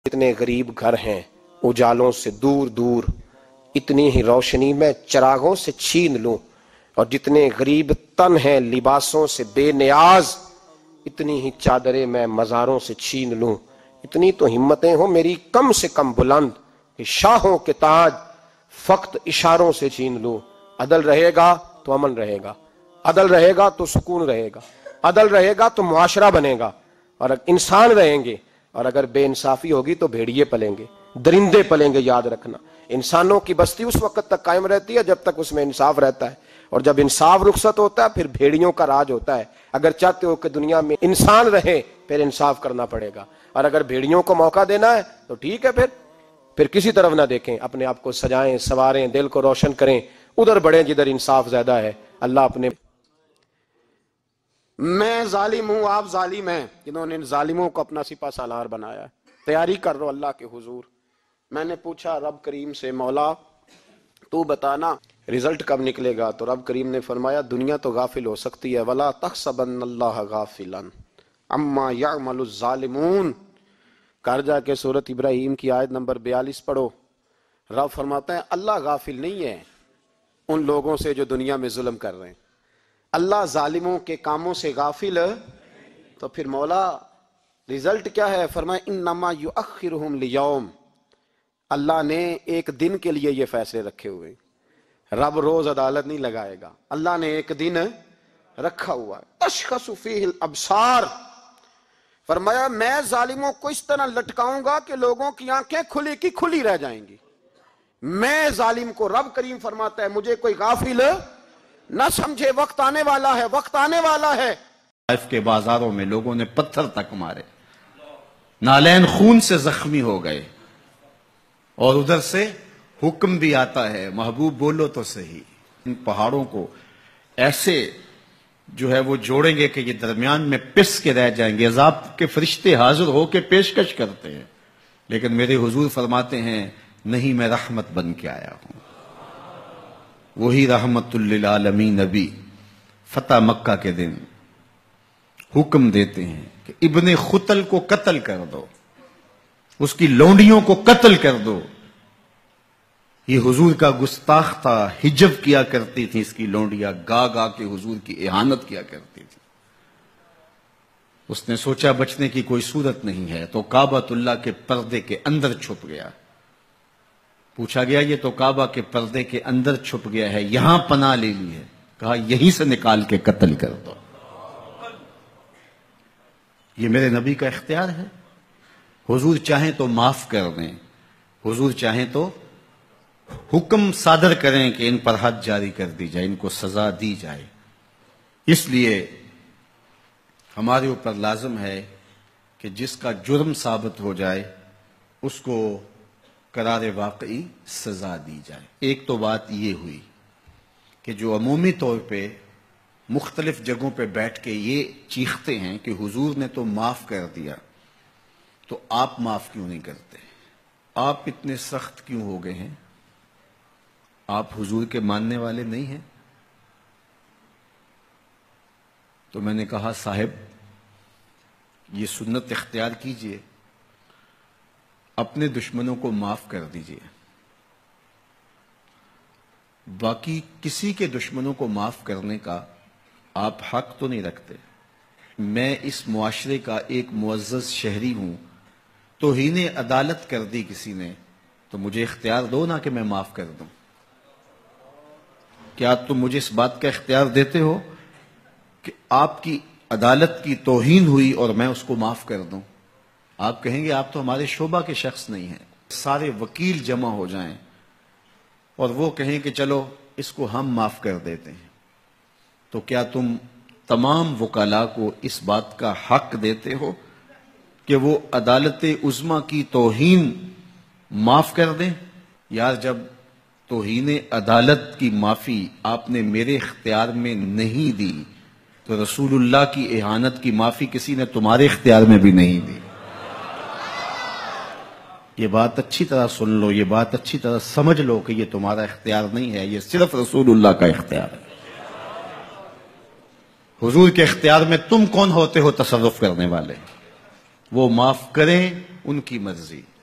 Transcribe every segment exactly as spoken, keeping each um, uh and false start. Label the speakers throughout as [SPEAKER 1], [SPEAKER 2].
[SPEAKER 1] اتنے غریب گھر ہیں اجالوں سے دور دور، اتنی ہی روشنی میں چراغوں سے چھین لوں، اور جتنے غریب تن ہیں لباسوں سے بے نیاز، اتنی ہی چادریں میں مزاروں سے چھین لوں۔ اتنی تو ہمتیں ہوں میری کم سے کم بلند کہ شاہوں کے تاج فقط اشاروں سے چھین لوں۔ عدل رہے گا تو امن رہے گا، عدل رہے گا تو سکون رہے گا، عدل رہے گا تو معاشرہ بنے گا، اور انسان رہیں گے۔ اور اگر بے انصافی ہوگی تو بھیڑیے پلیں گے، درندے پلیں گے۔ یاد رکھنا، انسانوں کی بستی اس وقت تک قائم رہتی ہے جب تک اس میں انصاف رہتا ہے، اور جب انصاف رخصت ہوتا ہے پھر بھیڑیوں کا راج ہوتا ہے۔ اگر چاہتے ہو کہ دنیا میں انسان رہے پھر انصاف کرنا پڑے گا، اور اگر بھیڑیوں کو موقع دینا ہے تو ٹھیک ہے، پھر پھر کسی طرف نہ دیکھیں، اپنے آپ کو سجائیں، سواریں، دل کو روشن کریں، ادھر بڑھیں جدھر انصاف زیادہ ہے۔ اللہ اپنے میں ظالم ہوں، آپ ظالم ہیں، جنہوں نے ان ظالموں کو اپنا سپہ سالار بنایا ہے۔ تیاری کر رہو اللہ کے حضور۔ میں نے پوچھا رب کریم سے، مولا تو بتانا رزلٹ کب نکلے گا؟ تو رب کریم نے فرمایا دنیا تو غافل ہو سکتی ہے، وَلَا تَحْسَبَنَّ اللَّهَ غَافِلًا عَمَّا يَعْمَلُ الظَّالِمُونَ۔ کر جا کے سورۃ ابراہیم کی آیت نمبر بیالیس پڑھو۔ رب فرماتا ہے اللہ غافل نہیں ہے ان لوگوں سے جو دنیا میں ظلم کر رہے ہیں، اللہ ظالموں کے کاموں سے غافل۔ تو پھر مولا رزلٹ کیا ہے؟ فرمایا انما یؤخرہم لیوم، اللہ نے ایک دن کے لیے یہ فیصلے رکھے ہوئے۔ رب روز عدالت نہیں لگائے گا، اللہ نے ایک دن رکھا ہوا ہے۔ تشخص فیہ الابصار، فرمایا میں ظالموں کو اس طرح لٹکاؤں گا کہ لوگوں کی آنکھیں کھلی کی کھلی رہ جائیں گی۔ میں ظالم کو، رب کریم فرماتا ہے مجھے کوئی غافل نہ سمجھے، وقت آنے والا ہے، وقت آنے والا ہے۔
[SPEAKER 2] طائف کے بازاروں میں لوگوں نے پتھر تک مارے، نالین خون سے زخمی ہو گئے، اور ادھر سے حکم بھی آتا ہے محبوب بولو تو صحیح۔ ان پہاڑوں کو ایسے جو ہے وہ جوڑیں گے کہ یہ درمیان میں پس کے رہ جائیں گے۔ عذاب کے فرشتے حاضر ہو کے پیشکش کرتے ہیں، لیکن میرے حضور فرماتے ہیں نہیں، میں رحمت بن کے آیا ہوں۔ وہی رحمت للعالمین نبی فتح مکہ کے دن حکم دیتے ہیں کہ ابن خطل کو قتل کر دو، اس کی لونڈیوں کو قتل کر دو۔ یہ حضور کا گستاخ تھا، حجب کیا کرتی تھی اس کی لونڈیاں، گا گا کے حضور کی اہانت کیا کرتی تھی۔ اس نے سوچا بچنے کی کوئی صورت نہیں ہے تو کعبۃ اللہ کے پردے کے اندر چھپ گیا۔ پوچھا گیا یہ تو کعبہ کے پردے کے اندر چھپ گیا ہے، یہاں پناہ لے لی ہے، کہا یہیں سے نکال کے قتل کر دو۔ یہ میرے نبی کا اختیار ہے، حضور چاہیں تو معاف کر دیں، حضور چاہیں تو حکم صادر کریں کہ ان پر حد جاری کر دی جائے، ان کو سزا دی جائے۔ اس لیے ہمارے اوپر لازم ہے کہ جس کا جرم ثابت ہو جائے اس کو قرار واقعی سزا دی جائے۔ ایک تو بات یہ ہوئی کہ جو عمومی طور پہ مختلف جگہوں پہ بیٹھ کے یہ چیختے ہیں کہ حضور نے تو معاف کر دیا، تو آپ معاف کیوں نہیں کرتے؟ آپ اتنے سخت کیوں ہو گئے ہیں؟ آپ حضور کے ماننے والے نہیں ہیں؟ تو میں نے کہا صاحب یہ سنت اختیار کیجئے، اپنے دشمنوں کو معاف کر دیجئے، باقی کسی کے دشمنوں کو معاف کرنے کا آپ حق تو نہیں رکھتے۔ میں اس معاشرے کا ایک معزز شہری ہوں، توہین عدالت کر دی کسی نے تو مجھے اختیار دو نا کہ میں معاف کر دوں۔ کیا تم مجھے اس بات کا اختیار دیتے ہو کہ آپ کی عدالت کی توہین ہوئی اور میں اس کو معاف کر دوں؟ آپ کہیں گے آپ تو ہمارے شعبہ کے شخص نہیں ہیں۔ سارے وکیل جمع ہو جائیں اور وہ کہیں کہ چلو اس کو ہم معاف کر دیتے ہیں، تو کیا تم تمام وکلاء کو اس بات کا حق دیتے ہو کہ وہ عدالت عظمیٰ کی توہین معاف کر دیں؟ یار جب توہین عدالت کی معافی آپ نے میرے اختیار میں نہیں دی تو رسول اللہ کی اہانت کی معافی کسی نے تمہارے اختیار میں بھی نہیں دی۔ یہ بات اچھی طرح سن لو، یہ بات اچھی طرح سمجھ لو کہ یہ تمہارا اختیار نہیں ہے، یہ صرف رسول اللہ کا اختیار ہے۔ حضور کے اختیار میں تم کون ہوتے ہو تصرف کرنے والے؟ وہ معاف کریں ان کی مرضی،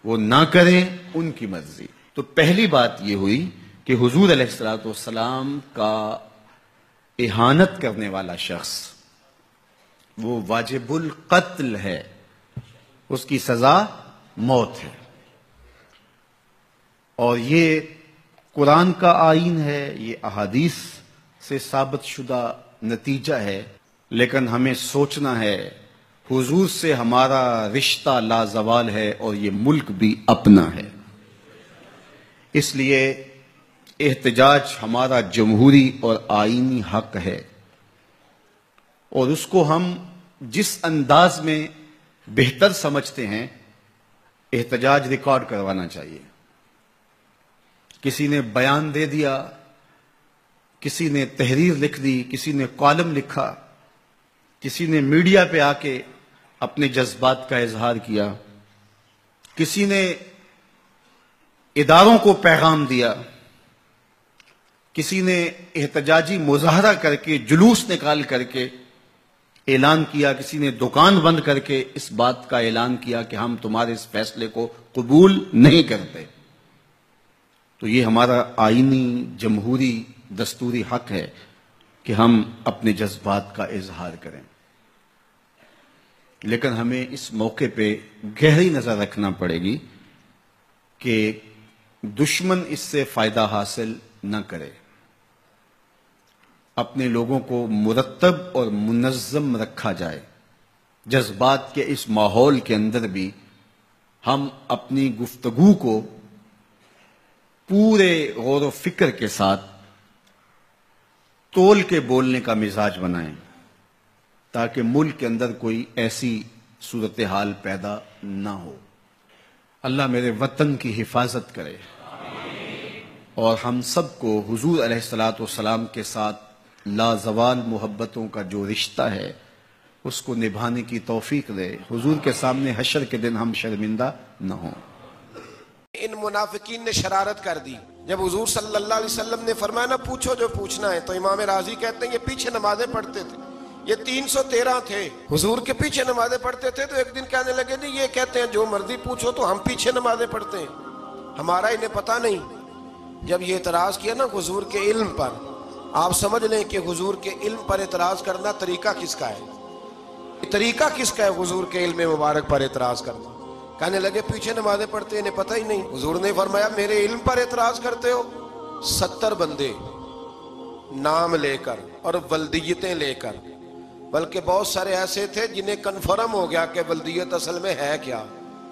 [SPEAKER 2] وہ نہ کریں ان کی مرضی. تو پہلی بات یہ ہوئی کہ حضور علیہ الصلوۃ والسلام کا اہانت کرنے والا شخص وہ واجب القتل ہے، اس کی سزا موت ہے. اور یہ قرآن کا آئین ہے، یہ احادیث سے ثابت شدہ نتیجہ ہے. لیکن ہمیں سوچنا ہے حضور سے ہمارا رشتہ لازوال ہے اور یہ ملک بھی اپنا ہے. اس لیے احتجاج ہمارا جمہوری اور آئینی حق ہے، اور اس کو ہم جس انداز میں بہتر سمجھتے ہیں احتجاج ریکارڈ کروانا چاہیے. کسی نے بیان دے دیا، کسی نے تحریر لکھ دی، کسی نے کالم لکھا، کسی نے میڈیا پہ آ کے اپنے جذبات کا اظہار کیا، کسی نے اداروں کو پیغام دیا، کسی نے احتجاجی مظاہرہ کر کے جلوس نکال کر کے اعلان کیا، کسی نے دکان بند کر کے اس بات کا اعلان کیا کہ ہم تمہارے اس فیصلے کو قبول نہیں کرتے. تو یہ ہمارا آئینی جمہوری دستوری حق ہے کہ ہم اپنے جذبات کا اظہار کریں. لیکن ہمیں اس موقع پہ گہری نظر رکھنا پڑے گی کہ دشمن اس سے فائدہ حاصل نہ کرے. اپنے لوگوں کو مرتب اور منظم رکھا جائے. جذبات کے اس ماحول کے اندر بھی ہم اپنی گفتگو کو پورے غور و فکر کے ساتھ تول کے بولنے کا مزاج بنائیں تاکہ ملک کے اندر کوئی ایسی صورتحال پیدا نہ ہو. اللہ میرے وطن کی حفاظت کرے اور ہم سب کو حضور علیہ الصلوۃ والسلام کے ساتھ لازوال محبتوں کا جو رشتہ ہے اس کو نبھانے کی توفیق دے. حضور کے سامنے حشر کے دن ہم شرمندہ نہ ہوں.
[SPEAKER 1] ان منافقین نے شرارت کر دی. جب حضور صلی اللہ علیہ وسلم نے فرمایا نا پوچھو جو پوچھنا ہے، تو امام راضی کہتے ہیں یہ پیچھے نمازیں پڑھتے تھے، یہ تین سو تیرہ تھے، حضور کے پیچھے نمازیں پڑھتے تھے. تو ایک دن کہنے لگے جی یہ کہتے ہیں جو مرضی پوچھو تو ہم پیچھے نمازیں پڑھتے ہیں، ہمارا انہیں پتہ نہیں. جب یہ اعتراض کیا نا حضور کے علم پر، آپ سمجھ لیں کہ حضور کے علم پر اعتراض کرنا طریقہ کس کا ہے، طریقہ کس کا ہے حضور کے علم مبارک پر اعتراض کرنا. کہنے لگے پیچھے نمازیں پڑھتے انہیں پتہ ہی نہیں. حضور نے فرمایا میرے علم پر اعتراض کرتے ہو؟ ستر بندے نام لے کر اور ولدیتیں لے کر، بلکہ بہت سارے ایسے تھے جنہیں کنفرم ہو گیا کہ ولدیت اصل میں ہے کیا،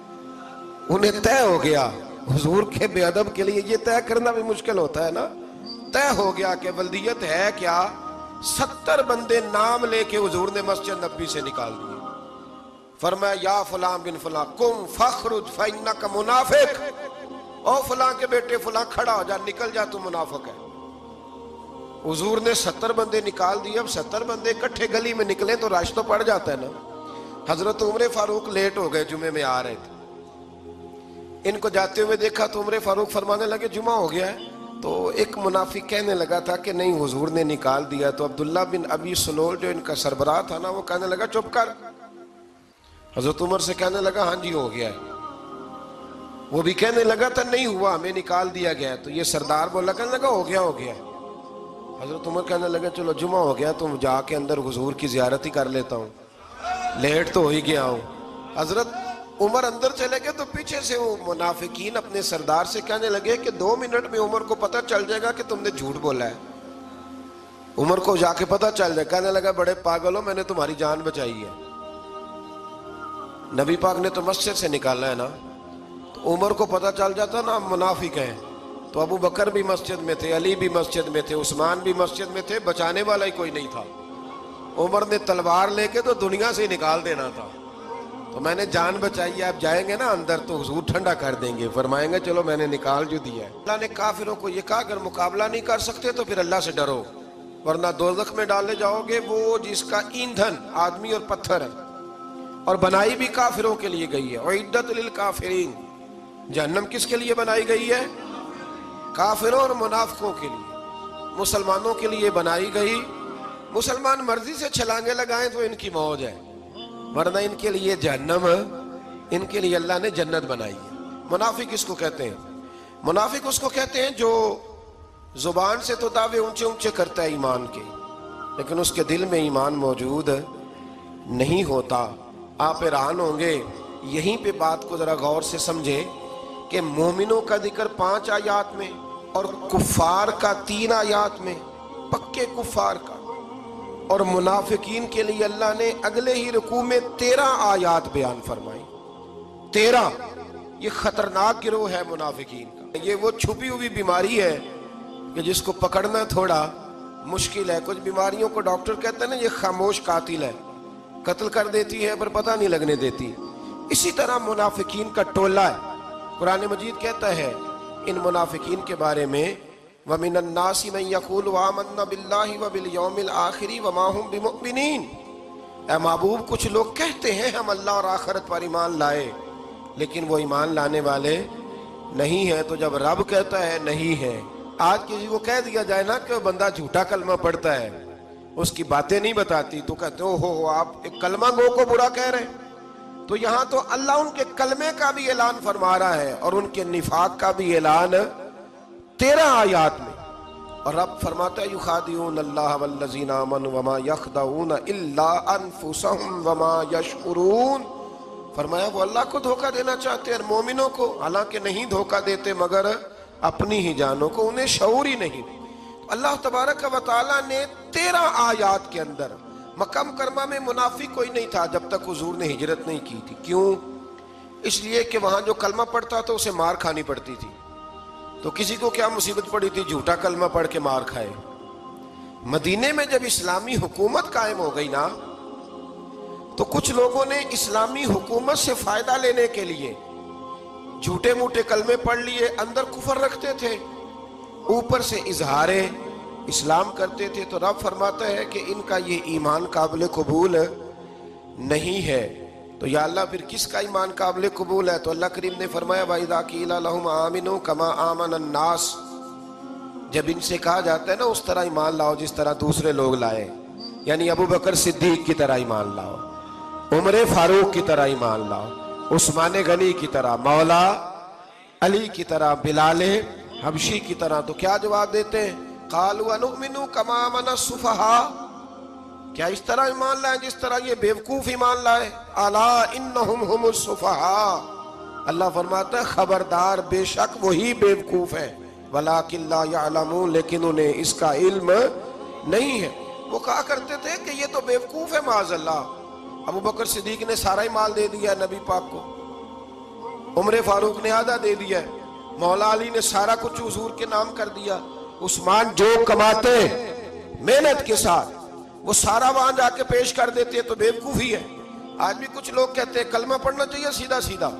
[SPEAKER 1] انہیں طے ہو گیا. حضور کے بے ادب کے لیے یہ طے کرنا بھی مشکل ہوتا ہے نا. طے ہو گیا کہ ولدیت ہے کیا. ستر بندے نام لے کے حضور نے مسجد نبی سے نکال دیے. فرمایا یا فلاں بن فلاں قم فخرج فإنک منافق، او فلاں کے بیٹے فلاں کھڑا ہو جا، نکل جا، تو منافق ہے. حضور نے ستر بندے نکال دیے. اب ستر بندے اکٹھے گلی میں نکلے تو رش تو پڑ جاتا ہے نا. حضرت عمر فاروق لیٹ ہو گئے، جمعے میں آ رہے تھے. ان کو جاتے ہوئے دیکھا تو عمر فاروق فرمانے لگے جمعہ ہو گیا ہے. تو ایک منافق کہنے لگا تھا کہ نہیں حضور نے نکال دیا. تو عبداللہ بن ابی سلول جو ان کا سربراہ تھا نا، وہ کہنے لگا چپ کر. حضرت عمر سے کہنے لگا ہاں جی ہو گیا ہے. وہ بھی کہنے لگا تھا نہیں ہوا، ہمیں نکال دیا گیا. تو یہ سردار بولا، کہنے لگا ہو گیا ہو گیا. حضرت عمر کہنے لگا چلو جمعہ ہو گیا تو جا کے اندر حضور کی زیارت ہی کر لیتا ہوں، لیٹ تو ہو ہی گیا ہوں. حضرت عمر اندر چلے گئے تو پیچھے سے وہ منافقین اپنے سردار سے کہنے لگے کہ دو منٹ میں عمر کو پتہ چل جائے گا کہ تم نے جھوٹ بولا ہے. عمر کو جا کے پتہ چل جائے. کہنے لگا بڑے پاگل ہو، میں نے تمہاری جان بچائی ہے. نبی پاک نے تو مسجد سے نکالا ہے نا. تو عمر کو پتہ چل جاتا نا منافق ہیں. تو ابو بکر بھی مسجد میں تھے، علی بھی مسجد میں تھے، عثمان بھی مسجد میں تھے، بچانے والا ہی کوئی نہیں تھا. عمر نے تلوار لے کے تو دنیا سے ہی نکال دینا تھا. تو میں نے جان بچائی ہے، آپ جائیں گے نا اندر تو حضور ٹھنڈا کر دیں گے، فرمائیں گے چلو میں نے نکال جو دیا ہے. اللہ نے کافروں کو یہ کہا اگر مقابلہ نہیں کر سکتے تو پھر اللہ سے ڈرو، ورنہ دوزخ میں ڈالے جاؤ گے، وہ جس کا ایندھن آدمی اور پتھر ہے، اور بنائی بھی کافروں کے لیے گئی ہے. اعدت للکافرین، جہنم کس کے لیے بنائی گئی ہے؟ کافروں اور منافقوں کے لیے. مسلمانوں کے لیے بنائی گئی. مسلمان مرضی سے چھلانگے لگائیں تو ان کی موج ہے، ورنہ ان کے لیے جہنم، ان کے لیے اللہ نے جنت بنائی ہے.
[SPEAKER 3] منافق کس کو کہتے ہیں؟ منافق اس کو کہتے ہیں جو زبان سے تو دعوے اونچے اونچے کرتا ہے ایمان کے، لیکن اس کے دل میں ایمان موجود نہیں ہوتا۔ آپ حیران ہوں گے، یہیں پہ بات کو ذرا غور سے سمجھے کہ مومنوں کا ذکر پانچ آیات میں اور کفار کا تین آیات میں، پکے کفار کا، اور منافقین کے لیے اللہ نے اگلے ہی رکوع میں تیرہ آیات بیان فرمائی۔ تیرہ، یہ خطرناک گروہ ہے منافقین کا۔ یہ وہ چھپی ہوئی بیماری ہے کہ جس کو پکڑنا تھوڑا مشکل ہے۔ کچھ بیماریوں کو ڈاکٹر کہتے ہیں نا یہ خاموش قاتل ہے، قتل کر دیتی ہے پر پتہ نہیں لگنے دیتی۔ اسی طرح منافقین کا ٹولہ ہے۔ قرآن مجید کہتا ہے ان منافقین کے بارے میں وَمِنَ النَّاسِ مَن يَقُولُ آمَنَّا بِاللَّهِ وَبِالْيَوْمِ الْآخِرِ وَمَا هُمْ بِمُؤْمِنِينَ۔ اے محبوب، کچھ لوگ کہتے ہیں ہم اللہ اور آخرت پر ایمان لائے، لیکن وہ ایمان لانے والے نہیں ہیں۔ تو جب رب کہتا ہے نہیں ہے، آج کسی کو کہہ دیا جائے نا کہ وہ بندہ جھوٹا کلمہ پڑھتا ہے، اس کی باتیں نہیں بتاتی، تو کہتے ہو ہو آپ ایک کلمہ گو کو برا کہہ رہے ہیں۔ تو یہاں تو اللہ ان کے کلمے کا بھی اعلان فرما رہا ہے اور ان کے نفاق کا بھی اعلان تیرہ آیات میں۔ اور رب فرماتا ہے یخادعون اللہ والذین آمنوا وما یخدعون الا انفسهم وما یشعرون۔ فرمایا وہ اللہ کو دھوکہ دینا چاہتے ہیں مومنوں کو، حالانکہ نہیں دھوکہ دیتے مگر اپنی ہی جانوں کو، انہیں شعور ہی نہیں۔ اللہ تبارک و تعالیٰ نے تیرہ آیات کے اندر، مکہ مکرمہ میں منافق کوئی نہیں تھا جب تک حضور نے ہجرت نہیں کی تھی۔ کیوں؟ اس لیے کہ وہاں جو کلمہ پڑھتا تھا اسے مار کھانی پڑتی تھی۔ تو کسی کو کیا مصیبت پڑی تھی جھوٹا کلمہ پڑھ کے مار کھائے؟ مدینے میں جب اسلامی حکومت قائم ہو گئی نا، تو کچھ لوگوں نے اسلامی حکومت سے فائدہ لینے کے لیے جھوٹے موٹے کلمے پڑھ لیے، اندر کفر رکھتے تھے، اوپر سے اظہار اسلام کرتے تھے۔ تو رب فرماتا ہے کہ ان کا یہ ایمان قابل قبول نہیں ہے۔ تو یا اللہ پھر کس کا ایمان قابل قبول ہے؟ تو اللہ کریم نے فرمایا وَإِذَا قِيلَ لَهُمْ آمِنُوا كَمَا آمَنَ النَّاسِ، جب ان سے کہا جاتا ہے نا اس طرح ایمان لاؤ جس طرح دوسرے لوگ لائے، یعنی ابو بکر صدیق کی طرح ایمان لاؤ، عمر فاروق کی طرح ایمان لاؤ، عثمان غنی کی طرح، مولا علی کی طرح، بلال حبشی کی طرح، تو کیا جواب دیتے ہیں؟ قالوا نؤمن کما آمن السفہاء، کیا اس طرح ایمان لائیں جس طرح یہ بیوقوف ایمان لائے؟ الا انہم ہم السفہاء، اللہ فرماتا ہے خبردار بے شک وہی بیوقوف ہے، ولکن لا یعلمون، لیکن انہیں اس کا علم نہیں ہے۔ وہ کہا کرتے تھے کہ یہ تو بیوقوف ہے معاذ اللہ، ابو بکر صدیق نے سارا ہی مال دے دیا نبی پاک کو، عمر فاروق نے آدھا دے دیا، مولا علی نے سارا کچھ حضور کے نام کر دیا، عثمان جو کماتے محنت کے ساتھ وہ سارا وہاں جا کے پیش کر دیتے، تو بیوقوفی ہے۔ آج بھی کچھ لوگ کہتے ہیں کلمہ پڑھنا چاہیے سیدھا سیدھا،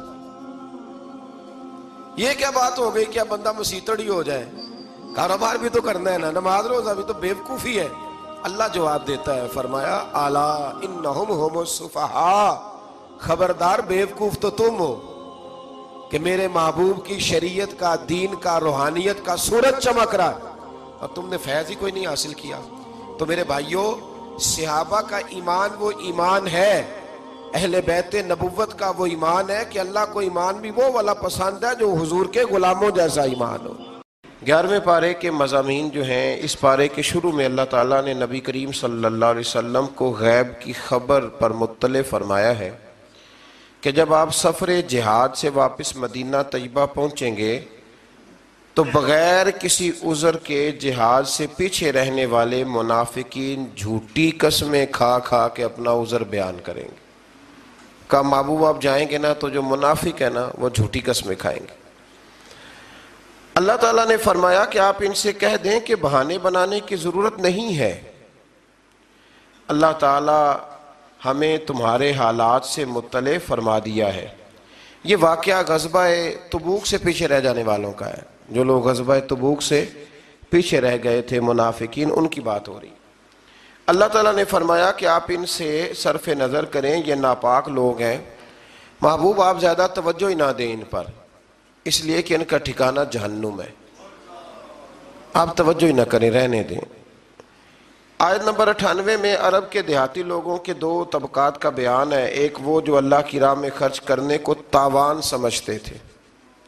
[SPEAKER 3] یہ کیا بات ہو گئی کیا بندہ مسیتڑ ہی ہو جائے؟ کاروبار بھی تو کرنا ہے نا، نماز روزہ بھی، تو بیوقوفی ہے۔ اللہ جواب دیتا ہے، فرمایا الا انہم ہم السفہاء، خبردار بیوقوف تو تم ہو کہ میرے محبوب کی شریعت کا، دین کا، روحانیت کا سورج چمک رہا ہے اور تم نے فیض ہی کوئی نہیں حاصل کیا۔ تو میرے بھائیوں، صحابہ کا ایمان وہ ایمان ہے، اہل بیت نبوت کا وہ ایمان ہے کہ اللہ کو ایمان بھی وہ والا پسند ہے جو حضور کے غلاموں جیسا ایمان ہو۔ گیارہویں پارے کے مضامین جو ہیں، اس پارے کے شروع میں اللہ تعالیٰ نے نبی کریم صلی اللہ علیہ وسلم کو غیب کی خبر پر مطلع فرمایا ہے کہ جب آپ سفر جہاد سے واپس مدینہ طیبہ پہنچیں گے تو بغیر کسی عذر کے جہاد سے پیچھے رہنے والے منافقین جھوٹی قسمیں کھا کھا کے اپنا عذر بیان کریں گے۔ کہا محبوب آپ جائیں گے نا تو جو منافق ہے نا وہ جھوٹی قسمیں کھائیں گے۔ اللہ تعالیٰ نے فرمایا کہ آپ ان سے کہہ دیں کہ بہانے بنانے کی ضرورت نہیں ہے، اللہ تعالیٰ ہمیں تمہارے حالات سے مطلع فرما دیا ہے۔ یہ واقعہ غزوہ تبوک سے پیچھے رہ جانے والوں کا ہے، جو لوگ غزوہ تبوک سے پیچھے رہ گئے تھے منافقین، ان کی بات ہو رہی۔ اللہ تعالیٰ نے فرمایا کہ آپ ان سے صرف نظر کریں، یہ ناپاک لوگ ہیں، محبوب آپ زیادہ توجہ ہی نہ دیں ان پر، اس لیے کہ ان کا ٹھکانہ جہنم ہے، آپ توجہ ہی نہ کریں، رہنے دیں۔ آیت نمبر اٹھانوے میں عرب کے دیہاتی لوگوں کے دو طبقات کا بیان ہے۔ ایک وہ جو اللہ کی راہ میں خرچ کرنے کو تاوان سمجھتے تھے،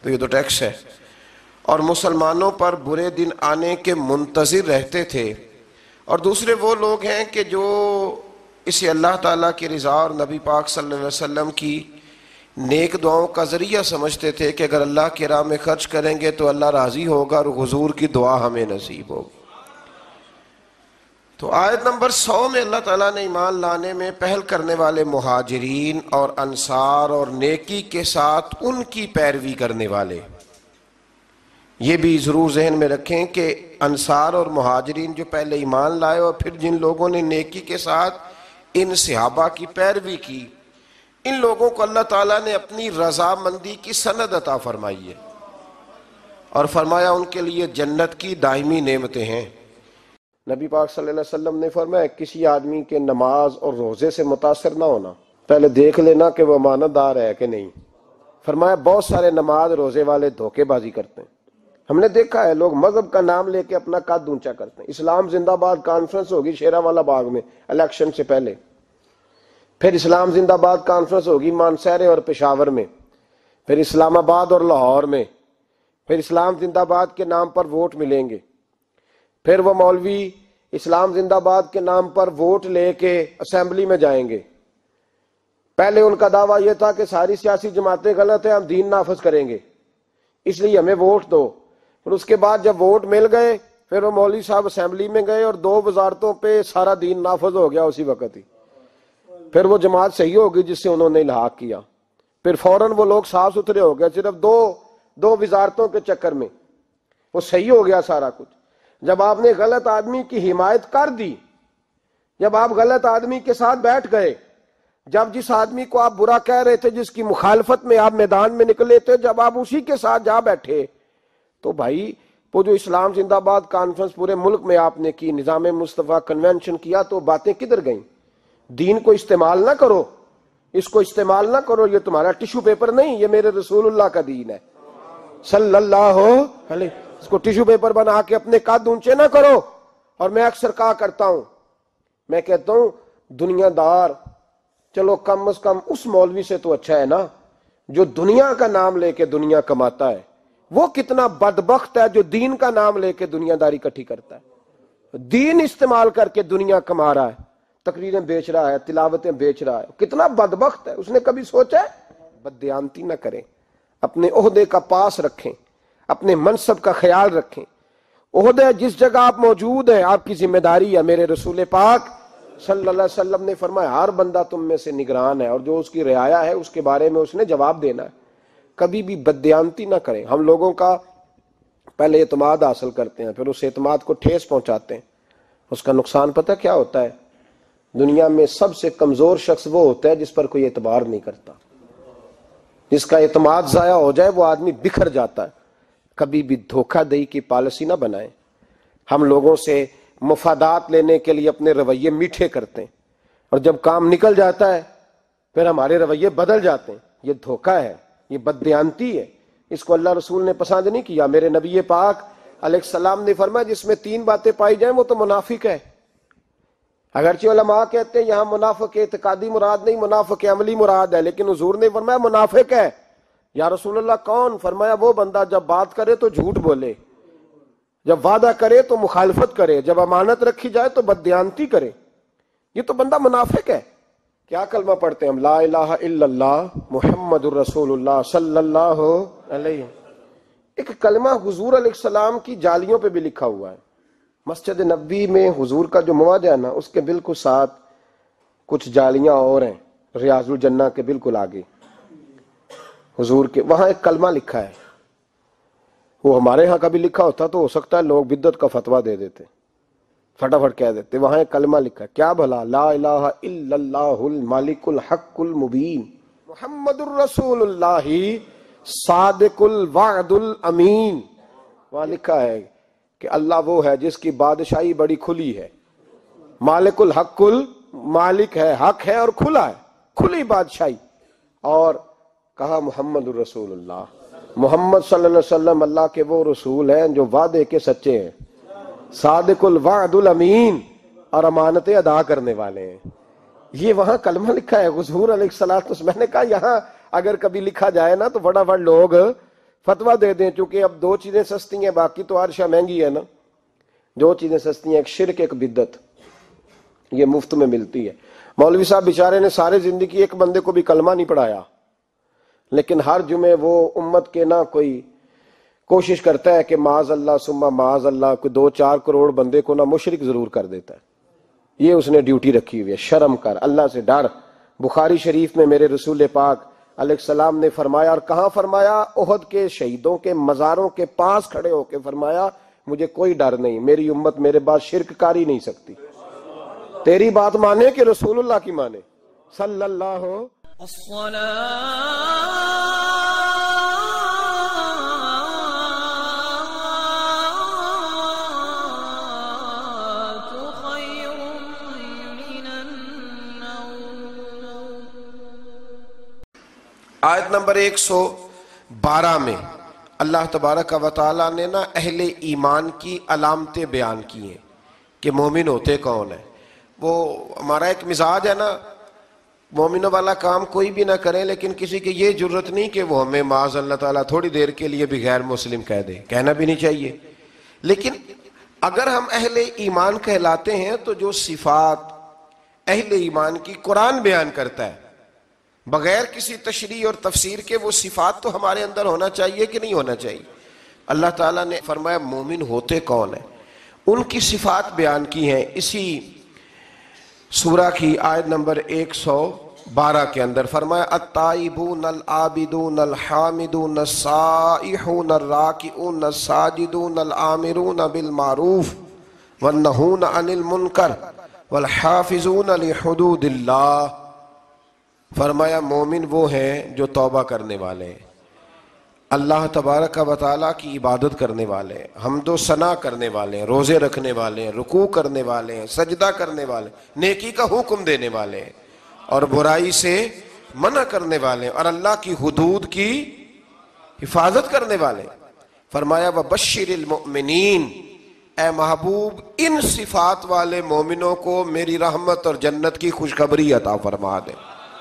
[SPEAKER 3] تو یہ تو ٹیکس ہے، اور مسلمانوں پر برے دن آنے کے منتظر رہتے تھے، اور دوسرے وہ لوگ ہیں کہ جو اسے اللہ تعالیٰ کی رضا اور نبی پاک صلی اللہ علیہ وسلم کی نیک دعاؤں کا ذریعہ سمجھتے تھے کہ اگر اللہ کی راہ میں خرچ کریں گے تو اللہ راضی ہوگا اور حضور کی دعا ہمیں نصیب ہوگی۔ تو آیت نمبر سو میں اللہ تعالیٰ نے ایمان لانے میں پہل کرنے والے مہاجرین اور انصار اور نیکی کے ساتھ ان کی پیروی کرنے والے، یہ بھی ضرور ذہن میں رکھیں کہ انصار اور مہاجرین جو پہلے ایمان لائے اور پھر جن لوگوں نے نیکی کے ساتھ ان صحابہ کی پیروی کی، ان لوگوں کو اللہ تعالیٰ نے اپنی رضامندی کی سند عطا فرمائی ہے، اور فرمایا ان کے لیے جنت کی دائمی نعمتیں ہیں۔ نبی پاک صلی اللہ علیہ وسلم نے فرمایا کسی آدمی کے نماز اور روزے سے متاثر نہ ہونا، پہلے دیکھ لینا کہ وہ امانت دار ہے کہ نہیں۔ فرمایا بہت سارے نماز روزے والے دھوکے بازی کرتے ہیں، ہم نے دیکھا ہے لوگ مذہب کا نام لے کے اپنا قد اونچا کرتے ہیں۔ اسلام زندہ باد کانفرنس ہوگی شیراوالا باغ میں الیکشن سے پہلے، پھر اسلام زندہ باد کانفرنس ہوگی مانسہرے اور پشاور میں، پھر اسلام آباد اور لاہور میں، پھر اسلام زندہ باد کے نام پر ووٹ ملیں گے، پھر وہ مولوی اسلام زندہ باد کے نام پر ووٹ لے کے اسمبلی میں جائیں گے۔ پہلے ان کا دعویٰ یہ تھا کہ ساری سیاسی جماعتیں غلط ہیں، ہم دین نافذ کریں گے، اس لیے ہمیں ووٹ دو۔ پھر اس کے بعد جب ووٹ مل گئے پھر وہ مولوی صاحب اسمبلی میں گئے اور دو وزارتوں پہ سارا دین نافذ ہو گیا اسی وقت ہی، پھر وہ جماعت صحیح ہوگی جس سے انہوں نے الحاق کیا، پھر فوراً وہ لوگ صاف ستھرے ہو گئے، صرف دو دو وزارتوں کے چکر میں وہ صحیح ہو گیا سارا کچھ۔ جب آپ نے غلط آدمی کی حمایت کر دی، جب آپ غلط آدمی کے ساتھ بیٹھ گئے، جب جس آدمی کو آپ برا کہہ رہے تھے، جس کی مخالفت میں آپ میدان میں نکلے تھے، جب آپ اسی کے ساتھ جا بیٹھے، تو بھائی وہ جو اسلام زندہ باد کانفرنس پورے ملک میں آپ نے کی، نظام مصطفیٰ کنونشن کیا، تو باتیں کدھر گئیں؟ دین کو استعمال نہ کرو، اس کو استعمال نہ کرو، یہ تمہارا ٹیشو پیپر نہیں، یہ میرے رسول اللہ کا دین ہے صلی اللہ علیہ، اس کو ٹیشو پیپر بنا کے اپنے قد اونچے نہ کرو۔ اور میں اکثر کہا کرتا ہوں، میں کہتا ہوں دنیا دار چلو کم از کم اس مولوی سے تو اچھا ہے نا جو دنیا کا نام لے کے دنیا کماتا ہے، وہ کتنا بدبخت ہے جو دین کا نام لے کے دنیا داری اکٹھی کرتا ہے، دین استعمال کر کے دنیا کما رہا ہے، تقریریں بیچ رہا ہے، تلاوتیں بیچ رہا ہے، کتنا بدبخت ہے۔ اس نے کبھی سوچا ہے؟ بددیانتی نہ کریں، اپنے عہدے کا پاس رکھیں، اپنے منصب کا خیال رکھیں۔ عہدے جس جگہ آپ موجود ہیں آپ کی ذمہ داری ہے، میرے رسول پاک صلی اللہ علیہ وسلم نے فرمایا ہر بندہ تم میں سے نگران ہے، اور جو اس کی رعایا ہے اس کے بارے میں اس نے جواب دینا ہے۔ کبھی بھی بددیانتی نہ کریں۔ ہم لوگوں کا پہلے اعتماد حاصل کرتے ہیں، پھر اس اعتماد کو ٹھیس پہنچاتے ہیں، اس کا نقصان پتہ کیا ہوتا ہے؟ دنیا میں سب سے کمزور شخص وہ ہوتا ہے جس پر کوئی اعتبار نہیں کرتا، جس کا اعتماد ضائع ہو جائے وہ آدمی بکھر جاتا ہے۔ کبھی بھی دھوکہ دہی کی پالیسی نہ بنائیں۔ ہم لوگوں سے مفادات لینے کے لیے اپنے رویے میٹھے کرتے ہیں، اور جب کام نکل جاتا ہے پھر ہمارے رویے بدل جاتے ہیں۔ یہ دھوکہ ہے، یہ بددیانتی ہے، اس کو اللہ رسول نے پسند نہیں کیا۔ میرے نبی پاک علیہ السلام نے فرمایا جس میں تین باتیں پائی جائیں وہ تو منافق ہے۔ اگرچہ علماء کہتے ہیں یہاں منافق اعتقادی مراد نہیں، منافق عملی مراد ہے، لیکن حضور نے فرمایا منافق ہے۔ یا رسول اللہ کون؟ فرمایا وہ بندہ جب بات کرے تو جھوٹ بولے، جب وعدہ کرے تو مخالفت کرے، جب امانت رکھی جائے تو بددیانتی کرے، یہ تو بندہ منافق ہے۔ کیا کلمہ پڑھتے ہیں ہم؟ لا الہ الا اللہ محمد الرسول اللہ صلی اللہ علیہ۔ ایک کلمہ حضور علیہ السلام کی جالیوں پہ بھی لکھا ہوا ہے۔ مسجد نبوی میں حضور کا جو مواضع ہے نا، اس کے بالکل ساتھ کچھ جالیاں اور ہیں، ریاض الجنہ کے بالکل آگے حضور کے، وہاں ایک کلمہ لکھا ہے۔ وہ ہمارے ہاں کا بھی لکھا ہوتا تو ہو سکتا ہے لوگ بدعت کا فتویٰ دے دیتے، فٹافٹ کہہ دیتے۔ وہاں ایک کلمہ لکھا ہے، کیا بھلا؟ لا الہ الا اللہ المالک الحق المبین محمد الرسول اللہ صادق الوعد الامین۔ وہاں لکھا ہے کہ اللہ وہ ہے جس کی بادشاہی بڑی کھلی ہے، مالک الحق المالک ہے، حق ہے اور کھلا ہے، کھلی بادشاہی۔ اور کہا محمد الرسول اللہ، محمد صلی اللہ علیہ وسلم اللہ کے وہ رسول ہیں جو وعدے کے سچے ہیں، صادق الوعد الامین، اور امانتیں ادا کرنے والے ہیں۔ یہ وہاں کلمہ لکھا ہے حضور علیہ الصلوۃ والسلام۔ میں نے کہا یہاں اگر کبھی لکھا جائے نا تو فٹافٹ لوگ فتویٰ دے دیں، چونکہ اب دو چیزیں سستی ہیں، باقی تو ہر شے مہنگی ہے نا. دو چیزیں سستی ہیں، ایک شرک ایک بدعت، یہ مفت میں ملتی ہے. مولوی صاحب بیچارے نے سارے زندگی ایک بندے کو بھی کلمہ نہیں پڑھایا، لیکن ہر جمعے وہ امت کے نہ کوئی کوشش کرتا ہے کہ معاذ اللہ ثم معاذ اللہ کوئی دو چار کروڑ بندے کو نہ مشرک ضرور کر دیتا ہے. یہ اس نے ڈیوٹی رکھی ہوئی ہے. شرم کر، اللہ سے ڈر. بخاری شریف میں میرے رسول پاک علیہ السلام نے فرمایا، اور کہاں فرمایا؟ احد کے شہیدوں کے مزاروں کے پاس کھڑے ہو کے فرمایا، مجھے کوئی ڈر نہیں، میری امت میرے بعد شرک کر ہی نہیں سکتی. تیری بات مانے کہ رسول اللہ کی مانے صلی اللہ آیت نمبر ایک سو بارہ میں اللہ تبارک و تعالیٰ نے نا اہل ایمان کی علامتیں بیان کی ہیں کہ مومن ہوتے کون ہیں. وہ ہمارا ایک مزاج ہے نا، مومنوں والا کام کوئی بھی نہ کریں، لیکن کسی کی یہ جرت نہیں کہ وہ ہمیں معاذ اللہ تعالیٰ تھوڑی دیر کے لیے بھی غیر مسلم کہہ دے. کہنا بھی نہیں چاہیے. لیکن اگر ہم اہل ایمان کہلاتے ہیں تو جو صفات اہل ایمان کی قرآن بیان کرتا ہے بغیر کسی تشریح اور تفسیر کے، وہ صفات تو ہمارے اندر ہونا چاہیے کہ نہیں ہونا چاہیے. اللہ تعالیٰ نے فرمایا مومن ہوتے کون ہیں، ان کی صفات بیان کی ہیں اسی سورہ کی آیت نمبر ایک سو بارہ کے اندر. فرمایا التائبون العابدون الحامدون السائحون الراکعون الساجدون الآمرون بالمعروف والنہون عن المنکر والحافظون لحدود اللہ. فرمایا مومن وہ ہیں جو توبہ کرنے والے ہیں، اللہ تبارک و تعالیٰ کی عبادت کرنے والے ہیں، حمد و ثنا کرنے والے ہیں، روزے رکھنے والے ہیں، رکوع کرنے والے ہیں، سجدہ کرنے والے ہیں، نیکی کا حکم دینے والے ہیں اور برائی سے منع کرنے والے ہیں اور اللہ کی حدود کی حفاظت کرنے والے ہیں. فرمایا وبشر المؤمنین، اے محبوب ان صفات والے مومنوں کو میری رحمت اور جنت کی خوشخبری عطا فرما دے.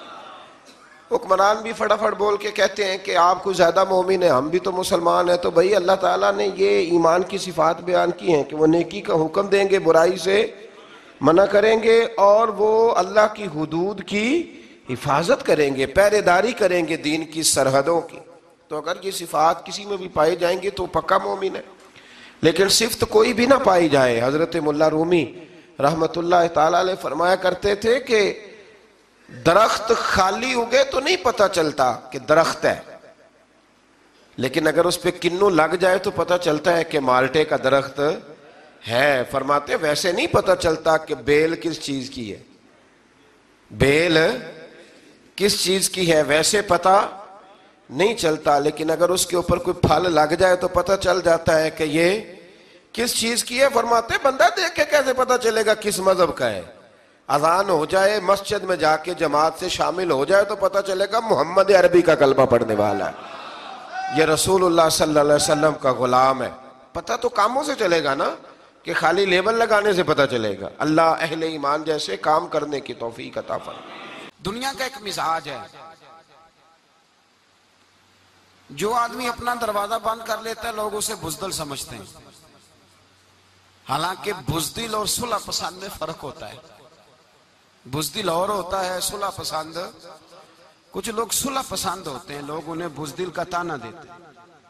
[SPEAKER 3] حکمران بھی فٹافٹ بول کے کہتے ہیں کہ آپ کو زیادہ مومن ہیں، ہم بھی تو مسلمان ہیں. تو بھئی اللہ تعالیٰ نے یہ ایمان کی صفات بیان کی ہیں کہ وہ نیکی کا حکم دیں گے، برائی سے منع کریں گے اور وہ اللہ کی حدود کی حفاظت کریں گے، پہرے داری کریں گے دین کی سرحدوں کی. تو اگر یہ صفات کسی میں بھی پائے جائیں گے تو پکا مومن ہے. لیکن صفت کوئی بھی نہ پائی جائے. حضرت مولا رومی رحمت اللہ تعالیٰ علیہ فرمایا کرتے تھے کہ درخت خالی اگے تو نہیں پتہ چلتا کہ درخت ہے، لیکن اگر اس پہ کنو لگ جائے تو پتہ چلتا ہے کہ مالٹے کا درخت ہے. فرماتے ویسے نہیں پتہ چلتا کہ بیل کس چیز کی ہے، بیل کس چیز کی ہے ویسے پتہ نہیں چلتا، لیکن اگر اس کے اوپر کوئی پھل لگ جائے تو پتہ چل جاتا ہے کہ یہ کس چیز کی ہے. فرماتے بندہ دیکھ کے کیسے پتہ چلے گا کس مذہب کا ہے؟ اذان ہو جائے، مسجد میں جا کے جماعت سے شامل ہو جائے تو پتہ چلے گا محمد عربی کا کلمہ پڑھنے والا ہے، یہ رسول اللہ صلی اللہ علیہ وسلم کا غلام ہے. پتہ تو کاموں سے چلے گا نا، کہ خالی لیبل لگانے سے پتہ چلے گا. اللہ اہل ایمان جیسے کام کرنے کی توفیق عطا فرمائے.
[SPEAKER 1] دنیا کا ایک مزاج ہے، جو آدمی اپنا دروازہ بند کر لیتا ہے لوگ اسے بزدل سمجھتے ہیں، حالانکہ بزدل اور صلح پسند میں فرق ہوتا ہے. بزدل اور ہوتا ہے، صلح پسند. کچھ لوگ صلح پسند ہوتے ہیں، لوگ انہیں بزدل کا تانا دیتے ہیں.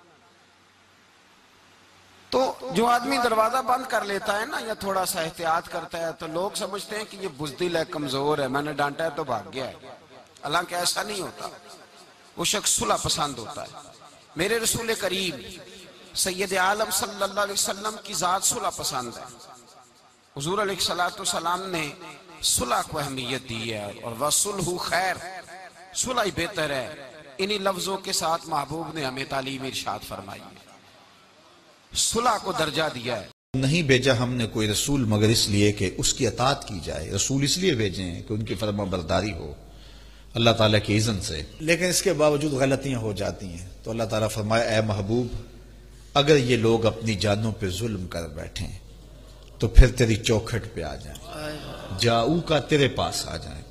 [SPEAKER 1] تو جو آدمی دروازہ بند کر لیتا ہے نا یا تھوڑا سا احتیاط کرتا ہے تو لوگ سمجھتے ہیں کہ یہ بزدل ہے، کمزور ہے، میں نے ڈانٹا ہے تو بھاگ گیا ہے. حالانکہ ایسا نہیں ہوتا، وہ شخص صلح پسند ہوتا ہے. میرے رسول کریم سید عالم صلی اللہ علیہ وسلم کی ذات صلح پسند ہے. حضور علیہ السلام نے صلح کو اہمیت دی ہے اور وَصُلْحُ خیر، صلح ہی بہتر ہے. انہی لفظوں کے ساتھ محبوب نے ہمیں تعلیم ارشاد فرمائی ہے، صلح کو درجہ دیا ہے.
[SPEAKER 2] نہیں بھیجا ہم نے کوئی رسول مگر اس لیے کہ اس کی اطاعت کی جائے. رسول اس لیے بھیجے ہیں کہ ان کی فرما برداری ہو اللہ تعالیٰ کی اذن سے، لیکن اس کے باوجود غلطیاں ہو جاتی ہیں. تو اللہ تعالیٰ فرمایا اے محبوب اگر یہ لوگ اپنی جانوں پہ ظلم کر بیٹھیں تو پھر تیری چوکھٹ پہ آ جائیں، جاؤ کا تیرے پاس آ جائیں،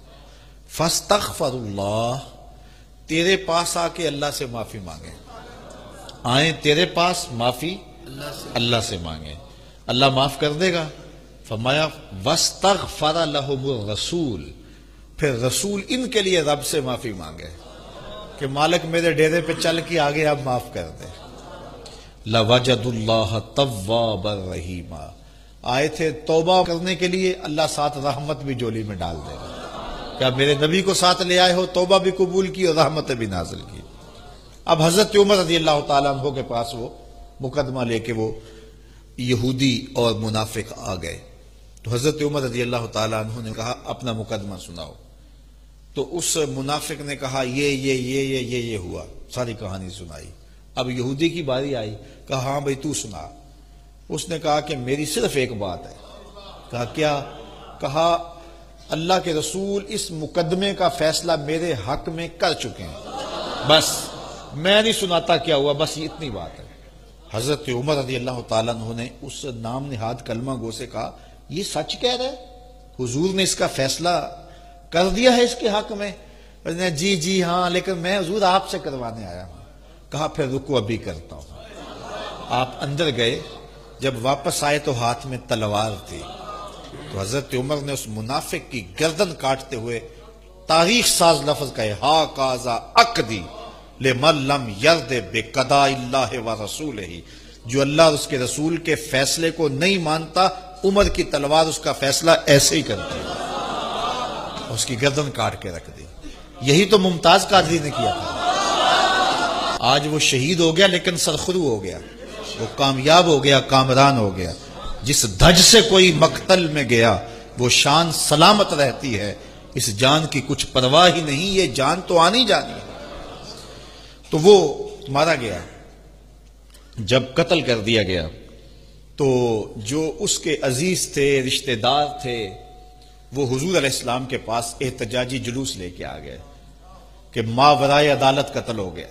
[SPEAKER 2] فاستغفر اللہ، تیرے پاس آ کے اللہ سے معافی مانگیں.
[SPEAKER 4] آئیں تیرے پاس معافی اللہ سے مانگیں، اللہ معاف کر دے گا۔ فرمایا وَاسْتَغْفَرَ لَهُمُ الرَّسُولُ، پھر رسول ان کے لیے رب سے معافی مانگے کہ مالک میرے ڈیرے پہ چل کے آگے اب معاف کر دے۔ لَوَجَدُ اللَّهَ تَوَّابًا رَحِيمًا، آئے تھے توبہ کرنے کے لیے، اللہ ساتھ رحمت بھی جولی میں ڈال دے گا۔ کیا میرے نبی کو ساتھ لے آئے ہو، توبہ بھی قبول کی اور رحمت بھی نازل کی۔ اب حضرت عمر رضی اللہ تعالیٰ عنہ کے پاس وہ مقدمہ لے کے وہ یہودی اور منافق آ گئے، تو حضرت عمر رضی اللہ تعالیٰ عنہ نے کہا اپنا مقدمہ سناؤ۔ تو اس منافق نے کہا یہ یہ یہ یہ یہ یہ ہوا، ساری کہانی سنائی۔ اب یہودی کی باری آئی، کہا ہاں بھائی تو سنا۔ اس نے کہا کہ میری صرف ایک بات ہے۔ کہا کیا؟ کہا اللہ کے رسول اس مقدمے کا فیصلہ میرے حق میں کر چکے ہیں، بس میں نہیں سناتا کیا ہوا، بس یہ اتنی بات ہے۔ حضرت عمر رضی اللہ تعالیٰ عنہ نے اس نام نہاد کلمہ گو سے کہا یہ سچ کہہ رہے، حضور نے اس کا فیصلہ کر دیا ہے اس کے حق میں؟ جی جی ہاں، لیکن میں حضور آپ سے کروانے آیا ہوں۔ کہا پھر رکو ابھی کرتا ہوں۔ آپ اندر گئے، جب واپس آئے تو ہاتھ میں تلوار تھی۔ تو حضرت عمر نے اس منافق کی گردن کاٹتے ہوئے تاریخ ساز لفظ کہے ہا کازا اقدی لمن لم یرد بقضاء اللہ و رسولہ، جو اللہ اور اس کے رسول کے فیصلے کو نہیں مانتا، عمر کی تلوار اس کا فیصلہ ایسے ہی کرتی ہے، اس کی گردن کاٹ کے رکھ دی۔ یہی تو ممتاز قادری نے کیا تھا۔ آج وہ شہید ہو گیا لیکن سرخرو ہو گیا، وہ کامیاب ہو گیا، کامران ہو گیا۔ جس دھج سے کوئی مقتل میں گیا وہ شان سلامت رہتی ہے، اس جان کی کچھ پرواہ ہی نہیں، یہ جان تو آنی جانی ہے۔ تو وہ مارا گیا۔ جب قتل کر دیا گیا تو جو اس کے عزیز تھے، رشتہ دار تھے، وہ حضور علیہ السلام کے پاس احتجاجی جلوس لے کے آ گئے کہ ماورائے عدالت قتل ہو گیا،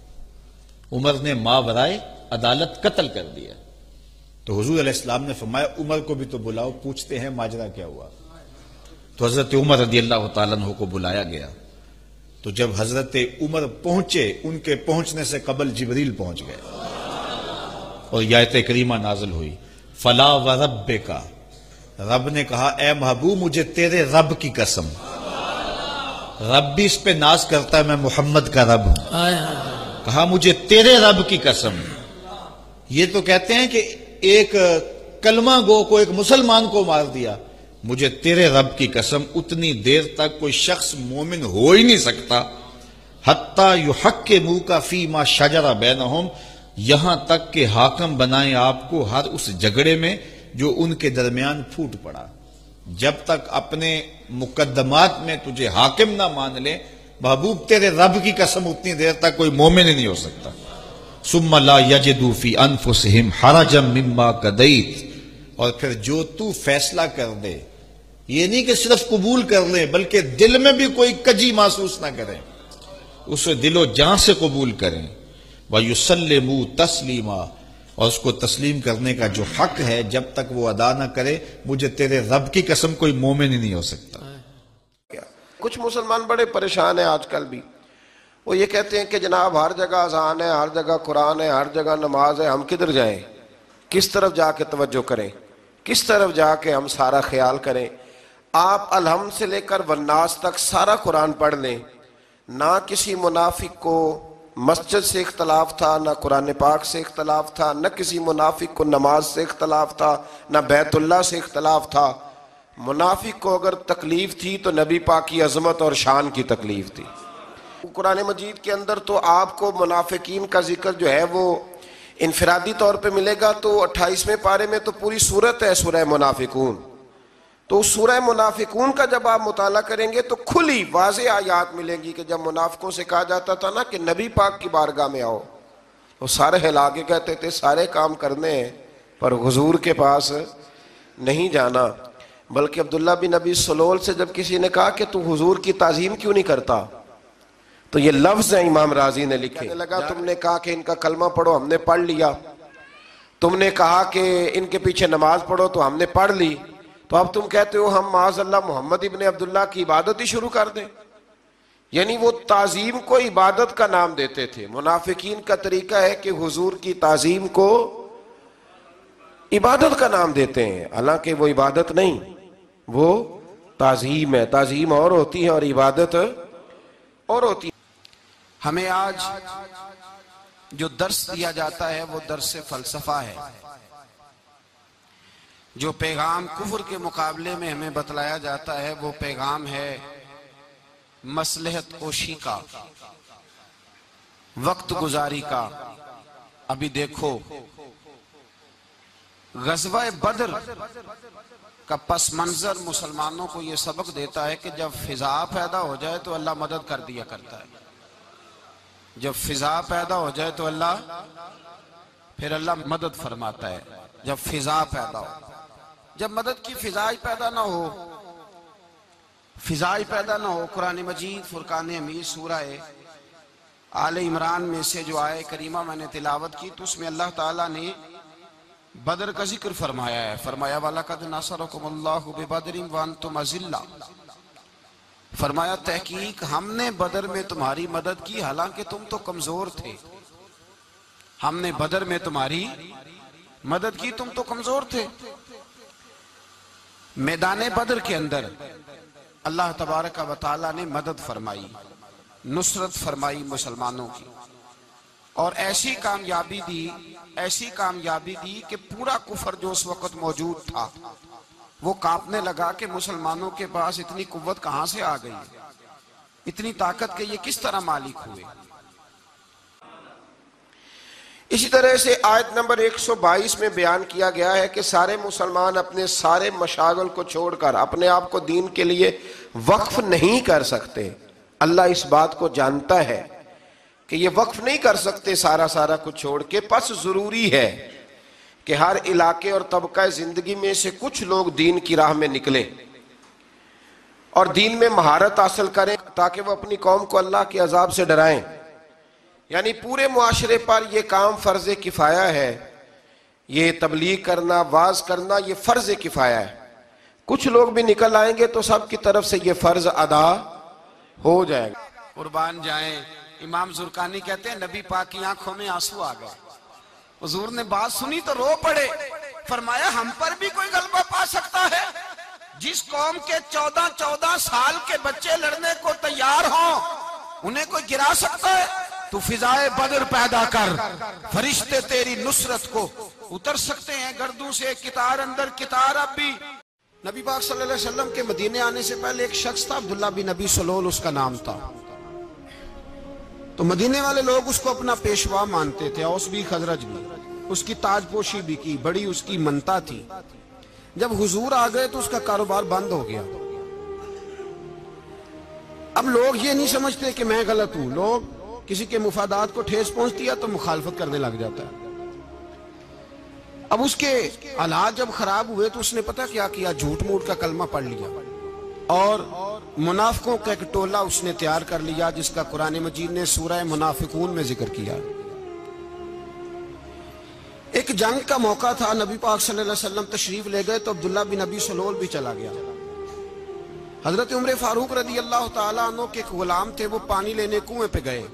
[SPEAKER 4] عمر نے ماورائے عدالت قتل کر دیا۔ تو حضور علیہ السلام نے فرمایا عمر کو بھی تو بلاؤ، پوچھتے ہیں ماجرا کیا ہوا۔ تو حضرت عمر رضی اللہ تعالیٰ عنہ کو بلایا گیا۔ تو جب حضرت عمر پہنچے، ان کے پہنچنے سے قبل جبریل پہنچ گئے اور یہ آیت کریمہ نازل ہوئی فلا وربک، رب نے کہا اے محبوب مجھے تیرے رب کی قسم، رب بھی اس پہ ناز کرتا ہے میں محمد کا رب ہوں، کہا مجھے تیرے رب کی قسم۔ یہ تو کہتے ہیں کہ ایک کلمہ گو کو، ایک مسلمان کو مار دیا، مجھے تیرے رب کی قسم اتنی دیر تک کوئی شخص مومن ہو ہی نہیں سکتا حتیٰ یحکموک فیما شجر بینہم، یہاں تک کہ حاکم بنائیں آپ کو ہر اس جھگڑے میں جو ان کے درمیان پھوٹ پڑا۔ جب تک اپنے مقدمات میں تجھے حاکم نہ مان لے، محبوب تیرے رب کی قسم اتنی دیر تک کوئی مومن ہی نہیں ہو سکتا۔ ثم لا یجدوا فی انفسہم حرجا مما قضیت، اور پھر جو تو فیصلہ کر دے، یہ نہیں کہ صرف قبول کر لیں بلکہ دل میں بھی کوئی کجی محسوس نہ کریں، اسے دل و جان سے قبول کریں۔ وَيُسَلِّمُوا تَسْلِيمًا، اور اس کو تسلیم کرنے کا جو حق ہے جب تک وہ ادا نہ کرے، مجھے تیرے رب کی قسم کوئی مومن ہی نہیں ہو سکتا۔
[SPEAKER 3] کچھ مسلمان بڑے پریشان ہیں آج کل بھی، وہ یہ کہتے ہیں کہ جناب ہر جگہ اذان ہے، ہر جگہ قرآن ہے، ہر جگہ نماز ہے، ہم کدھر جائیں، کس طرف جا کے توجہ کریں، کس طرف جا کے ہم سارا خیال کریں۔ آپ الحمد سے لے کر والناس تک سارا قرآن پڑھ لیں، نہ کسی منافق کو مسجد سے اختلاف تھا، نہ قرآن پاک سے اختلاف تھا، نہ کسی منافق کو نماز سے اختلاف تھا، نہ بیت اللہ سے اختلاف تھا۔ منافق کو اگر تکلیف تھی تو نبی پاک کی عظمت اور شان کی تکلیف تھی۔ قرآن مجید کے اندر تو آپ کو منافقین کا ذکر جو ہے وہ انفرادی طور پہ ملے گا، تو اٹھائیسویں پارے میں تو پوری سورت ہے سورہ منافقون۔ تو سورہ منافقون کا جب آپ مطالعہ کریں گے تو کھلی واضح آیات ملیں گی کہ جب منافقوں سے کہا جاتا تھا نا کہ نبی پاک کی بارگاہ میں آؤ، وہ سارے ہلا کے کہتے تھے سارے کام کرنے ہیں پر حضور کے پاس نہیں جانا۔ بلکہ عبداللہ بن ابی سلول سے جب کسی نے کہا کہ تو حضور کی تعظیم کیوں نہیں کرتا، تو یہ لفظ ہیں امام راضی نے لکھے، کہنے لگا تم نے کہا کہ ان کا کلمہ پڑھو، ہم نے پڑھ لیا، تم نے کہا کہ ان کے پیچھے نماز پڑھو تو ہم نے پڑھ لی، تو اب تم کہتے ہو ہم معاذ اللہ محمد ابن عبداللہ کی عبادت ہی شروع کر دیں۔ یعنی وہ تعظیم کو عبادت کا نام دیتے تھے. منافقین کا طریقہ ہے کہ حضور کی تعظیم کو عبادت کا نام دیتے ہیں، حالانکہ وہ عبادت نہیں، وہ تعظیم ہے. تعظیم اور ہوتی ہے اور عبادت اور ہوتی ہے. ہمیں آج جو درس دیا جاتا ہے وہ درس فلسفہ ہے. جو پیغام کفر کے مقابلے میں ہمیں بتلایا جاتا ہے وہ پیغام ہے مصلحت کوشی کا، وقت گزاری کا. ابھی دیکھو غزوہ بدر کا پس منظر مسلمانوں کو یہ سبق دیتا ہے کہ جب فضا پیدا ہو جائے تو اللہ مدد کر دیا کرتا ہے. جب فضا پیدا ہو جائے تو اللہ پھر اللہ مدد فرماتا ہے. جب فضا پیدا ہو، جب مدد کی فضا ہی پیدا نہ ہو، فضا ہی پیدا نہ ہو. قرآن مجید فرقان حمید سورہ آل عمران میں سے جو آیہ کریمہ میں نے تلاوت کی تو اس میں اللہ تعالیٰ نے بدر کا ذکر فرمایا ہے. فرمایا وَلَقَدْ نَصَرَكُمُ اللَّهُ بِبَدْرٍ وَأَنْتُمْ أَذِلَّةٌ. فرمایا تحقیق ہم نے بدر میں تمہاری مدد کی حالانکہ تم تو کمزور تھے. ہم نے بدر میں تمہاری مدد کی، تم تو کمزور تھے. میدان بدر کے اندر اللہ تبارک و تعالیٰ نے مدد فرمائی، نصرت فرمائی مسلمانوں کی، اور ایسی کامیابی دی ایسی کامیابی دی کہ پورا کفر جو اس وقت موجود تھا وہ کانپنے لگا کہ مسلمانوں کے پاس اتنی قوت کہاں سے آ گئی، اتنی طاقت کہ یہ کس طرح مالک ہوئے. اسی طرح سے آیت نمبر ایک سو بائیس میں بیان کیا گیا ہے کہ سارے مسلمان اپنے سارے مشاغل کو چھوڑ کر اپنے آپ کو دین کے لیے وقف نہیں کر سکتے. اللہ اس بات کو جانتا ہے کہ یہ وقف نہیں کر سکتے سارا سارا کچھ چھوڑ کے. پس ضروری ہے کہ ہر علاقے اور طبقہ زندگی میں سے کچھ لوگ دین کی راہ میں نکلیں اور دین میں مہارت حاصل کریں تاکہ وہ اپنی قوم کو اللہ کے عذاب سے ڈرائیں. یعنی پورے معاشرے پر یہ کام فرض کفایہ ہے. یہ تبلیغ کرنا، واعظ کرنا یہ فرض کفایہ ہے. کچھ لوگ بھی نکل آئیں گے تو سب کی طرف سے یہ فرض ادا ہو جائے گا. قربان جائیں. امام زرقانی کہتے ہیں نبی پاک کی آنکھوں میں آنسو آ گئے. حضور نے بات سنی تو رو پڑے. فرمایا ہم پر بھی کوئی غلبہ پا سکتا ہے؟ جس قوم کے چودہ چودہ سال کے بچے لڑنے کو تیار ہوں انہیں کوئی گرا سکتا ہے؟ تو فضائے بدر پیدا کر، فرشتے تیری نصرت کو اتر سکتے ہیں گردوں سے کتار اندر کتار. اب بھی نبی پاک صلی اللہ علیہ وسلم کے مدینے آنے سے پہلے ایک شخص تھا، عبداللہ بن نبی سلول اس کا نام تھا. تو مدینے والے لوگ اس کو اپنا پیشوا مانتے تھے، اوس بھی خزرج بھی. اس کی تاج پوشی بھی کی، بڑی اس کی منتا تھی. جب حضور آ گئے تو اس کا کاروبار بند ہو گیا. اب لوگ یہ نہیں سمجھتے کہ میں غلط ہوں. لوگ کسی کے مفادات کو ٹھیس پہنچتی ہے تو مخالفت کرنے لگ جاتا ہے. اب اس کے حالات جب خراب ہوئے تو اس نے پتہ کیا کیا، جھوٹ موٹ کا کلمہ پڑھ لیا اور منافقوں کا ایک ٹولہ اس نے تیار کر لیا جس کا قرآن مجید نے سورہ منافقون میں ذکر کیا. ایک جنگ کا موقع تھا، نبی پاک صلی اللہ علیہ وسلم تشریف لے گئے تو عبداللہ بن نبی سلول بھی چلا گیا. حضرت عمر فاروق رضی اللہ تعالیٰ عنہ کے ایک غلام تھے، وہ پانی لینے کنویں پہ گئے.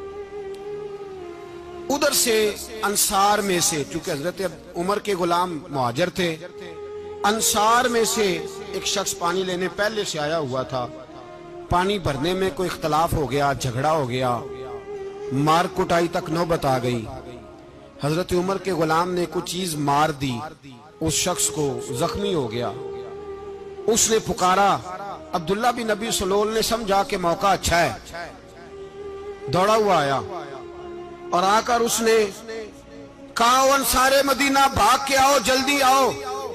[SPEAKER 3] ادھر سے انصار میں سے، چونکہ حضرت عمر کے غلام مہاجر تھے، انصار میں سے ایک شخص پانی لینے پہلے سے آیا ہوا تھا. پانی بھرنے میں کوئی اختلاف ہو گیا، جھگڑا ہو گیا، مار کٹائی تک نوبت آ گئی. حضرت عمر کے غلام نے کچھ چیز مار دی، اس شخص کو زخمی ہو گیا. اس نے پکارا. عبداللہ بن نبی سلول نے سمجھا کہ موقع اچھا ہے، دوڑا ہوا آیا اور آ کر اس نے کہا انصار مدینہ بھاگ کے آؤ، جلدی آؤ.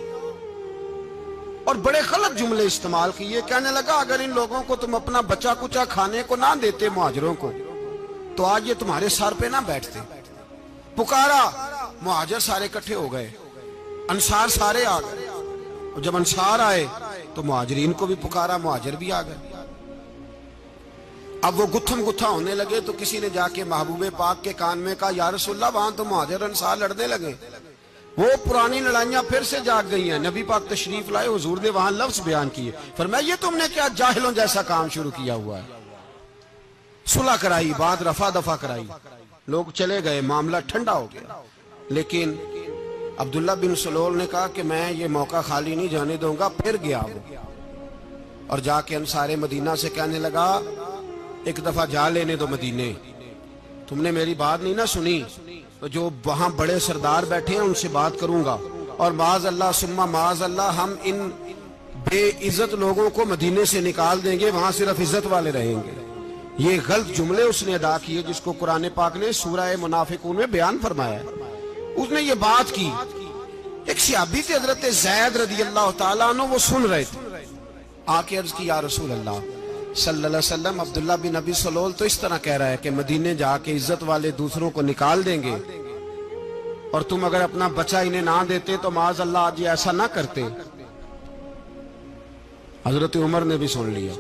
[SPEAKER 3] اور بڑے غلط جملے استعمال کیے. کہنے لگا اگر ان لوگوں کو تم اپنا بچا کچا کھانے کو نہ دیتے مہاجروں کو تو آج یہ تمہارے سر پہ نہ بیٹھتے. پکارا، مہاجر سارے اکٹھے ہو گئے، انصار سارے آ گئے. اور جب انصار آئے تو مہاجرین کو بھی پکارا، مہاجر بھی آ گئے. اب وہ گتھم گتھا ہونے لگے تو کسی نے جا کے محبوب پاک کے کان میں کہا یا رسول اللہ وہاں تو مہاجر انصار لڑنے لگے. وہ پرانی لڑائیاں پھر سے جاگ گئی ہیں. نبی پاک تشریف لائے، حضور نے وہاں لفظ بیان کیے، فرمایا یہ تم نے کیا جاہلوں جیسا کام شروع کیا ہوا ہے. सुलह कराई, बात रफा दफा कराई, लोग चले गए, मामला ठंडा हो गया। लेकिन अब्दुल्ला बिन सलोल ने कहा कि मैं ये मौका खाली नहीं जाने दूंगा। फिर गया वो और जाके अंसारे मदीना से कहने लगा, एक दफा जा लेने दो मदीने, तुमने मेरी बात नहीं ना सुनी तो जो वहां बड़े सरदार बैठे हैं उनसे बात करूंगा, और माज अल्लाह सुम्मा माज अल्लाह हम इन बेइज्जत लोगों को मदीने से निकाल देंगे, वहां सिर्फ इज्जत वाले रहेंगे। ये गलत जुमले उसने अदा किए जिसको कुरान पाक ने सूरह मुनाफिकून में बयान फरमाया है। उसने ये बात की। एक सहाबी थे हजरत ज़ैद रज़ी अल्लाह तआला अन्हु, वो सुन रहे थे। आके अर्ज की, या रसूल अल्लाह सल्लल्लाहु अलैहि वसल्लम, अब्दुल्ला बिन अबी सलोल तो इस तरह कह रहा है कि मदीने जाके इज्जत वाले दूसरों को निकाल देंगे, और तुम अगर अपना बच्चा इन्हें ना देते तो माज अल्लाह आज ऐसा ना करते। हजरत उमर ने भी सुन लिया।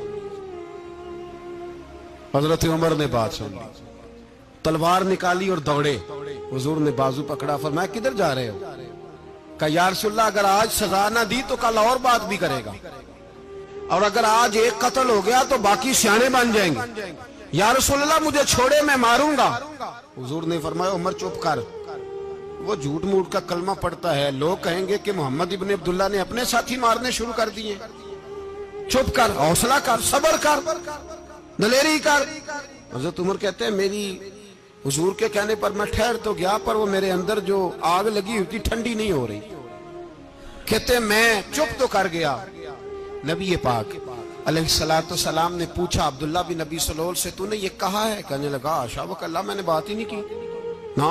[SPEAKER 3] हजरत उमर ने बात सुन ली, तलवार निकाली और दौड़े। हुजूर ने बाजू पकड़ा, फरमाया किधर जा रहे हो? कहा या रसूलल्लाह, अगर आज सजा ना दी तो कल और बात भी करेगा, और अगर आज एक कत्ल हो गया तो बाकी सियाने बन जाएंगे। या रसूलल्लाह मुझे छोड़े, मैं मारूंगा। हुजूर ने फरमाया उमर चुप कर, वो झूठ मूठ का कलमा पढ़ता है, लोग कहेंगे कि मोहम्मद इब्ने अब्दुल्ला ने अपने साथी मारने शुरू कर दिए। चुप कर, हौसला कर, सब्र कर, दलेरी कर। हजरत उमर कहते हैं मेरी हुजूर के कहने पर मैं ठहर तो गया, पर वो मेरे अंदर जो आग लगी हुई थी ठंडी नहीं हो रही। कहते मैं चुप तो कर गया। नबी पाक अलैहिस्सलातु सलाम ने पूछा अब्दुल्ला बिन नबी सलोल से, तूने ये कहा है? कहने लगा आशा वकल्ला, मैंने बात ही नहीं की ना।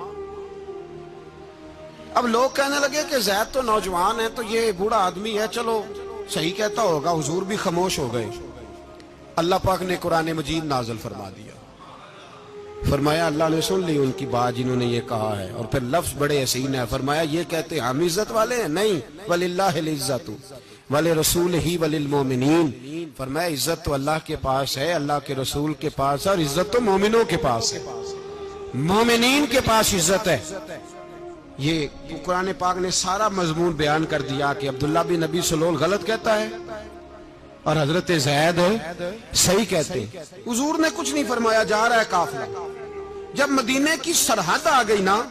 [SPEAKER 3] अब लोग कहने लगे कि ज़ैद तो नौजवान है, तो ये बूढ़ा आदमी है, चलो सही कहता होगा। हुजूर भी खामोश हो गए। अल्लाह पाक ने कुरान मजीद नाज़िल फरमा दिया। फरमाया अल्लाह ने सुन ली उनकी बात जिन्होंने ये कहा है, और फिर लफ्ज बड़े हसीन है। फरमाया ये कहते हम इज्जत वाले हैं? नहीं, वलिल्लाहिल इज्जतु वले रसूल ही वलिल मोमिनीन। फरमाया इज्जत तो अल्लाह के पास है, अल्लाह के रसूल के पास है, और इज्जत तो मोमिनों के पास है, मोमिनीन के पास इज्जत है। ये कुरान पाक ने सारा मजमून बयान कर दिया कि अब्दुल्ला बिन नबी सलोल गलत कहता है और हजरत ज़ैद सही कहते। हुजूर ने कुछ नहीं फरमाया, जा रहा है काफिला। जब मदीने की सरहद आ गई ना,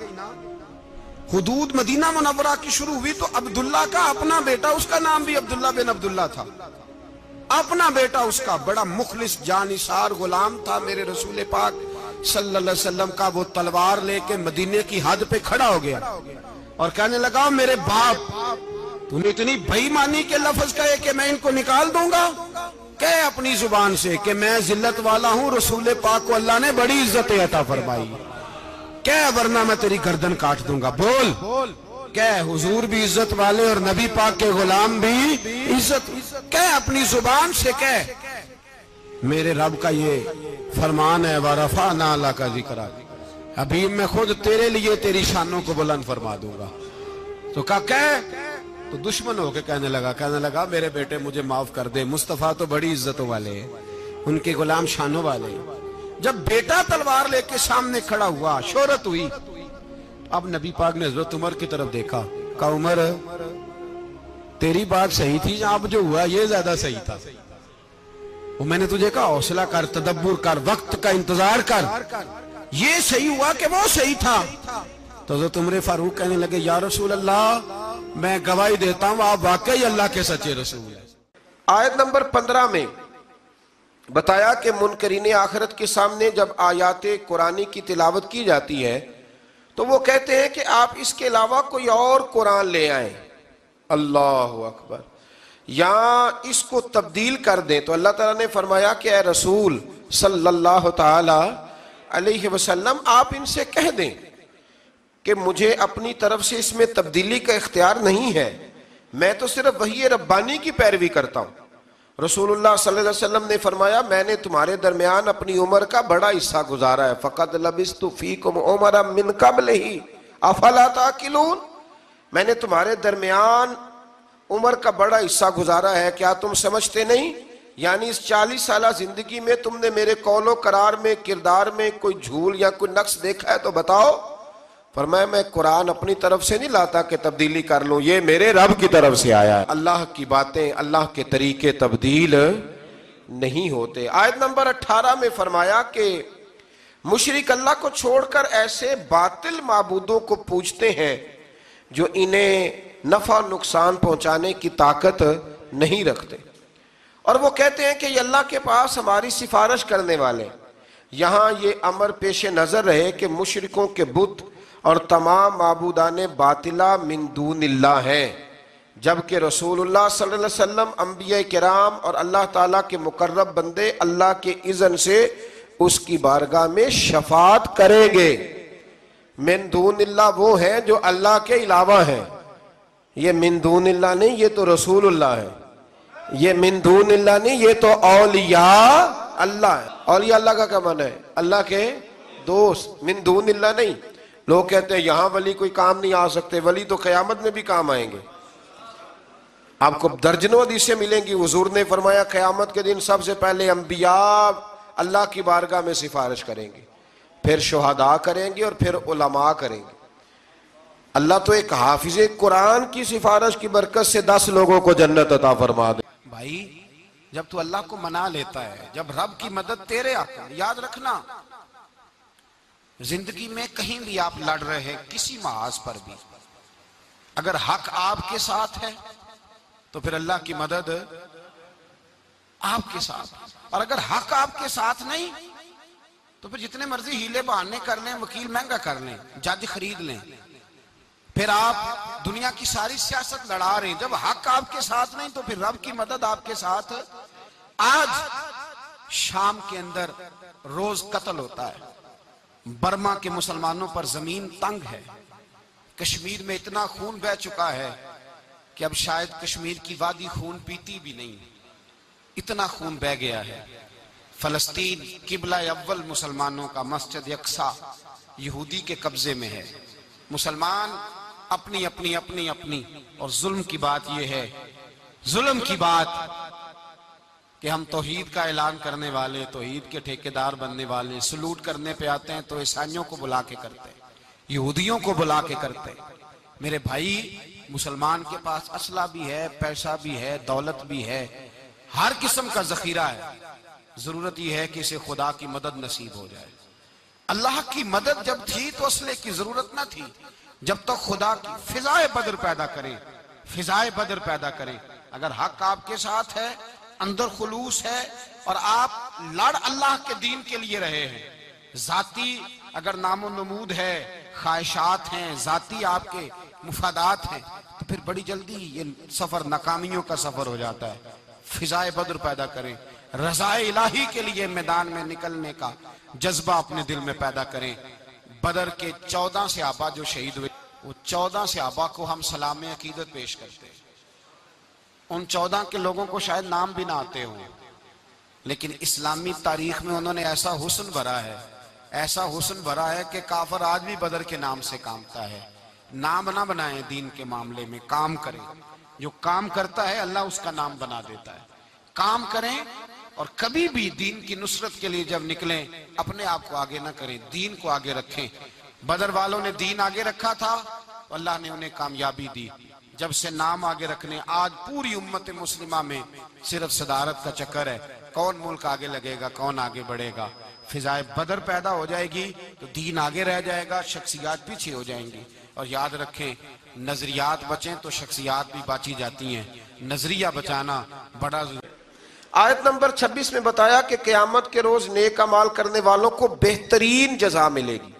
[SPEAKER 3] हुदूद मदीना मुनव्वरा की शुरू हुई, तो अब्दुल्ला का अपना बेटा, उसका नाम भी अब्दुल्ला बिन अब्दुल्ला था, अपना बेटा उसका बड़ा मुखलिस जानिसार गुलाम था मेरे रसूल पाक सल्लल्लाहु अलैहि वसल्लम का। वो तलवार लेके मदीने की हद पे खड़ा हो गया और कहने लगा मेरे बाप, तूने इतनी बेईमानी के लफ्ज कहे कि मैं इनको निकाल दूंगा? कह अपनी जुबान से कि मैं जिल्लत वाला हूं, रसूल पाक को अल्लाह ने बड़ी इज्जत अता फरमाई। कह वरना मैं तेरी गर्दन काट दूंगा। बोल, कह हुजूर भी इज्जत वाले और नबी पाक के गुलाम भी इज्जत। कह अपनी जुबान से, कह मेरे रब का ये फरमान है, वरफा नाला का जिक्र, अभी मैं खुद तेरे लिए तेरी शानों को बुलंद फरमा दूंगा। तो कहा कह, तो दुश्मन होके कहने लगा कहने लगा मेरे बेटे मुझे माफ कर दे, मुस्तफा तो बड़ी इज्जतों वाले हैं, उनके गुलाम शानों वाले। जब बेटा तलवार लेके सामने खड़ा हुआ, शोहरत हुई। अब नबी पाक ने हजरत उमर की तरफ देखा, कहा उमर तेरी बात सही थी, अब जो हुआ ये ज्यादा सही था। वो मैंने तुझे कहा हौसला कर, तदब्बुर कर, वक्त का इंतजार कर, ये सही हुआ कि वो सही था। तो हजरत उमर फारूक कहने लगे या रसूल अल्लाह, मैं गवाही देता हूं आप वाकई अल्लाह के सच्चे रसूल हैं। आयत नंबर पंद्रह में बताया कि मुनकरीन आखिरत के सामने जब आयाते कुरानी की तिलावत की जाती है तो वो कहते हैं कि आप इसके अलावा कोई और कुरान ले आए, अल्लाह अकबर, या इसको तब्दील कर दें। तो अल्लाह ताला ने फरमाया कि ए रसूल सल्लल्लाहु ताला अलैहि वसल्लम, आप इनसे कह दें कि मुझे अपनी तरफ से इसमें तब्दीली का इख्तियार नहीं है, मैं तो सिर्फ वही रब्बानी की पैरवी करता हूँ। रसूलुल्लाह सल्लल्लाहु अलैहि वसल्लम ने फरमाया मैंने तुम्हारे दरमियान अपनी उम्र का बड़ा हिस्सा गुजारा है, फ़क़द लबिस्तु फ़ीकुम उमरा मिन क़ब्लिही अफ़ला ताक़िलून, मैंने तुम्हारे दरमियान उम्र का बड़ा हिस्सा गुजारा है, क्या तुम समझते नहीं? यानी इस चालीस साल जिंदगी में तुमने मेरे कौलो करार में, किरदार में कोई झूल या कोई नक्स देखा है तो बताओ। फरमाया मैं कुरान अपनी तरफ से नहीं लाता कि तब्दीली कर लूं, ये मेरे रब की तरफ से आया है। अल्लाह की बातें, अल्लाह के तरीके तब्दील نہیں ہوتے۔ آیت نمبر اٹھارہ میں فرمایا کہ مشرک اللہ کو چھوڑ کر ایسے باطل معبودوں کو پوجتے ہیں جو انہیں نفع نقصان پہنچانے کی طاقت نہیں رکھتے، اور وہ کہتے ہیں کہ یہ اللہ کے پاس ہماری سفارش کرنے والے۔ یہاں یہ امر پیش نظر رہے کہ مشرکوں کے بت اور تمام معبودان باطلہ من دون اللہ ہیں، جبکہ رسول اللہ صلی اللہ علیہ وسلم، انبیاء کرام اور اللہ تعالیٰ کے مقرب بندے اللہ کے اذن سے اس کی بارگاہ میں شفاعت کریں گے۔ من دون اللہ وہ ہیں جو اللہ کے علاوہ ہیں، یہ من دون اللہ نہیں، یہ تو رسول اللہ ہے۔ یہ من دون اللہ نہیں، یہ تو اولیاء اللہ ہے۔ اولیاء اللہ کا کیا معنی ہے؟ اللہ کے دوست۔ من دون اللہ نہیں۔ لوگ کہتے ہیں یہاں ولی کوئی کام نہیں آ سکتے، ولی تو قیامت میں بھی کام آئیں گے۔ آپ کو درجنوں حدیثیں ملیں گی، حضور نے فرمایا قیامت کے دن سب سے پہلے انبیاء اللہ کی بارگاہ میں سفارش کریں گے، پھر شہداء کریں گے، اور پھر علماء کریں گے۔ اللہ تو ایک حافظ قرآن کی سفارش کی برکت سے دس لوگوں کو جنت عطا فرما دے۔
[SPEAKER 1] بھائی جب تو اللہ کو منا لیتا ہے، جب رب کی مدد تیرے آتا ہے، یاد رکھنا زندگی میں کہیں بھی آپ لڑ رہے ہیں، کسی محاذ پر بھی، اگر حق آپ کے ساتھ ہے تو پھر اللہ کی مدد آپ کے ساتھ، اور اگر حق آپ کے ساتھ نہیں تو پھر جتنے مرضی ہیلے بہانے کر لیں، وکیل مہنگا کر لیں، جج خرید لیں، پھر آپ دنیا کی ساری سیاست لڑا رہے ہیں، جب حق آپ کے ساتھ نہیں تو پھر رب کی مدد آپ کے ساتھ۔ آج شام کے اندر روز قتل ہوتا ہے، برما کے مسلمانوں پر زمین تنگ ہے، کشمیر میں اتنا خون بہہ چکا ہے کہ اب شاید کشمیر کی وادی خون پیتی بھی نہیں، اتنا خون بہہ گیا ہے۔ فلسطین قبلہ اول مسلمانوں کا، مسجد اقصی یہودی کے قبضے میں ہے، مسلمان اپنی اپنی اپنی اپنی، اور ظلم کی بات یہ ہے، ظلم کی بات کہ ہم توحید کا اعلان کرنے والے، توحید کے ٹھیکیدار بننے والے، سلوٹ کرنے پہ آتے ہیں تو عیسائیوں کو بلا کے کرتے ہیں، یہودیوں کو بلا کے کرتے ہیں۔ میرے بھائی، مسلمان کے پاس اسلحہ بھی ہے، پیسہ بھی ہے، دولت بھی ہے، ہر قسم کا ذخیرہ ہے، ضرورت یہ ہے کہ اسے خدا کی مدد نصیب ہو جائے۔ اللہ کی مدد جب تھی تو اسلحے کی ضرورت نہ تھی، جب تک خدا کی فضائے بدر پیدا کریں، فضائے بدر پیدا کریں۔ اگر حق آپ کے ساتھ ہے، اندر خلوص ہے، اور آپ لڑ اللہ کے دین کے لیے رہے ہیں، ذاتی اگر نام و نمود ہے، خواہشات ہیں، ذاتی آپ کے مفادات ہیں، تو پھر بڑی جلدی یہ سفر ناکامیوں کا سفر ہو جاتا ہے۔ فضائے بدر پیدا کریں، رضائے الہی کے لیے میدان میں نکلنے کا جذبہ اپنے دل میں پیدا کریں۔ بدر کے چودہ صحابہ جو شہید ہوئے، وہ چودہ صحابہ کو ہم سلام عقیدت پیش کرتے ہیں۔ ان چودہ کے لوگوں کو شاید نام بھی نہ آتے ہوں، لیکن اسلامی تاریخ میں انہوں نے ایسا حسن بھرا ہے، ایسا حسن بھرا ہے کہ کافر آج بھی بدر کے نام سے کامتا ہے۔ نام نہ بنائیں دین کے معاملے میں، کام کریں۔ جو کام کرتا ہے اللہ اس کا نام بنا دیتا ہے۔ کام کریں، اور کبھی بھی دین کی نصرت کے لیے جب نکلیں اپنے آپ کو آگے نہ کریں، دین کو آگے رکھیں۔ بدر والوں نے دین آگے رکھا تھا، اللہ نے انہیں کامیابی دی۔ جب سے نام آگے رکھنے، آج پوری امت مسلمہ میں صرف صدارت کا چکر ہے، کون ملک آگے لگے گا، کون آگے بڑھے گا۔ فضائے بدر پیدا ہو جائے گی تو دین آگے رہ جائے گا، شخصیات پیچھے ہو جائیں گی۔ اور یاد رکھیں، نظریات بچیں تو شخصیات بھی باچی جاتی ہیں، نظریہ بچانا بڑا ضروری۔
[SPEAKER 3] آیت نمبر چھبیس میں بتایا کہ قیامت کے روز نیک اعمال کرنے والوں کو بہترین جزا ملے گی،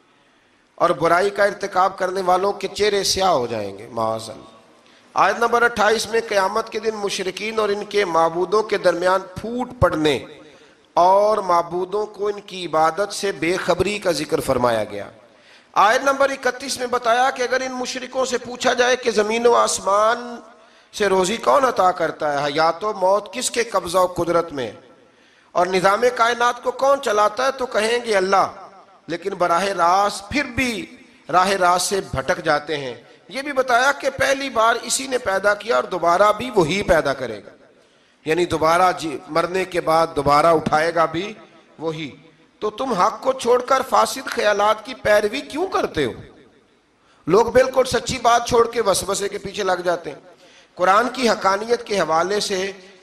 [SPEAKER 3] اور برائی کا ارتکاب کرنے والوں کے چہرے سیاہ ہو جائیں گے، معاذ اللہ۔ آیت نمبر اٹھائیس میں قیامت کے دن مشرکین اور ان کے معبودوں کے درمیان پھوٹ پڑنے اور معبودوں کو ان کی عبادت سے بے خبری کا ذکر فرمایا گیا۔ آیت نمبر اکتیس میں بتایا کہ اگر ان مشرکوں سے پوچھا جائے کہ زمین و آسمان سے روزی کون عطا کرتا ہے، حیات و موت کس کے قبضہ و قدرت میں، اور نظام کائنات کو کون چلاتا ہے، تو کہیں گے اللہ، لیکن براہ راست پھر بھی راہ راست سے بھٹک جاتے ہیں۔ یہ بھی بتایا کہ پہلی بار اسی نے پیدا کیا اور دوبارہ بھی وہی پیدا کرے گا، یعنی دوبارہ جی مرنے کے بعد دوبارہ اٹھائے گا بھی وہی۔ تو تم حق کو چھوڑ کر فاسد خیالات کی پیروی کیوں کرتے ہو؟ لوگ بالکل سچی بات چھوڑ کے وسوسے کے پیچھے لگ جاتے ہیں۔ قرآن کی حقانیت کے حوالے سے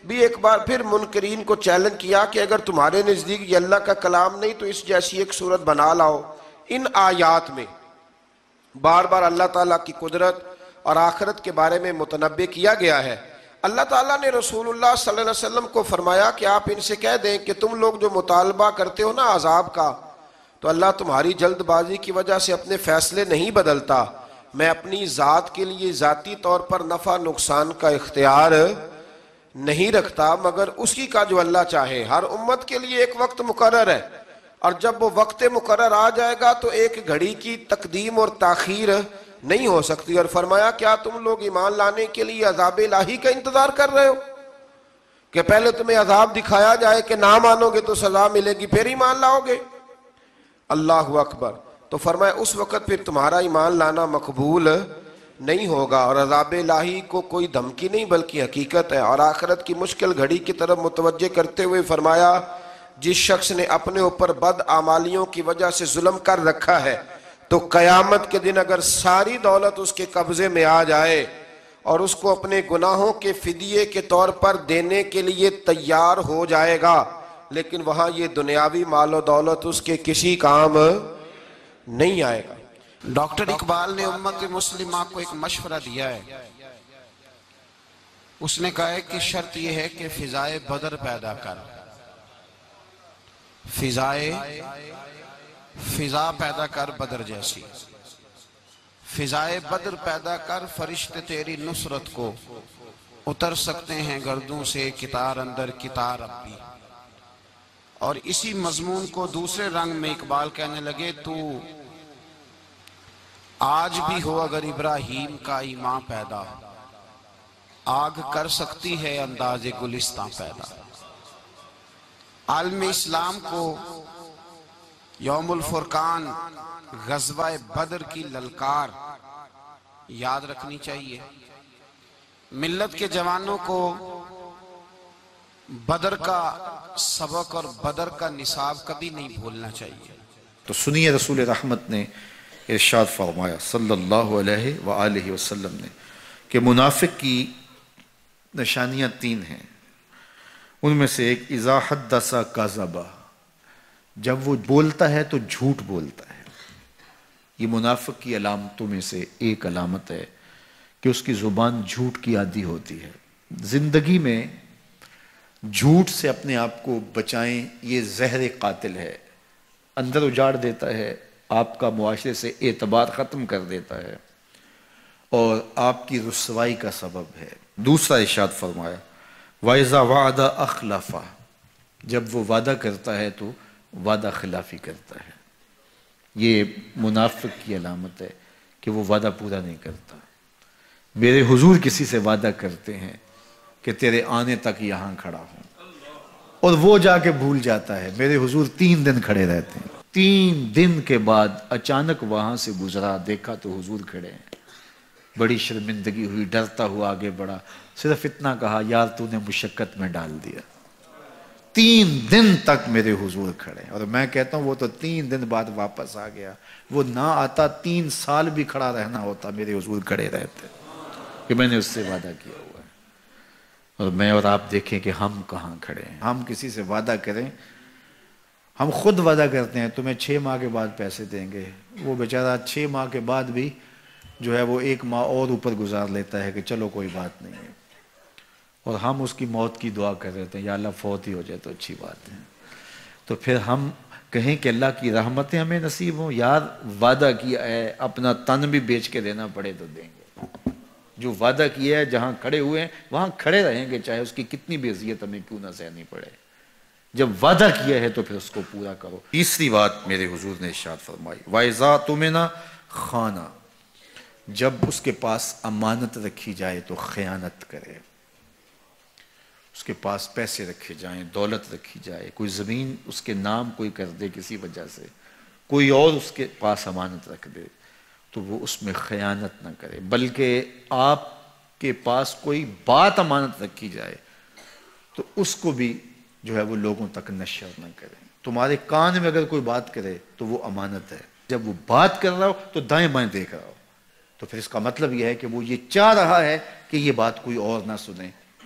[SPEAKER 3] بھی ایک بار پھر منکرین کو چیلنج کیا کہ اگر تمہارے نزدیک یہ اللہ کا کلام نہیں تو اس جیسی ایک صورت بنا لاؤ۔ ان آیات میں بار بار اللہ تعالیٰ کی قدرت اور آخرت کے بارے میں متنبع کیا گیا ہے۔ اللہ تعالیٰ نے رسول اللہ صلی اللہ علیہ وسلم کو فرمایا کہ آپ ان سے کہہ دیں کہ تم لوگ جو مطالبہ کرتے ہو نا عذاب کا، تو اللہ تمہاری جلد بازی کی وجہ سے اپنے فیصلے نہیں بدلتا۔ میں اپنی ذات کے لیے ذاتی طور پر نفع نقصان کا اختیار نہیں رکھتا مگر اسی کا جو اللہ چاہے۔ ہر امت کے لیے ایک وقت مقرر ہے، اور جب وہ وقت مقرر آ جائے گا تو ایک گھڑی کی تقدیم اور تاخیر نہیں ہو سکتی۔ اور فرمایا کیا تم لوگ ایمان لانے کے لیے عذاب الہی کا انتظار کر رہے ہو کہ پہلے تمہیں عذاب دکھایا جائے کہ نہ مانو گے تو سزا ملے گی پھر ایمان لاؤ گے؟ اللہ اکبر۔ تو فرمایا اس وقت پھر تمہارا ایمان لانا مقبول نہیں ہوگا، اور عذاب الہی کو کوئی دھمکی نہیں بلکہ حقیقت ہے۔ اور آخرت کی مشکل گھڑی کی طرف متوجہ کرتے ہوئے فرمایا جس شخص نے اپنے اوپر بد اعمالیوں کی وجہ سے ظلم کر رکھا ہے تو قیامت کے دن اگر ساری دولت اس کے قبضے میں آ جائے اور اس کو اپنے گناہوں کے فدیے کے طور پر دینے کے لیے تیار ہو جائے گا، لیکن وہاں یہ دنیاوی مال و دولت اس کے کسی کام نہیں آئے گا۔ ڈاکٹر اقبال نے امت مسلمہ کو ایک مشورہ دیا ہے۔ اس نے کہا ہے کہ شرط یہ ہے کہ فضائے بدر پیدا کر، فضائے فضا پیدا کر بدر جیسی، فضائے بدر پیدا کر، فرشتے تیری نصرت کو اتر سکتے ہیں گردوں سے کتار اندر کتار اب بھی۔ اور اسی مضمون کو دوسرے رنگ میں اقبال کہنے لگے تو آج بھی ہو اگر ابراہیم کا ایمان پیدا، آگ کر سکتی ہے انداز گلستان پیدا۔ عالم اسلام کو یوم الفرقان غزوہ بدر کی للکار یاد رکھنی چاہیے۔ ملت کے جوانوں کو بدر کا سبق اور بدر کا نصاب کبھی نہیں بھولنا چاہیے۔
[SPEAKER 4] تو سنیے رسول رحمت نے ارشاد فرمایا صلی اللہ علیہ وآلہ وسلم نے کہ منافق کی نشانیاں تین ہیں، ان میں سے ایک اذا حدث کذب، جب وہ بولتا ہے تو جھوٹ بولتا ہے۔ یہ منافق کی علامتوں میں سے ایک علامت ہے کہ اس کی زبان جھوٹ کی عادی ہوتی ہے۔ زندگی میں جھوٹ سے اپنے آپ کو بچائیں، یہ زہر قاتل ہے، اندر اجاڑ دیتا ہے، آپ کا معاشرے سے اعتبار ختم کر دیتا ہے اور آپ کی رسوائی کا سبب ہے۔ دوسرا ارشاد فرمایا وَإِذَا وَعَدَ أَخْلَفَ، جب وہ وعدہ کرتا ہے تو وعدہ خلافی کرتا ہے۔ یہ منافق کی علامت ہے کہ وہ وعدہ پورا نہیں کرتا۔ میرے حضور کسی سے وعدہ کرتے ہیں کہ تیرے آنے تک یہاں کھڑا ہوں، اور وہ جا کے بھول جاتا ہے۔ میرے حضور تین دن کھڑے رہتے ہیں، تین دن کے بعد اچانک وہاں سے گزرا، دیکھا تو حضور کھڑے ہیں۔ بڑی شرمندگی ہوئی، ڈرتا ہوا آگے بڑھا، صرف اتنا کہا یار تو نے مشقت میں ڈال دیا۔ تین دن تک میرے حضور کھڑے، اور میں کہتا ہوں وہ تو تین دن بعد واپس آ گیا، وہ نہ آتا تین سال بھی کھڑا رہنا ہوتا، میرے حضور کھڑے رہتے کہ میں نے اس سے وعدہ کیا ہوا ہے۔ اور میں اور آپ دیکھیں کہ ہم کہاں کھڑے ہیں۔ ہم کسی سے وعدہ کریں، ہم خود وعدہ کرتے ہیں تمہیں چھ ماہ کے بعد پیسے دیں گے، وہ بیچارہ چھ ماہ کے بعد بھی جو ہے وہ ایک ماہ اور اوپر گزار لیتا ہے کہ چلو کوئی بات نہیں ہے، اور ہم اس کی موت کی دعا کر رہے ہیں یا اللہ فوت ہی ہو جائے تو اچھی بات ہے۔ تو پھر ہم کہیں کہ اللہ کی رحمتیں ہمیں نصیب ہوں، یار وعدہ کیا ہے اپنا تن بھی بیچ کے دینا پڑے تو دیں گے، جو وعدہ کیا ہے جہاں کھڑے ہوئے ہیں وہاں کھڑے رہیں گے، چاہے اس کی کتنی بھی اذیت ہمیں کیوں نہ سہنی پڑے۔ جب وعدہ کیا ہے تو پھر اس کو پورا کرو۔ تیسری بات میرے حضور نے ارشاد فرمائی وَإِذَا تُمِنَ خَانَ، جب اس کے پاس امانت رکھی جائے تو خیانت کرے۔ اس کے پاس پیسے رکھے جائیں، دولت رکھی جائے، کوئی زمین اس کے نام کوئی کر دے کسی وجہ سے، کوئی اور اس کے پاس امانت رکھ دے تو وہ اس میں خیانت نہ کرے، بلکہ آپ کے پاس کوئی بات امانت رکھی جائے تو اس کو بھی جو ہے وہ لوگوں تک نشر نہ کرے۔ تمہارے کان میں اگر کوئی بات کرے تو وہ امانت ہے، جب وہ بات کر رہا ہو تو دائیں بائیں دیکھ رہا ہو، تو پھر اس کا مطلب یہ ہے کہ وہ یہ چاہ رہا ہے کہ یہ بات کوئی اور نہ سنے،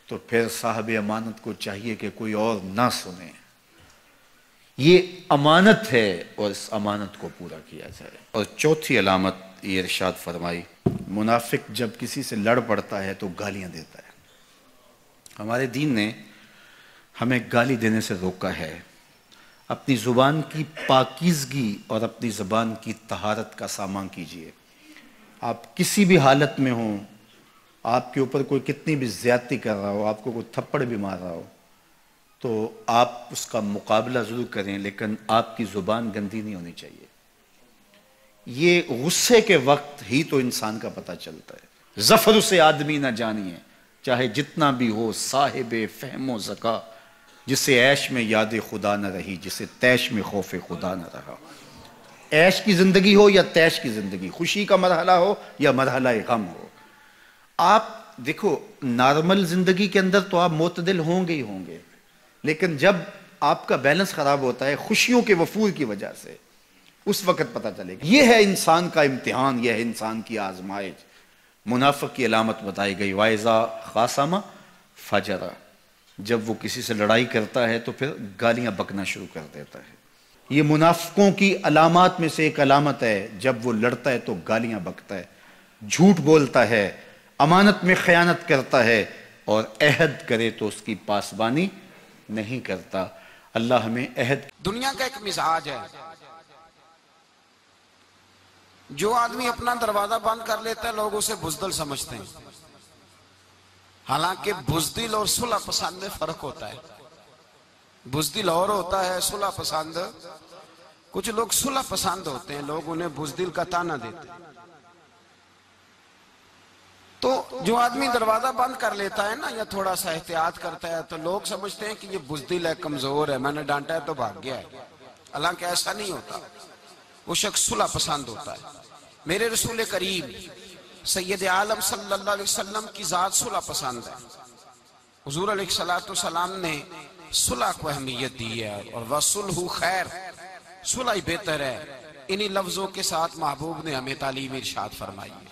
[SPEAKER 2] تو پھر صاحب امانت کو چاہیے کہ کوئی اور نہ سنے. یہ امانت ہے اور اس امانت کو پورا کیا جائے. اور چوتھی علامت یہ ارشاد فرمائی، منافق جب کسی سے لڑ پڑتا ہے تو گالیاں دیتا ہے. ہمارے دین نے ہمیں گالی دینے سے روکا ہے. اپنی زبان کی پاکیزگی اور اپنی زبان کی طہارت کا سامان کیجئے. آپ کسی بھی حالت میں ہوں، آپ کے اوپر کوئی کتنی بھی زیادتی کر رہا ہو، آپ کو کوئی تھپڑ بھی مار رہا ہو، تو آپ اس کا مقابلہ ضرور کریں، لیکن آپ کی زبان گندی نہیں ہونی چاہیے. یہ غصے کے وقت ہی تو انسان کا پتہ چلتا ہے. ظفر اسے آدمی نہ جانیے چاہے جتنا بھی ہو صاحب فہم و ذکا، جسے عیش میں یاد خدا نہ رہی، جسے تیش میں خوف خدا نہ رہا. عیش کی زندگی ہو یا تیش کی زندگی، خوشی کا مرحلہ ہو یا مرحلہ غم ہو، آپ دیکھو نارمل زندگی کے اندر تو آپ معتدل ہوں گے ہی ہوں گے، لیکن جب آپ کا بیلنس خراب ہوتا ہے خوشیوں کے وفور کی وجہ سے، اس وقت پتہ چلے گا. یہ ہے انسان کا امتحان، یہ ہے انسان کی آزمائش. منافق کی علامت بتائی گئی، وَإِذَا خَاصَمَ فَجَرَ، جب وہ کسی سے لڑائی کرتا ہے تو پھر گالیاں بکنا شروع کر دیتا ہے. یہ منافقوں کی علامات میں سے ایک علامت ہے، جب وہ لڑتا ہے تو گالیاں بکتا ہے، جھوٹ بولتا ہے، امانت میں خیانت کرتا ہے، اور عہد کرے تو اس کی پاسبانی نہیں کرتا. اللہ ہمیں عہد.
[SPEAKER 1] دنیا کا ایک مزاج ہے، جو آدمی اپنا دروازہ بند کر لیتا ہے لوگ اسے بزدل سمجھتے ہیں، حالانکہ بزدل اور صلح پسند میں فرق ہوتا ہے. بزدل اور ہوتا ہے، صلح پسند. کچھ لوگ صلح پسند ہوتے ہیں، لوگ انہیں بزدل کا طعنہ دیتے ہیں. تو جو آدمی دروازہ بند کر لیتا ہے نا، یا تھوڑا سا احتیاط کرتا ہے، تو لوگ سمجھتے ہیں کہ یہ بزدل ہے، کمزور ہے، میں نے ڈانٹا ہے تو بھاگ گیا ہے. حالانکہ ایسا نہیں ہوتا، وہ شخص صلح پسند ہوتا ہے. میرے رسول کریم سید عالم صلی اللہ علیہ وسلم کی ذات صلح پسند ہے. حضور علیہ السلام نے صلح کو اہمیت دی ہے، اور وَصُلْحُ خیر، صلح ہی بہتر ہے. انہی لفظوں کے ساتھ محبوب نے ہمیں تعلیم ارشاد فرمائی ہے،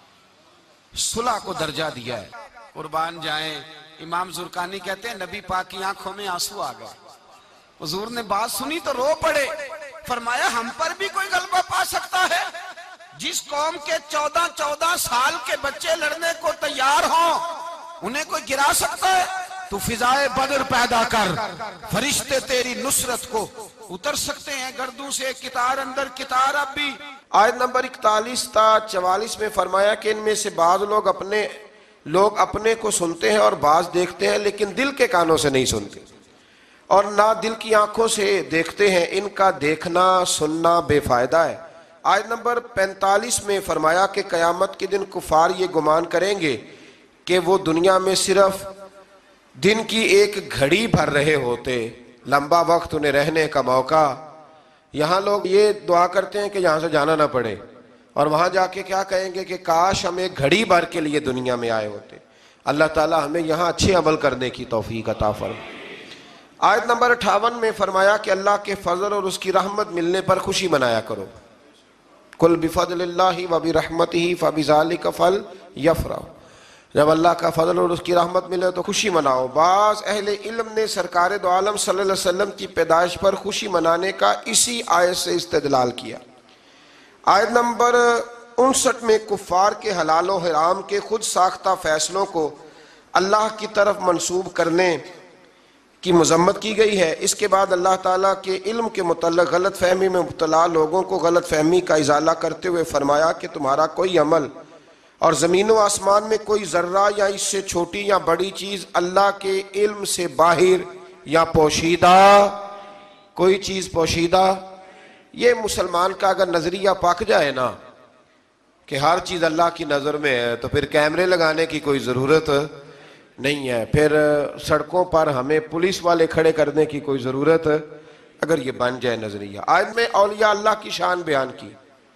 [SPEAKER 1] صلح کو درجہ دیا ہے. قربان جائیں، امام زرقانی کہتے ہیں نبی پاک کی آنکھوں میں آنسو آ گئے. حضور نے بات سنی تو رو پڑے. فرمایا ہم پر بھی کوئی غلبہ پا سکتا ہے؟ جس قوم کے چودہ چودہ سال کے بچے لڑنے کو تیار ہوں، انہیں کوئی گرا سکتا ہے؟ تو فضائے بدر پیدا کر، فرشتے تیری نصرت کو اتر سکتے ہیں گردوں سے کتار اندر کتار. اب بھی
[SPEAKER 3] آیت نمبر اکتالیس تا چوالیس میں فرمایا کہ ان میں سے بعض لوگ اپنے لوگ اپنے کو سنتے ہیں اور بعض دیکھتے ہیں، لیکن دل کے کانوں سے نہیں سنتے اور نہ دل کی آنکھوں سے دیکھتے ہیں. ان کا دیکھنا سننا بے فائدہ ہے. آیت نمبر پینتالیس میں فرمایا کہ قیامت کے دن کفار یہ گمان کریں گے کہ وہ دنیا میں صرف دن کی ایک گھڑی بھر رہے ہوتے، لمبا وقت انہیں رہنے کا موقع. یہاں لوگ یہ دعا کرتے ہیں کہ یہاں سے جانا نہ پڑے، اور وہاں جا کے کیا کہیں گے کہ کاش ہم ایک گھڑی بھر کے لیے دنیا میں آئے ہوتے. اللہ تعالی ہمیں یہاں اچھے عمل کرنے کی توفیق عطا فرمائے. آیت نمبر اٹھاون میں فرمایا کہ اللہ کے فضل اور اس کی رحمت ملنے پر خوشی منایا کرو. قل بفضل اللہ وبرحمتہ فبذلک فلیفرحوا، جب اللہ کا فضل اور اس کی رحمت ملے تو خوشی مناؤ. بعض اہل علم نے سرکار دو عالم صلی اللہ علیہ وسلم کی پیدائش پر خوشی منانے کا اسی آیت سے استدلال کیا. آیت نمبر انسٹھ میں کفار کے حلال و حرام کے خود ساختہ فیصلوں کو اللہ کی طرف منسوب کرنے کی مذمت کی گئی ہے. اس کے بعد اللہ تعالیٰ کے علم کے متعلق غلط فہمی میں مبتلا لوگوں کو غلط فہمی کا ازالہ کرتے ہوئے فرمایا کہ تمہارا کوئی عمل اور زمین و آسمان میں کوئی ذرہ یا اس سے چھوٹی یا بڑی چیز اللہ کے علم سے باہر یا پوشیدہ، کوئی چیز پوشیدہ. یہ مسلمان کا اگر نظریہ پاک جائے نا کہ ہر چیز اللہ کی نظر میں ہے، تو پھر کیمرے لگانے کی کوئی ضرورت نہیں ہے، پھر سڑکوں پر ہمیں پولیس والے کھڑے کرنے کی کوئی ضرورت اگر یہ بن جائے نظریہ. آیت میں اولیاء اللہ کی شان بیان کی.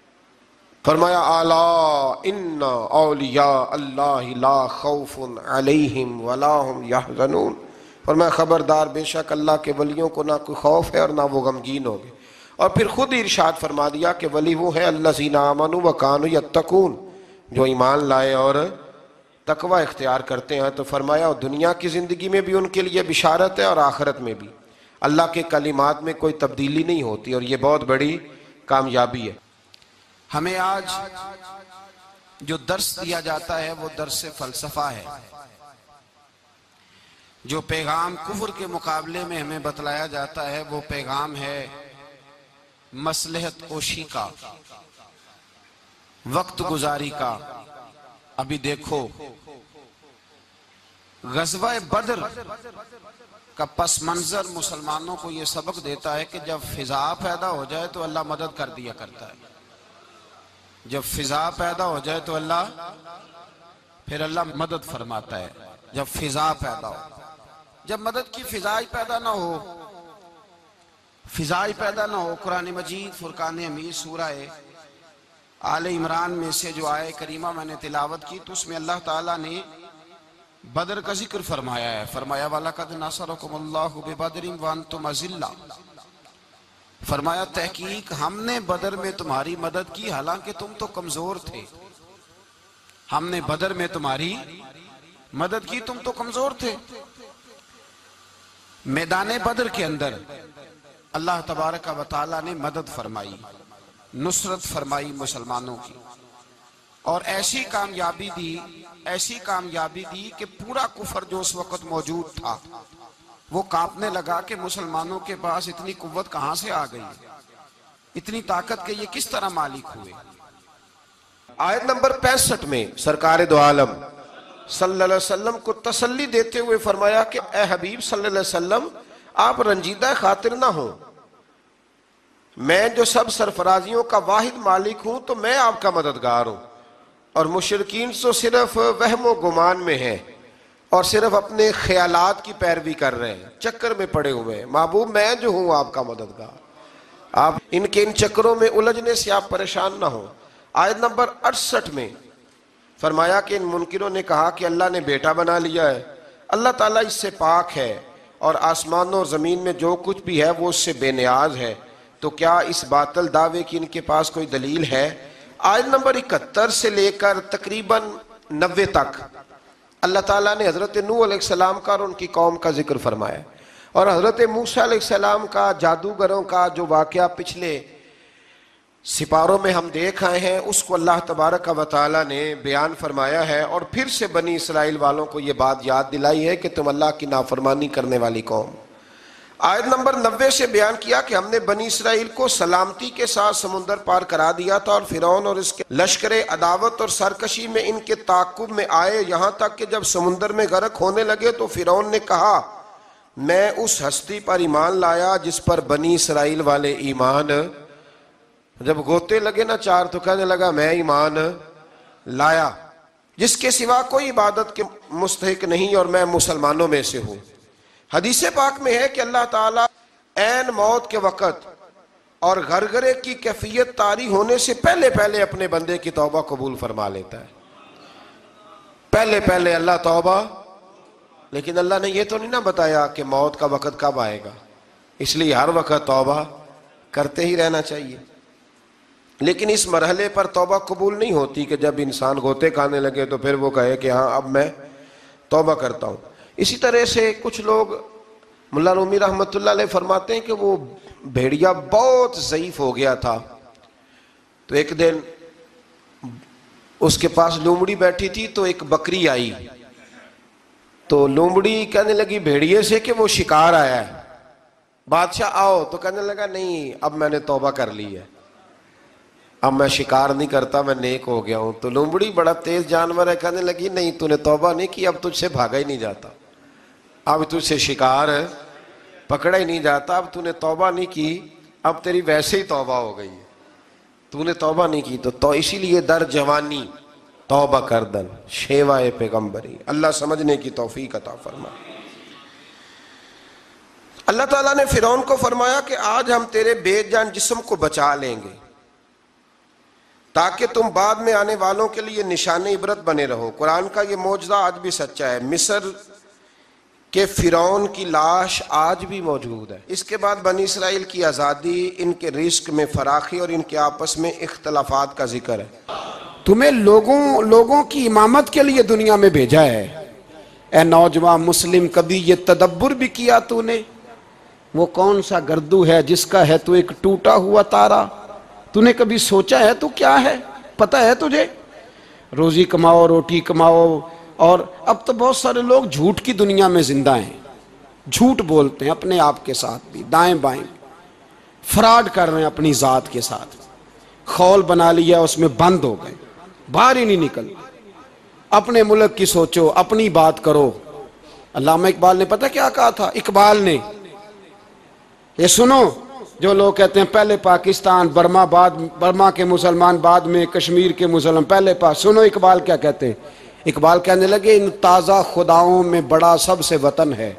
[SPEAKER 3] فرمایا الا ان اولیاء اللہ لا خوف علیہم ولا هم یحزنون. فرمایا خبردار، بے شک اللہ کے ولیوں کو نہ کوئی خوف ہے اور نہ وہ غمگین ہوگے. اور پھر خود ہی ارشاد فرما دیا کہ ولی وہ ہیں الذین آمنوا وکانوا یتقون، جو ایمان لائے اور تقوی اختیار کرتے ہیں تو فرمایا اور دنیا کی زندگی میں بھی ان کے لیے بشارت ہے اور آخرت میں بھی اللہ کے کلمات میں کوئی تبدیلی نہیں ہوتی، اور یہ بہت بڑی کامیابی ہے۔ ہمیں آج جو درس دیا جاتا ہے وہ درس فلسفہ ہے۔ جو پیغام کفر کے مقابلے میں ہمیں بتلایا جاتا ہے وہ پیغام ہے مصلحت کوشی کا، وقت گزاری کا۔ ابھی دیکھو غزوہ بدر کا پس منظر مسلمانوں کو یہ سبق دیتا ہے کہ جب فضا پیدا ہو جائے تو اللہ مدد کر دیا کرتا ہے۔ جب فضا پیدا ہو جائے تو اللہ پھر اللہ مدد فرماتا ہے۔ جب فضا پیدا ہو، جب مدد کی فضا ہی پیدا نہ ہو، فضا ہی پیدا نہ ہو، قرآن مجید فرقان حمید سورہ آل عمران میں سے جو آیہ کریمہ میں نے تلاوت کی تو اس میں اللہ تعالیٰ نے بدر کا ذکر فرمایا ہے۔ فرمایا وَلَقَدْ نَصَرَكُمُ اللَّهُ بِبَدْرٍ وَأَنْتُمْ أَذِلَّةٌ، فرمایا تحقیق ہم نے بدر میں تمہاری مدد کی حالانکہ تم تو کمزور تھے۔ ہم نے بدر میں تمہاری مدد کی، تم تو کمزور تھے۔ میدان بدر کے اندر اللہ تبارک و تعالیٰ نے مدد فرمائی، نصرت فرمائی مسلمانوں کی، اور ایسی کامیابی دی ایسی کامیابی دی کہ پورا کفر جو اس وقت موجود تھا وہ کانپنے لگا کہ مسلمانوں کے پاس اتنی قوت کہاں سے آ گئی، اتنی طاقت کہ یہ کس طرح مالک ہوئے۔ آیت نمبر پینسٹھ میں سرکار دو عالم صلی اللہ علیہ وسلم کو تسلی دیتے ہوئے فرمایا کہ اے حبیب صلی اللہ علیہ وسلم آپ رنجیدہ خاطر نہ ہوں، میں جو سب سرفرازیوں کا واحد مالک ہوں تو میں آپ کا مددگار ہوں، اور مشرکین تو صرف وہم و گمان میں ہیں اور صرف اپنے خیالات کی پیروی کر رہے ہیں، چکر میں پڑے ہوئے ہیں۔ محبوب میں جو ہوں آپ کا مددگار، آپ ان کے ان چکروں میں الجھنے سے آپ پریشان نہ ہوں۔ آیت نمبر اڑسٹھ میں فرمایا کہ ان منکروں نے کہا کہ اللہ نے بیٹا بنا لیا ہے، اللہ تعالیٰ اس سے پاک ہے اور آسمانوں اور زمین میں جو کچھ بھی ہے وہ اس سے بے نیاز ہے، تو کیا اس باطل دعوے کی ان کے پاس کوئی دلیل ہے؟ آیت نمبر اکہتر سے لے کر تقریباً نوے تک اللہ تعالیٰ نے حضرت نوح علیہ السلام کا اور ان کی قوم کا ذکر فرمایا، اور حضرت موسیٰ علیہ السلام کا جادوگروں کا جو واقعہ پچھلے سپاروں میں ہم دیکھ آئے ہیں اس کو اللہ تبارک و تعالیٰ نے بیان فرمایا ہے، اور پھر سے بنی اسرائیل والوں کو یہ بات یاد دلائی ہے کہ تم اللہ کی نافرمانی کرنے والی قوم۔ آیت نمبر نوے سے بیان کیا کہ ہم نے بنی اسرائیل کو سلامتی کے ساتھ سمندر پار کرا دیا تھا، اور فرعون اور اس کے لشکر عداوت اور سرکشی میں ان کے تعاقب میں آئے، یہاں تک کہ جب سمندر میں غرق ہونے لگے تو فرعون نے کہا میں اس ہستی پر ایمان لایا جس پر بنی اسرائیل والے ایمان، جب گوتے لگے نا چار تو کہنے لگا میں ایمان لایا، جس کے سوا کوئی عبادت کے مستحق نہیں اور میں مسلمانوں میں سے ہوں۔ حدیث پاک میں ہے کہ اللہ تعالیٰ عین موت کے وقت اور غرغرے کی کیفیت طاری ہونے سے پہلے پہلے اپنے بندے کی توبہ قبول فرما لیتا ہے، پہلے پہلے اللہ توبہ، لیکن اللہ نے یہ تو نہیں نہ بتایا کہ موت کا وقت کب آئے گا، اس لیے ہر وقت توبہ کرتے ہی رہنا چاہیے۔ لیکن اس مرحلے پر توبہ قبول نہیں ہوتی کہ جب انسان غوطے کھانے لگے تو پھر وہ کہے کہ ہاں اب میں توبہ کرتا ہوں۔ اسی طرح سے کچھ لوگ، ملا رومی رحمۃ اللہ علیہ فرماتے ہیں کہ وہ بھیڑیا بہت ضعیف ہو گیا تھا، تو ایک دن اس کے پاس لومڑی بیٹھی تھی تو ایک بکری آئی، تو لومڑی کہنے لگی بھیڑیے سے کہ وہ شکار آیا ہے، بادشاہ آؤ، تو کہنے لگا نہیں اب میں نے توبہ کر لی ہے، اب میں شکار نہیں کرتا، میں نیک ہو گیا ہوں۔ تو لومڑی بڑا تیز جانور ہے، کہنے لگی نہیں تو نے توبہ نہیں کی، اب تجھ سے بھاگا ہی نہیں جاتا، اب تجھ سے شکار پکڑا ہی نہیں جاتا، اب تو نے توبہ نہیں کی، اب تیری ویسے ہی توبہ ہو گئی ہے، تو نے توبہ نہیں کی۔ تو, تو اسی لیے در جوانی توبہ کردن شیوائے پیغمبری، اللہ سمجھنے کی توفیق عطا فرما۔ اللہ تعالیٰ نے فرعون کو فرمایا کہ آج ہم تیرے بے جان جسم کو بچا لیں گے تاکہ تم بعد میں آنے والوں کے لیے نشان عبرت بنے رہو۔ قرآن کا یہ معجزہ آج بھی سچا ہے، مصر کہ فرعون کی لاش آج بھی موجود ہے۔ اس کے بعد بنی اسرائیل کی آزادی، ان کے رزق میں فراخی اور ان کے آپس میں اختلافات کا ذکر ہے۔
[SPEAKER 1] تمہیں لوگوں لوگوں کی امامت کے لیے دنیا میں بھیجا ہے۔ اے نوجوان مسلم، کبھی یہ تدبر بھی کیا تو نے؟ وہ کون سا گردو ہے جس کا ہے تو ایک ٹوٹا ہوا تارا؟ تو نے کبھی سوچا ہے تو کیا ہے؟ پتہ ہے تجھے؟ روزی کماؤ، روٹی کماؤ، اور اب تو بہت سارے لوگ جھوٹ کی دنیا میں زندہ ہیں، جھوٹ بولتے ہیں اپنے آپ کے ساتھ بھی، دائیں بائیں فراڈ کر رہے ہیں اپنی ذات کے ساتھ، خول بنا لیا اس میں بند ہو گئے، باہر ہی نہیں نکل۔ اپنے ملک کی سوچو، اپنی بات کرو۔ علامہ اقبال نے پتہ کیا کہا تھا؟ اقبال نے، یہ سنو، جو لوگ کہتے ہیں پہلے پاکستان، برما بعد، برما کے مسلمان بعد میں، کشمیر کے مسلمان پہلے پاس، سنو اقبال کیا کہتے ہیں۔ اقبال کہنے لگے ان تازہ خداؤں میں بڑا سب سے وطن ہے،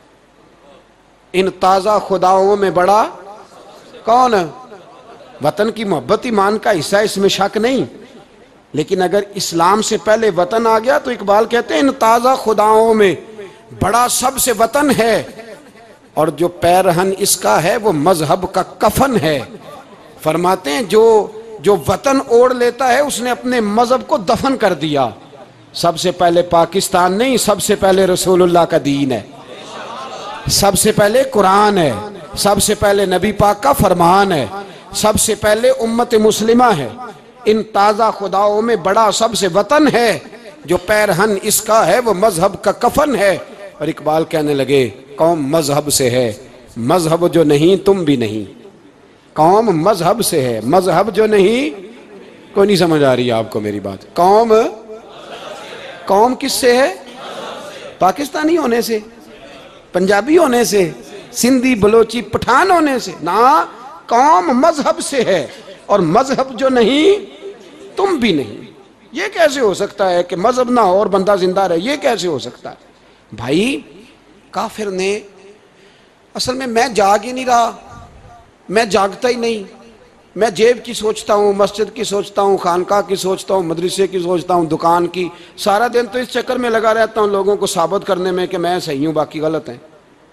[SPEAKER 1] ان تازہ خداؤں میں بڑا کون ہے؟ وطن کی محبت ایمان کا حصہ، اس میں شک نہیں، لیکن اگر اسلام سے پہلے وطن آ گیا تو اقبال کہتے ہیں ان تازہ خداؤں میں بڑا سب سے وطن ہے، اور جو پیرہن اس کا ہے وہ مذہب کا کفن ہے۔ فرماتے ہیں جو جو وطن اوڑھ لیتا ہے اس نے اپنے مذہب کو دفن کر دیا۔ سب سے پہلے پاکستان نہیں، سب سے پہلے رسول اللہ کا دین ہے، سب سے پہلے قرآن ہے، سب سے پہلے نبی پاک کا فرمان ہے، سب سے پہلے امت مسلمہ ہے۔ ان تازہ خداؤں میں بڑا سب سے وطن ہے، جو پیرہن اس کا ہے وہ مذہب کا کفن ہے۔ اور اقبال کہنے لگے قوم مذہب سے ہے، مذہب جو نہیں تم بھی نہیں۔ قوم مذہب سے ہے، مذہب جو نہیں، کوئی نہیں سمجھ آ رہی ہے آپ کو میری بات؟ قوم قوم کس سے ہے؟ پاکستانی ہونے سے، پنجابی ہونے سے، سندھی بلوچی پٹھان ہونے سے نہ، قوم مذہب سے ہے، اور مذہب جو نہیں تم بھی نہیں۔ یہ کیسے ہو سکتا ہے کہ مذہب نہ ہو اور بندہ زندہ رہے؟ یہ کیسے ہو سکتا ہے؟ بھائی کافر نے، اصل میں میں جاگ ہی نہیں رہا، میں جاگتا ہی نہیں، میں جیب کی سوچتا ہوں، مسجد کی سوچتا ہوں، خانقاہ کی سوچتا ہوں، مدرسے کی سوچتا ہوں، دکان کی، سارا دن تو اس چکر میں لگا رہتا ہوں لوگوں کو ثابت کرنے میں کہ میں صحیح ہوں باقی غلط ہیں۔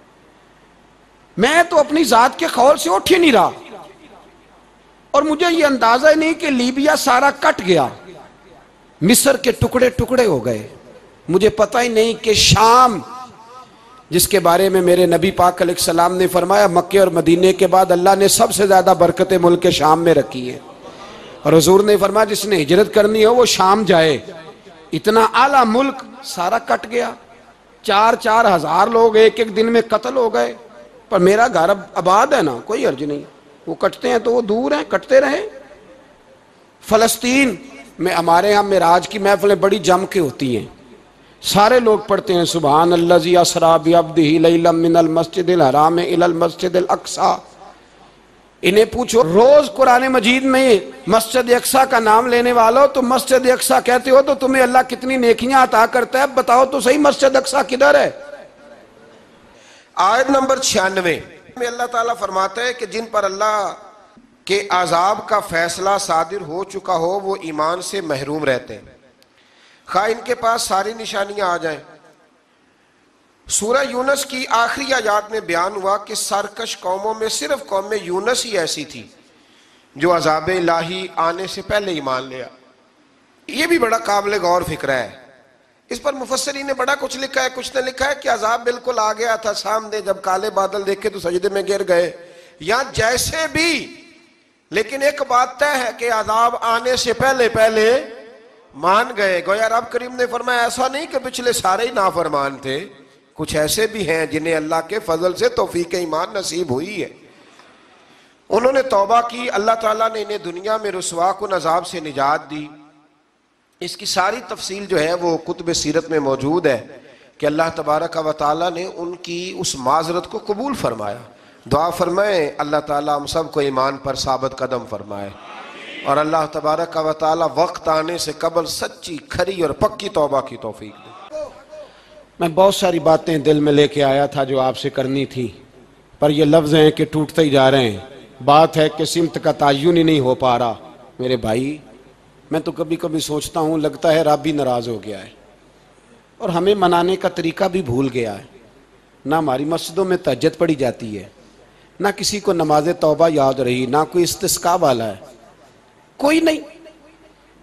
[SPEAKER 1] میں تو اپنی ذات کے خول سے اٹھ ہی نہیں رہا، اور مجھے یہ اندازہ ہی نہیں کہ لیبیا سارا کٹ گیا، مصر کے ٹکڑے ٹکڑے ہو گئے، مجھے پتہ ہی نہیں کہ شام، جس کے بارے میں میرے نبی پاک علیہ السلام نے فرمایا مکے اور مدینے کے بعد اللہ نے سب سے زیادہ برکتیں ملک شام میں رکھی ہیں، اور حضور نے فرمایا جس نے ہجرت کرنی ہو وہ شام جائے۔ اتنا اعلیٰ ملک سارا کٹ گیا، چار چار ہزار لوگ ایک ایک دن میں قتل ہو گئے، پر میرا گھر اب آباد ہے نا، کوئی حرج نہیں، وہ کٹتے ہیں تو وہ دور ہیں، کٹتے رہیں۔ فلسطین میں ہمارے ہاں معراج کی محفلیں بڑی جم کے ہوتی ہیں، سارے لوگ پڑھتے ہیں سبحان الذی اسریٰ بعبدہ لیلا من المسجد الحرام الی المسجد الاقصی۔ انہیں پوچھو روز قرآن مجید میں مسجد اقصی کا نام لینے والوں، تو مسجد اقصی کہتے ہو تو تمہیں اللہ کتنی نیکیاں عطا کرتا ہے، بتاؤ تو صحیح مسجد اقصی کدھر ہے؟
[SPEAKER 3] آیت نمبر چھیانوے میں اللہ تعالیٰ فرماتا ہے کہ جن پر اللہ کے عذاب کا فیصلہ صادر ہو چکا ہو وہ ایمان سے محروم رہتے ہیں، خواہ ان کے پاس ساری نشانیاں آ جائیں۔ سورہ یونس کی آخری آیات میں بیان ہوا کہ سرکش قوموں میں صرف قوم یونس ہی ایسی تھی جو عذاب الہی آنے سے پہلے ایمان لیا۔ یہ بھی بڑا قابل غور فکر ہے، اس پر مفسرین نے بڑا کچھ لکھا ہے۔ کچھ نے لکھا ہے کہ عذاب بالکل آ گیا تھا سامنے، جب کالے بادل دیکھے تو سجدے میں گر گئے، یا جیسے بھی، لیکن ایک بات طے ہے کہ عذاب آنے سے پہلے پہلے مان گئے۔ گویا رب کریم نے فرمایا ایسا نہیں کہ پچھلے سارے ہی نافرمان تھے، کچھ ایسے بھی ہیں جنہیں اللہ کے فضل سے توفیق ایمان نصیب ہوئی ہے، انہوں نے توبہ کی، اللہ تعالیٰ نے انہیں دنیا میں رسوا کن عذاب سے نجات دی۔ اس کی ساری تفصیل جو ہے وہ کتب سیرت میں موجود ہے کہ اللہ تبارک و تعالیٰ نے ان کی اس معذرت کو قبول فرمایا۔ دعا فرمائیں اللہ تعالیٰ ہم سب کو ایمان پر ثابت قدم فرمائے، اور اللہ تبارک و تعالیٰ وقت آنے سے قبل سچی کھری اور پکی توبہ کی توفیق دے۔
[SPEAKER 1] میں بہت ساری باتیں دل میں لے کے آیا تھا جو آپ سے کرنی تھی، پر یہ لفظ ہیں کہ ٹوٹتے ہی جا رہے ہیں، بات ہے کہ سمت کا تعین ہی نہیں ہو پا رہا۔ میرے بھائی میں تو کبھی کبھی سوچتا ہوں لگتا ہے رب بھی ناراض ہو گیا ہے، اور ہمیں منانے کا طریقہ بھی بھول گیا ہے، نہ ہماری مسجدوں میں تہجد پڑھی جاتی ہے، نہ کسی کو نماز توبہ یاد رہی، نہ کوئی استسقاء والا ہے، کوئی نہیں۔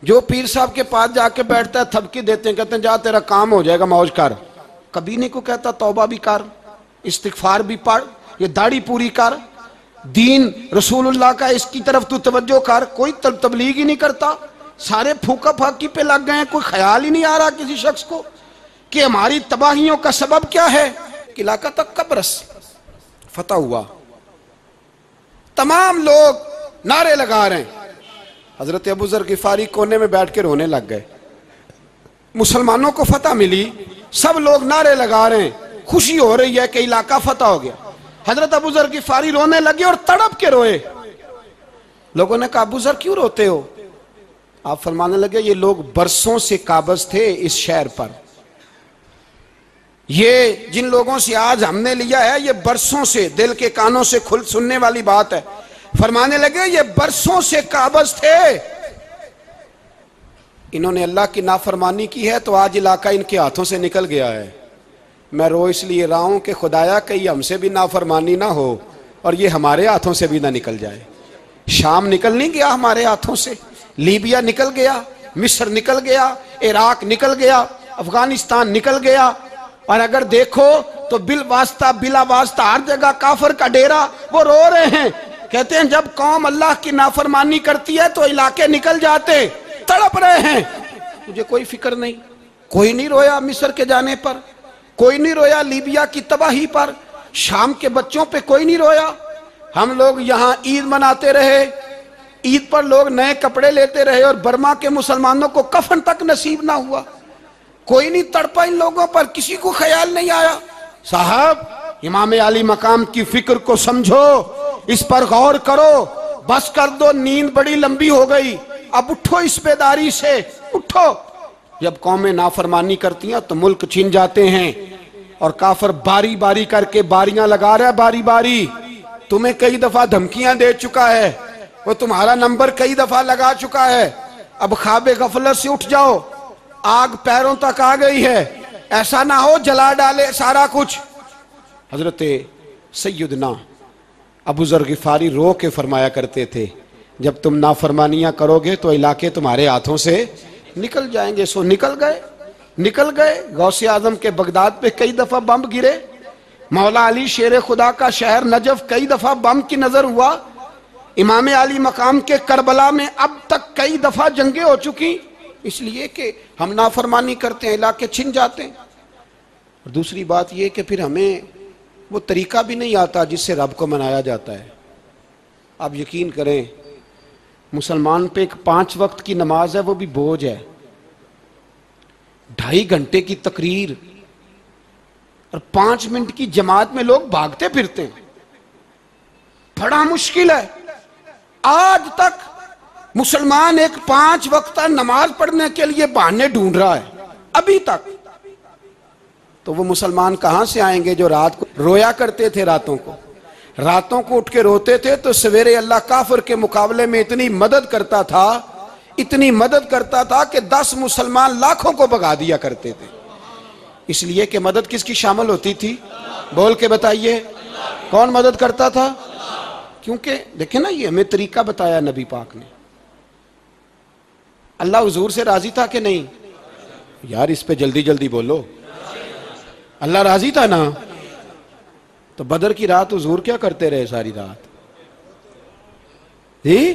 [SPEAKER 1] جو پیر صاحب کے پاس جا کے بیٹھتا ہے تھپکی دیتے ہیں، کہتے ہیں جا تیرا کام ہو جائے گا، موج کر. کبھی نہیں کو کہتا توبہ بھی کر، استغفار بھی پڑھ، یہ داڑھی پوری کر، دین رسول اللہ کا اس کی طرف تو توجہ کر. کوئی تبلیغ ہی نہیں کرتا، سارے پھوکا پھاکی پہ لگ گئے ہیں. کوئی خیال ہی نہیں آ رہا کسی شخص کو کہ ہماری تباہیوں کا سبب کیا ہے. علاقہ تک قبرص فتح ہوا، تمام لوگ نعرے لگا رہے ہیں. حضرت ابو ذر غفاری کونے میں بیٹھ کے رونے لگ گئے. مسلمانوں کو فتح ملی، سب لوگ نعرے لگا رہے ہیں، خوشی ہو رہی ہے کہ علاقہ فتح ہو گیا. حضرت ابو ذر غفاری رونے لگے اور تڑپ کے روئے. لوگوں نے کہا ابو ذر کیوں روتے ہو؟ آپ فرمانے لگے یہ لوگ برسوں سے قابض تھے اس شہر پر، یہ جن لوگوں سے آج ہم نے لیا ہے یہ برسوں سے، دل کے کانوں سے کھل سننے والی بات ہے. فرمانے لگے یہ برسوں سے قابض تھے، انہوں نے اللہ کی نافرمانی کی ہے تو آج علاقہ ان کے ہاتھوں سے نکل گیا ہے. میں رو اس لیے رہا ہوں کہ خدایا کہیں ہم سے بھی نافرمانی نہ ہو اور یہ ہمارے ہاتھوں سے بھی نہ نکل جائے. شام نکل نہیں گیا ہمارے ہاتھوں سے، لیبیا نکل گیا، مصر نکل گیا، عراق نکل گیا، افغانستان نکل گیا. اور اگر دیکھو تو بالواسطہ بلا واسطہ ہر جگہ کافر کا ڈیرا. وہ رو رہے ہیں، کہتے ہیں جب قوم اللہ کی نافرمانی کرتی ہے تو علاقے نکل جاتے. تڑپ رہے ہیں، مجھے کوئی فکر نہیں. کوئی نہیں رویا مصر کے جانے پر، کوئی نہیں رویا لیبیا کی تباہی پر، شام کے بچوں پہ کوئی نہیں رویا. ہم لوگ یہاں عید مناتے رہے، عید پر لوگ نئے کپڑے لیتے رہے اور برما کے مسلمانوں کو کفن تک نصیب نہ ہوا. کوئی نہیں تڑپا ان لوگوں پر، کسی کو خیال نہیں آیا. صاحب امام علی مقام کی فکر کو سمجھو، اس پر غور کرو. بس کر دو، نیند بڑی لمبی ہو گئی، اب اٹھو اس بیداری سے، اٹھو. جب قومیں نافرمانی کرتی ہیں تو ملک چھن جاتے ہیں اور کافر باری باری کر کے باریاں لگا رہا ہے. باری باری تمہیں کئی دفعہ دھمکیاں دے چکا ہے، وہ تمہارا نمبر کئی دفعہ لگا چکا ہے. اب خواب غفلت سے اٹھ جاؤ، آگ پیروں تک آ گئی ہے، ایسا نہ ہو جلا ڈالے سارا کچھ. حضرت سیدنا ابو ذر غفاری رو کے فرمایا کرتے تھے جب تم نافرمانیاں کرو گے تو علاقے تمہارے ہاتھوں سے نکل جائیں گے. سو نکل گئے، نکل گئے. غوث اعظم کے بغداد پہ کئی دفعہ بم گرے، مولا علی شیر خدا کا شہر نجف کئی دفعہ بم کی نظر ہوا. امام علی مقام کے کربلا میں اب تک کئی دفعہ جنگیں ہو چکی، اس لیے کہ ہم نافرمانی کرتے ہیں، علاقے چھن جاتے ہیں. اور دوسری بات یہ کہ پھر ہمیں وہ طریقہ بھی نہیں آتا جس سے رب کو منایا جاتا ہے. آپ یقین کریں مسلمان پہ ایک پانچ وقت کی نماز ہے، وہ بھی بوجھ ہے. ڈھائی گھنٹے کی تقریر اور پانچ منٹ کی جماعت میں لوگ بھاگتے پھرتے ہیں، بڑا مشکل ہے. آج تک مسلمان ایک پانچ وقتہ نماز پڑھنے کے لیے بہانے ڈھونڈ رہا ہے ابھی تک. تو وہ مسلمان کہاں سے آئیں گے جو رات کو رویا کرتے تھے، راتوں کو راتوں کو اٹھ کے روتے تھے تو سویرے اللہ کافر کے مقابلے میں اتنی مدد کرتا تھا، اتنی مدد کرتا تھا کہ دس مسلمان لاکھوں کو بھگا دیا کرتے تھے. اس لیے کہ مدد کس کی شامل ہوتی تھی؟ بول کے بتائیے، کون مدد کرتا تھا؟ کیونکہ دیکھیں نا یہ ہمیں طریقہ بتایا نبی پاک نے. اللہ حضور سے راضی تھا کہ نہیں؟ یار اس پہ جلدی جلدی بولو. اللہ راضی تھا نا؟ تو بدر کی رات حضور کیا کرتے رہے ساری رات؟ ہی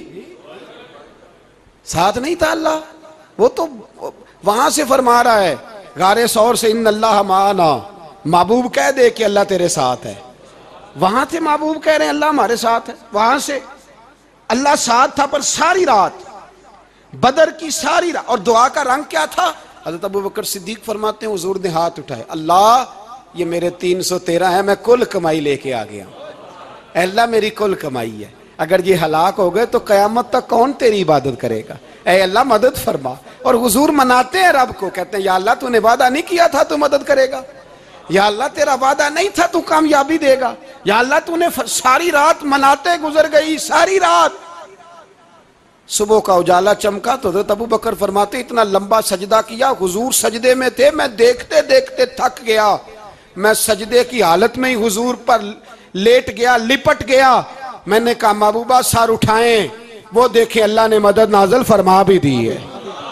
[SPEAKER 1] ساتھ نہیں تھا اللہ؟ وہ تو وہاں سے فرما رہا ہے غار سور سے، ان اللہ معنا. محبوب کہہ دے کہ اللہ تیرے ساتھ ہے. وہاں تھے محبوب کہہ رہے ہیں اللہ ہمارے ساتھ ہے. وہاں سے اللہ ساتھ تھا، پر ساری رات بدر کی ساری رات. اور دعا کا رنگ کیا تھا؟ حضرت ابو بکر صدیق فرماتے ہیں حضور نے ہاتھ اٹھائے، اللہ یہ میرے تین سو تیرہ ہے، میں کل کمائی لے کے آ گیا ہوں. اے اللہ میری کل کمائی ہے، اگر یہ ہلاک ہو گئے تو قیامت تک کون تیری عبادت کرے گا؟ اے اللہ مدد فرما. اور حضور مناتے ہیں رب کو، کہتے ہیں یا اللہ تو نے وعدہ نہیں کیا تھا تو مدد کرے گا، یا اللہ تیرا وعدہ نہیں تھا تو کامیابی دے گا، یا اللہ تو نے ساری رات مناتے گزر گئی، ساری رات. صبح کا اجالا چمکا تو حضرت ابو بکر فرماتے اتنا لمبا سجدہ کیا، حضور سجدے میں تھے، میں دیکھتے دیکھتے تھک گیا، میں سجدے کی حالت میں ہی حضور پر لیٹ گیا، لپٹ گیا. میں نے کہا محبوبہ سر اٹھائیں، وہ دیکھیں اللہ نے مدد نازل فرما بھی دی ہے.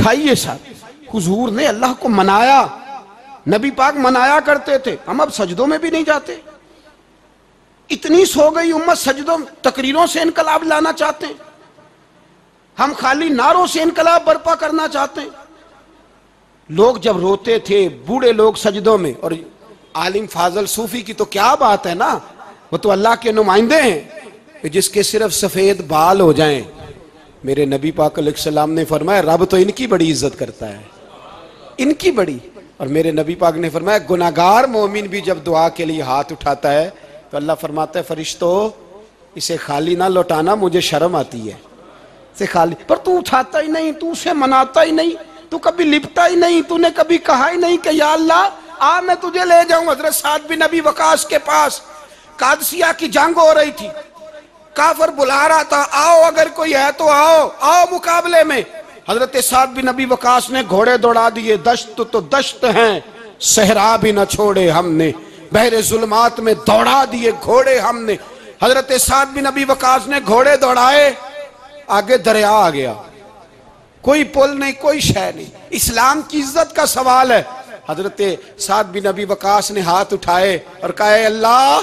[SPEAKER 1] اٹھائیے سر. حضور نے اللہ کو منایا, نبی پاک منایا کرتے تھے. ہم اب سجدوں میں بھی نہیں جاتے. اتنی سو گئی امت سجدوں, تقریروں سے انقلاب لانا چاہتے ہیں. ہم خالی نعروں سے انقلاب برپا کرنا چاہتے ہیں. لوگ جب روتے تھے بوڑھے لوگ سجدوں میں, اور عالم فاضل صوفی کی تو کیا بات ہے نا, وہ تو اللہ کے نمائندے ہیں کہ جس کے صرف سفید بال ہو جائیں. میرے نبی پاک علیہ السلام نے فرمایا رب تو ان کی بڑی عزت کرتا ہے, ان کی بڑی. اور میرے نبی پاک نے فرمایا گناہگار مومن بھی جب دعا کے لیے ہاتھ اٹھاتا ہے تو اللہ فرماتا ہے فرشتوں اسے خالی نہ لوٹانا, مجھے شرم آتی ہے اسے خالی. پر تو اٹھاتا ہی نہیں, تو اسے مناتا ہی نہیں, تو کبھی لپٹا ہی نہیں, تو نے کبھی کہا ہی نہیں کہ یا اللہ آ میں تجھے لے جاؤں. حضرت سعد بن ابی وقاص کے پاس قادسیہ کی جنگ ہو رہی تھی, کافر بلا رہا تھا آؤ اگر کوئی ہے تو آؤ, آؤ مقابلے میں. حضرت سعد بن ابی وقاص نے گھوڑے دوڑا دیے, دشت تو دشت ہیں صحرا بھی نہ چھوڑے ہم نے, بحر ظلمات میں دوڑا دیے گھوڑے ہم نے. حضرت سعد بن ابی وقاص نے گھوڑے دوڑائے, آگے دریا آ گیا, کوئی پل نہیں کوئی شے نہیں. اسلام کی عزت کا سوال ہے. حضرت سعد بن ابی وقاص نے ہاتھ اٹھائے اور کہا اے اللہ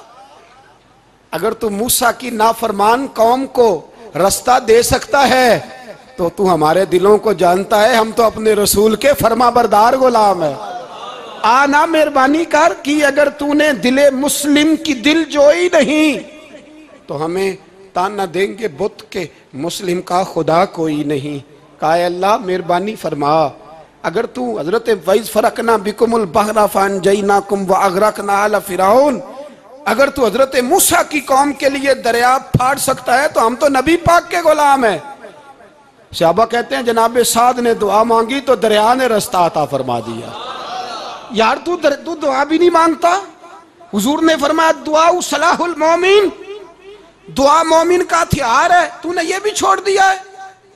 [SPEAKER 1] اگر تو موسیٰ کی نافرمان قوم کو رستہ دے سکتا ہے تو تو ہمارے دلوں کو جانتا ہے, ہم تو اپنے رسول کے فرما بردار غلام ہیں. آنا مہربانی کر کی اگر تو نے دل مسلم کی دل جوئی نہیں تو ہمیں تانا دیں گے بت کے مسلم کا خدا کوئی نہیں. کہا اے اللہ مہربانی فرما اگر تو حضرت وَإِذْ فَرَقْنَا بِكُمُ الْبَحْرَ فَأَنْجَيْنَاكُمْ وَأَغْرَقْنَا آلَ فِرْعَوْنَ, اگر تو حضرت موسیٰ کی قوم کے لیے دریا پھاڑ سکتا ہے تو ہم تو نبی پاک کے غلام ہیں. صحابہ کہتے ہیں جناب سعد نے دعا مانگی تو دریا نے رستہ عطا فرما دیا. یار تو, در... تو دعا بھی نہیں مانگتا. حضور نے فرمایا دعا صلاح المومن, دعا مومن کا ہتھیار ہے, تو نے یہ بھی چھوڑ دیا ہے.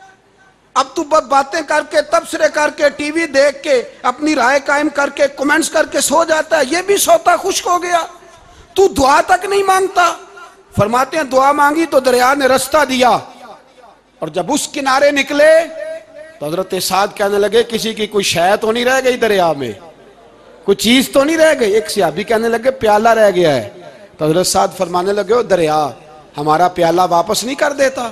[SPEAKER 1] اب تو باتیں کر کے تبصرے کر کے ٹی وی دیکھ کے اپنی رائے قائم کر کے کمنٹس کر کے سو جاتا ہے, یہ بھی سوتا خشک ہو گیا. تو دعا تک نہیں مانگتا. فرماتے ہیں دعا مانگی تو دریا نے رستہ دیا, اور جب اس کنارے نکلے تو حضرت سعد کہنے لگے کسی کی کوئی شے تو نہیں رہ گئی دریا میں, کوئی چیز تو نہیں رہ گئی. ایک صحابی کہنے لگے پیالہ رہ گیا ہے. تو حضرت سعد فرمانے لگے او دریا ہمارا پیالہ واپس نہیں کر دیتا.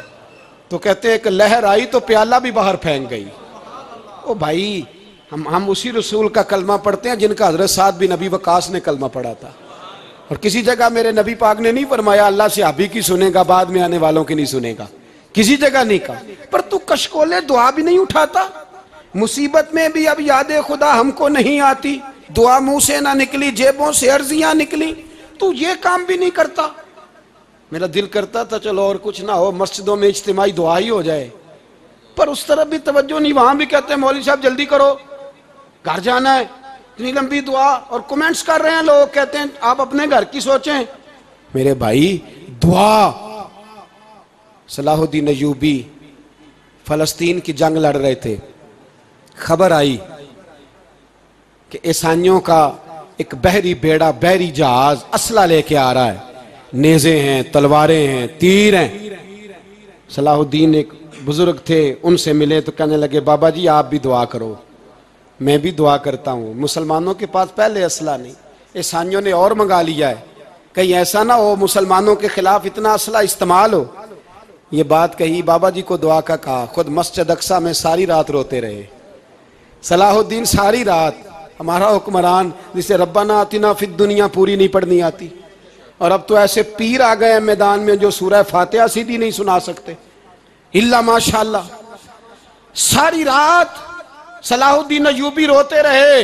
[SPEAKER 1] تو کہتے ہیں کہ لہر آئی تو پیالہ بھی باہر پھینک گئی. او بھائی ہم ہم اسی رسول کا کلمہ پڑھتے ہیں جن کا حضرت سعد بن ابی وقاص نے کلمہ پڑھا تھا. اور کسی جگہ میرے نبی پاک نے نہیں فرمایا اللہ صحابی کی سنے گا بعد میں آنے والوں کی نہیں سنے گا, کسی جگہ نہیں کہا. پر تو کشکولے دعا بھی نہیں اٹھاتا. مصیبت میں بھی اب یاد خدا ہم کو نہیں آتی, دعا منہ سے نہ نکلی جیبوں سے عرضیاں نکلی, تو یہ کام بھی نہیں کرتا. میرا دل کرتا تھا چلو اور کچھ نہ ہو مسجدوں میں اجتماعی دعا ہی ہو جائے, پر اس طرف بھی توجہ نہیں. وہاں بھی کہتے ہیں مولوی صاحب جلدی کرو گھر جانا ہے, اتنی لمبی دعا, اور کمنٹس کر رہے ہیں لوگ کہتے ہیں آپ اپنے گھر کی سوچیں. میرے بھائی دعا, صلاح الدین ایوبی فلسطین کی جنگ لڑ رہے تھے, خبر آئی کہ عیسائیوں کا ایک بحری بیڑا بحری جہاز اسلحہ لے کے آ رہا ہے, نیزے ہیں تلواریں ہیں تیر ہیں. صلاح الدین ایک بزرگ تھے, ان سے ملے تو کہنے لگے بابا جی آپ بھی دعا کرو. میں بھی دعا کرتا ہوں. مسلمانوں کے پاس پہلے اسلحہ نہیں, عیسائیوں نے اور منگا لیا ہے, کہیں ایسا نہ ہو مسلمانوں کے خلاف اتنا اسلحہ استعمال ہو. یہ بات کہی, بابا جی کو دعا کا کہا, خود مسجد اقصی میں ساری رات روتے رہے. صلاح الدین ساری رات, ہمارا حکمران جسے ربنا آتنا فی الدنیا پوری نہیں پڑھنی آتی, اور اب تو ایسے پیر آ گئے ہیں میدان میں جو سورہ فاتحہ سیدھی نہیں سنا سکتے الا ماشاءاللہ. ساری رات صلاح الدین ایوبی روتے رہے.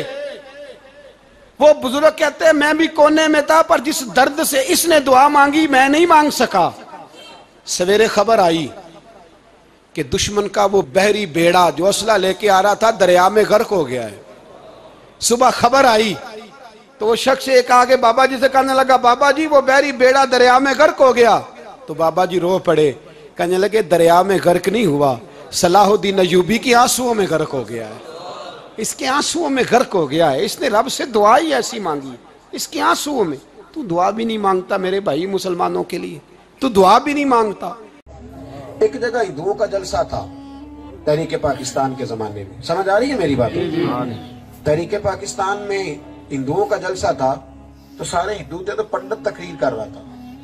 [SPEAKER 1] وہ بزرگ کہتے ہیں میں بھی کونے میں تھا, پر جس درد سے اس نے دعا مانگی میں نہیں مانگ سکا. سویرے خبر آئی کہ دشمن کا وہ بحری بیڑا جو اسلحہ لے کے آ رہا تھا دریا میں غرق ہو گیا ہے. صبح خبر آئی تو وہ شخص ایک آگے بابا جی سے کہنے لگا بابا جی وہ بحری بیڑا دریا میں غرق ہو گیا. تو بابا جی رو پڑے, کہنے لگے دریا میں غرق نہیں ہوا, صلاح الدین ایوبی کی آنسوؤں میں غرق ہو گیا ہے. اس کے آنسوؤں میں غرق ہو گیا ہے, اس نے رب سے دعا ہی ایسی مانگی اس کے آنسوؤں میں. تو دعا بھی نہیں مانگتا میرے بھائی مسلمانوں کے لیے, تو دعا بھی نہیں مانگتا. ایک جگہ ہندوؤں کا جلسہ تھا, تحریک پاکستان کے زمانے میں. سمجھ آ رہی ہے میری بات؟ تحریک پاکستان میں ہندوؤں کا جلسہ تھا تو سارے ہندو تھے تو پنڈت تقریر کر رہا تھا,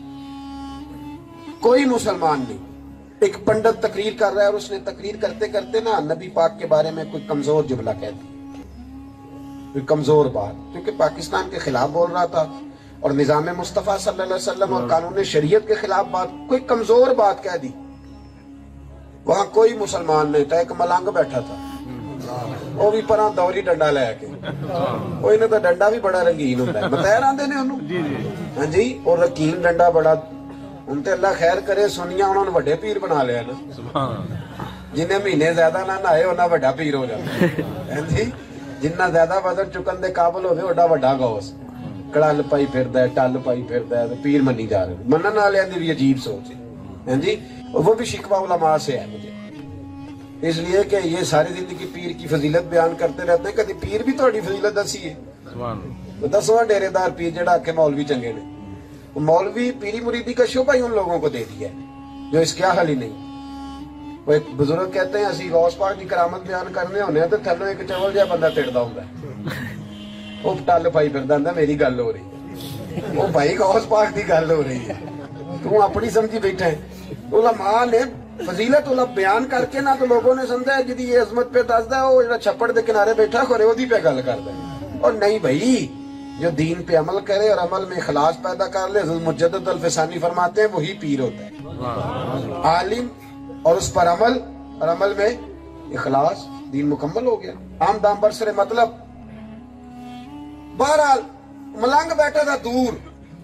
[SPEAKER 1] کوئی مسلمان نہیں. ایک پنڈت تقریر کر رہا ہے اور اس نے تقریر کرتے کرتے نا نبی پاک کے بارے میں کوئی کمزور جملہ کہہ دیا, کوئی کمزور بات, کیونکہ پاکستان کے خلاف بول رہا تھا اور نظام مصطفیٰ صلی اللہ علیہ وسلم اور قانون شریعت کے خلاف بات, کوئی کمزور بات کہہ دی. وہاں کوئی مسلمان نہیں تھا, ایک ملنگ بیٹھا تھا, وہ بھی پرا دوری ڈنڈا لے کے, وہ انہیں تو ڈنڈا بھی بڑا رنگین ہوتا ہے, بتایا آندے نے انہوں, ہاں جی, اور رنگین ڈنڈا بڑا, ان تے اللہ خیر کرے سنیا انہوں نے وڈے پیر بنا لیا نا, جنہیں مہینے زیادہ نہ نہائے انہاں وڈا پیر ہو جاتا, ہاں جی, جنہ زیادہ وزن چکن دے قابل ہوئے وڈا وڈا غوث, کڑل پائی پھردا ہے, ٹل پائی پھردا ہے, پیر منی جا رہے, منن والےاں دی بھی عجیب سوچ ہے, ہاں جی. وہ بھی شکوہ علماء سے ہے مجھے, اس لیے کہ یہ ساری زندگی پیر کی فضیلت بیان کرتے رہتے ہیں, کبھی پیر بھی تھوڑی فضیلت دسی ہے, دسواں ڈیرے دار پیر جڑا کہ مولوی چنگے نے, مولوی پیری مریدی کا شعبہ ہی ان لوگوں کو دے دیا ہے جو اس کے حل ہی نہیں. وہ ایک بزرگ کہتے ہیں اسی غوث پاک کی کرامت بیان کرنے ہونے ہیں تو تھلو ایک چول جہا بندہ تڑدا ہوندا ہے, وہ ٹل پائی پھردا ہوندا میری گل ہو رہی ہے, وہ بھائی غوث پاک دی گل ہو رہی ہے, تو اپنی سمجھی بیٹھا ہے. علماء نے فضیلت علم بیان کر کے نہ تو لوگوں نے سمجھا ہے جدی یہ عظمت پہ دسدا ہے وہ جڑا چھپڑ دے کنارے بیٹھا کھورے وہ دی پہ گل کردا ہے, اور نہیں بھائی جو دین پہ عمل کرے اور عمل میں اخلاص پیدا کر لے, حضرت مجدد الفسانی فرماتے ہیں وہی پیر ہوتا ہے, عالم اور اس پر عمل اور عمل میں اخلاص, دین مکمل ہو گیا. عام دام برسر مطلب بہرحال ملنگ بیٹھا تھا دور,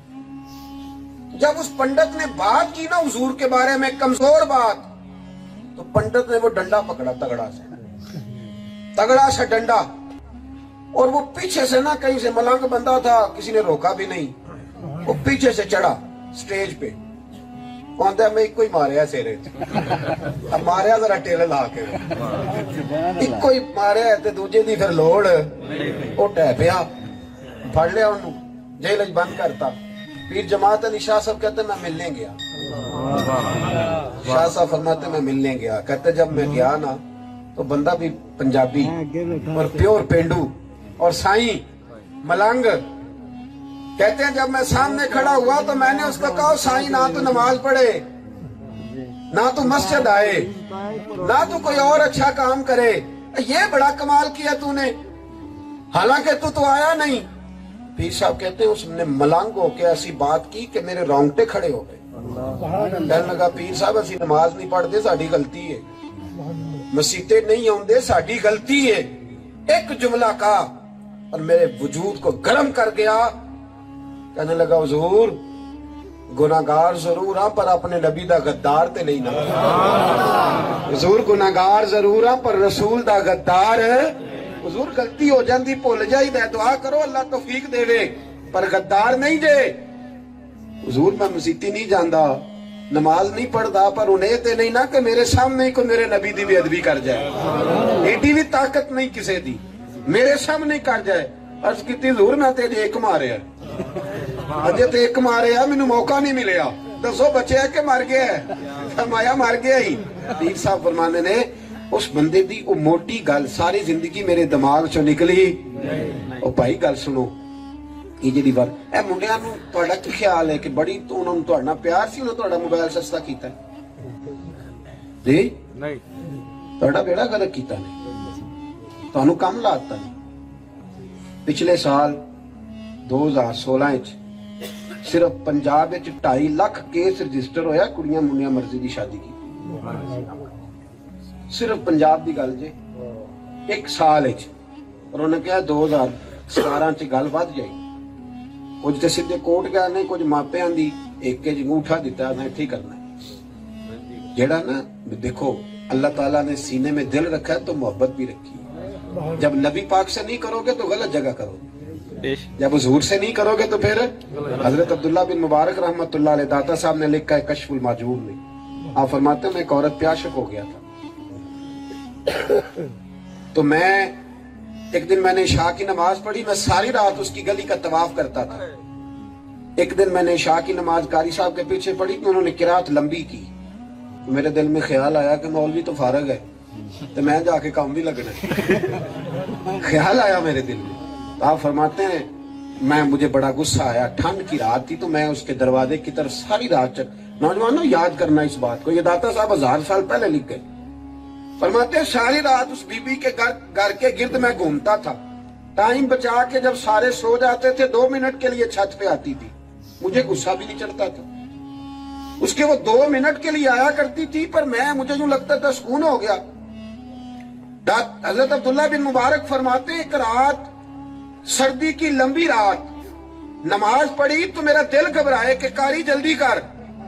[SPEAKER 1] جب اس پنڈت نے بات کی نا حضور کے بارے میں کمزور بات, تو پنڈت نے وہ ڈنڈا پکڑا, تگڑا سا تگڑا سا ڈنڈا, اور وہ پیچھے سے نا کہیں سے ملنگ بندہ تھا, کسی نے روکا بھی نہیں, وہ پیچھے سے چڑھا سٹیج پہ, کہتا ہے میں ایک کوئی ماریا سیرے, اب ماریا ذرا ٹیل لا کے, ایک کوئی ماریا تے دوجے دی پھر لوڑ, وہ ٹہ پیا, پھڑ لیا انہوں, جیل وچ بند کرتا. پیر جماعت علی شاہ صاحب کہتے میں ملنے گیا, شاہ صاحب فرماتے میں ملنے گیا, کہتے جب میں گیا نا تو بندہ بھی پنجابی اور پیور پینڈو اور سائیں ملنگ, کہتے ہیں جب میں سامنے کھڑا ہوا تو میں نے اس کو کہا سائیں نہ تو نماز پڑھے, نہ تو مسجد آئے, نہ تو کوئی اور اچھا کام کرے, یہ بڑا کمال کیا تو نے, حالانکہ تو تو آیا نہیں. پیر صاحب کہتے ہیں اس نے ملنگ ہو کے ایسی بات کی کہ میرے رونگٹے کھڑے ہو گئے. کہنے لگا پیر صاحب اسی نماز نہیں پڑھتے, ساڈی غلطی ہے, مسیطے نہیں ہوندے, ساڈی غلطی ہے. ایک جملہ کہا اور میرے وجود کو گرم کر گیا. کہنے لگا حضور گناہگار ضرور ہاں پر اپنے نبی دا غدار تے نہیں نا, حضور گناہگار ضرور ہاں پر رسول دا غدار ہے. حضور غلطی ہو جاندی بھول جائی دے, دعا کرو اللہ توفیق دے وے, پر غدار نہیں جے. حضور میں مسیتی نہیں جاندا, نماز نہیں پڑھدا, پر انہیں تے نہیں نا کہ میرے سامنے کو میرے نبی دی بے ادبی کر جائے, ایڈی بھی طاقت نہیں کسے دی, میرے سامنے کر جائے. عرض کیتی حضور میں تے ایک ماریا, اجے تے ایک ماریا, مینوں موقع نہیں ملیا, دسو بچے ہے کہ مر گیا ہے؟ فرمایا مر گیا ہی. پیر صاحب فرمانے نے اس بندے دی او موٹی گل ساری زندگی میرے دماغ چوں نکلی. او بھائی گل سنو, یہ جڑی بات اے منڈیاں نوں تہاڈا کی خیال ہے کہ بڑی تو انہاں نوں تہاڈے نال پیار سی, انہاں تہاڈا موبائل سستا کیتا ہے جی نہیں, تہاڈا بیڑا غلط کیتا نہیں, تانوں کم لاتا نہیں. پچھلے سال دو ہزار سولہ وچ صرف پنجاب وچ ڈھائی لاکھ کیس رجسٹر ہویا کڑیاں منڈیاں مرضی دی شادی کی, صرف پنجاب دی گل جے ایک سال وچ. اور انہوں نے کہا دو ہزار ستارہ چ گل ود جائے, کچھ تے سیدھے کوٹ گئے نے, کچھ ماپیاں دی ایک کے انگوٹھا دیتا ہے ٹھیک کرنا ہے. جیڑا نا دیکھو اللہ تعالیٰ نے سینے میں دل رکھا ہے تو محبت بھی رکھی ہے. جب نبی پاک سے نہیں کرو گے تو غلط جگہ کرو گے, جب حضور سے نہیں کرو گے تو پھر. حضرت عبداللہ بن مبارک رحمت اللہ علیہ داتا صاحب نے لکھا ہے کشف المحجوب میں, آپ فرماتے ہیں میں ایک عورت پہ عاشق ہو گیا تھا, تو میں ایک دن میں نے عشاء کی نماز پڑھی, میں ساری رات اس کی گلی کا طواف کرتا تھا. ایک دن میں نے عشاء کی نماز قاری صاحب کے پیچھے پڑھی تو انہوں نے قرات لمبی کی, میرے دل میں خیال آیا کہ مولوی تو فارغ ہے, تو میں جا کے کام بھی لگنا ہے۔ خیال آیا میرے دل میں، تو آپ فرماتے ہیں میں مجھے بڑا غصہ آیا، ٹھنڈ کی رات تھی تو میں اس کے دروازے کی طرف ساری رات چل۔ نوجوانوں یاد کرنا اس بات کو، یہ داتا صاحب ہزار سال پہلے لکھ گئے۔ فرماتے ہیں ساری رات اس بی بی کے گھر گھر کے گرد میں گھومتا تھا، ٹائم بچا کے جب سارے سو جاتے تھے دو منٹ کے لیے چھت پہ آتی تھی، مجھے غصہ بھی نہیں چڑھتا تھا۔ اس کے وہ دو منٹ کے لیے آیا کرتی تھی پر میں مجھے یوں لگتا تھا سکون ہو گیا۔ حضرت عبداللہ بن مبارک فرماتے ہیں ایک رات، سردی کی لمبی رات، نماز پڑھی تو میرا دل گھبرائے کہ قاری جلدی کر۔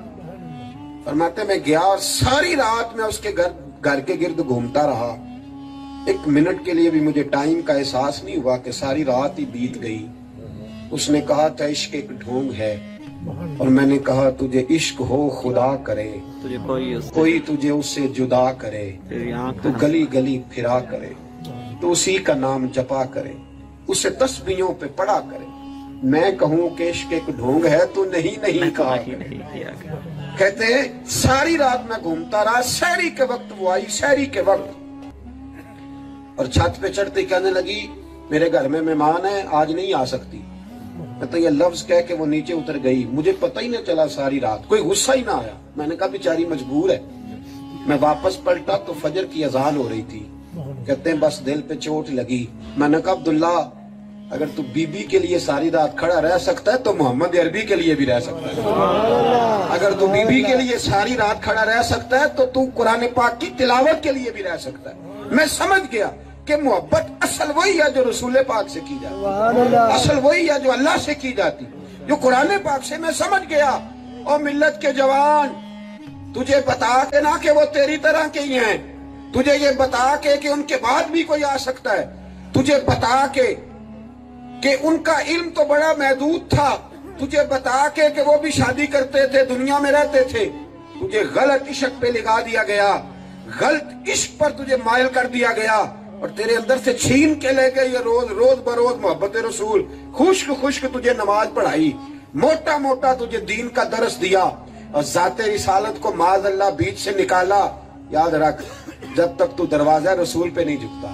[SPEAKER 1] فرماتے میں گیا اور ساری رات میں اس کے گھر گھر کے گرد گھومتا رہا، ایک منٹ کے لیے بھی مجھے ٹائم کا احساس نہیں ہوا کہ ساری رات ہی بیت گئی۔ اس نے کہا تھا عشق ایک ڈھونگ ہے، اور میں نے کہا تجھے عشق ہو خدا کرے، کوئی تجھے اس سے جدا کرے، تو گلی گلی پھرا کرے، تو اسی کا نام جپا کرے، اسے تسبیحوں پہ پڑا کرے۔ میں کہوں کہ عشق ایک ڈھونگ ہے تو نہیں نہیں کہا کرے۔ کہتے ہیں ساری رات میں گھومتا رہا، سحری کے وقت وہ آئی، سحری کے وقت، اور چھت پہ چڑھتے کہنے لگی میرے گھر میں مہمان ہے، آج نہیں آ سکتی۔ تو یہ لفظ کہہ کے وہ نیچے اتر گئی، مجھے پتہ ہی نہ چلا ساری رات، کوئی غصہ ہی نہ آیا۔ میں نے کہا بیچاری مجبور ہے۔ میں واپس پلٹا تو فجر کی اذان ہو رہی تھی۔ کہتے ہیں بس دل پہ چوٹ لگی۔ میں نے کہا عبداللہ اگر تو بی بی کے لیے ساری رات کھڑا رہ سکتا ہے تو محمد عربی کے لیے بھی رہ سکتا ہے۔ اگر تو بی بی کے لیے ساری رات کھڑا رہ سکتا ہے تو تو قرآن پاک کی تلاوت کے لیے بھی رہ سکتا ہے۔ میں سمجھ گیا کہ محبت اصل وہی ہے جو رسول پاک سے کی جاتی، اصل وہی ہے جو اللہ سے کی جاتی، جو قرآن پاک سے۔ میں سمجھ گیا اور ملت کے جوان تجھے بتا کے نہ کہ وہ تیری طرح کے ہی ہیں، تجھے یہ بتا کے کہ ان کے بعد بھی کوئی آ سکتا ہے، تجھے بتا کے کہ ان کا علم تو بڑا محدود تھا، تجھے بتا کے کہ وہ بھی شادی کرتے تھے، دنیا میں رہتے تھے، تجھے غلط عشق پہ لگا دیا گیا، غلط عشق پر تجھے مائل کر دیا گیا، اور تیرے اندر سے چھین کے لے گئے یہ روز روز بروز محبت رسول۔ خشک خشک تجھے نماز پڑھائی، موٹا موٹا تجھے دین کا درس دیا، اور ذات رسالت کو معاذ اللہ بیچ سے نکالا۔ یاد رکھ جب تک تو دروازہ رسول پہ نہیں جھکتا،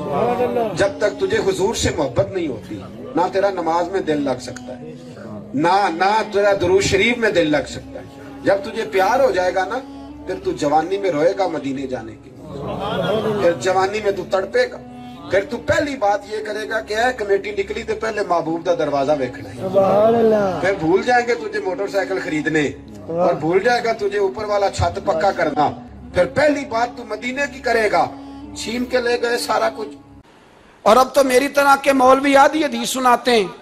[SPEAKER 1] جب تک تجھے حضور سے محبت نہیں ہوتی، نہ تیرا نماز میں دل لگ سکتا ہے، نہ نہ تیرا درود شریف میں دل لگ سکتا ہے۔ جب تجھے پیار ہو جائے گا نا پھر تو جوانی میں روئے گا مدینے جانے کے، پھر جوانی میں تو تڑپے گا، پھر تو پہلی بات یہ کرے گا کہ اے کمیٹی نکلی تو پہلے محبوب دا دروازہ دیکھنا ہے۔ پھر بھول جائیں گے تجھے موٹر سائیکل خریدنے، اور بھول جائے گا تجھے اوپر والا چھت پکا کرنا، پھر پہلی بات تو مدینے کی کرے گا۔ چھین کے لے گئے سارا کچھ۔ اور اب تو میری طرح کے مولوی آدھی حدیث سناتے ہیں،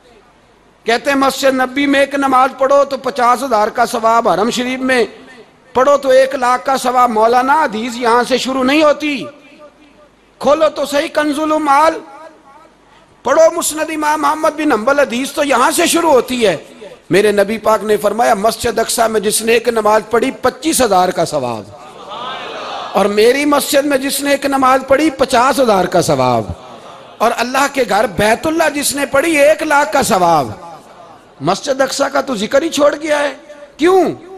[SPEAKER 1] کہتے ہیں مسجد نبی میں ایک نماز پڑھو تو پچاس ہزار کا ثواب، حرم شریف میں پڑھو تو ایک لاکھ کا ثواب۔ مولانا حدیث یہاں سے شروع نہیں ہوتی، کھولو تو صحیح کنز المال، پڑھو مسند امام محمد بن حنبل، حدیث تو یہاں سے شروع ہوتی ہے۔ میرے نبی پاک نے فرمایا مسجد اقصی میں جس نے ایک نماز پڑھی پچیس ہزار کا ثواب، اور میری مسجد میں جس نے ایک نماز پڑھی پچاس ہزار کا ثواب، اور اللہ کے گھر بیت اللہ جس نے پڑھی ایک لاکھ کا ثواب۔ مسجد اقصی کا تو ذکر ہی چھوڑ گیا ہے، کیوں؟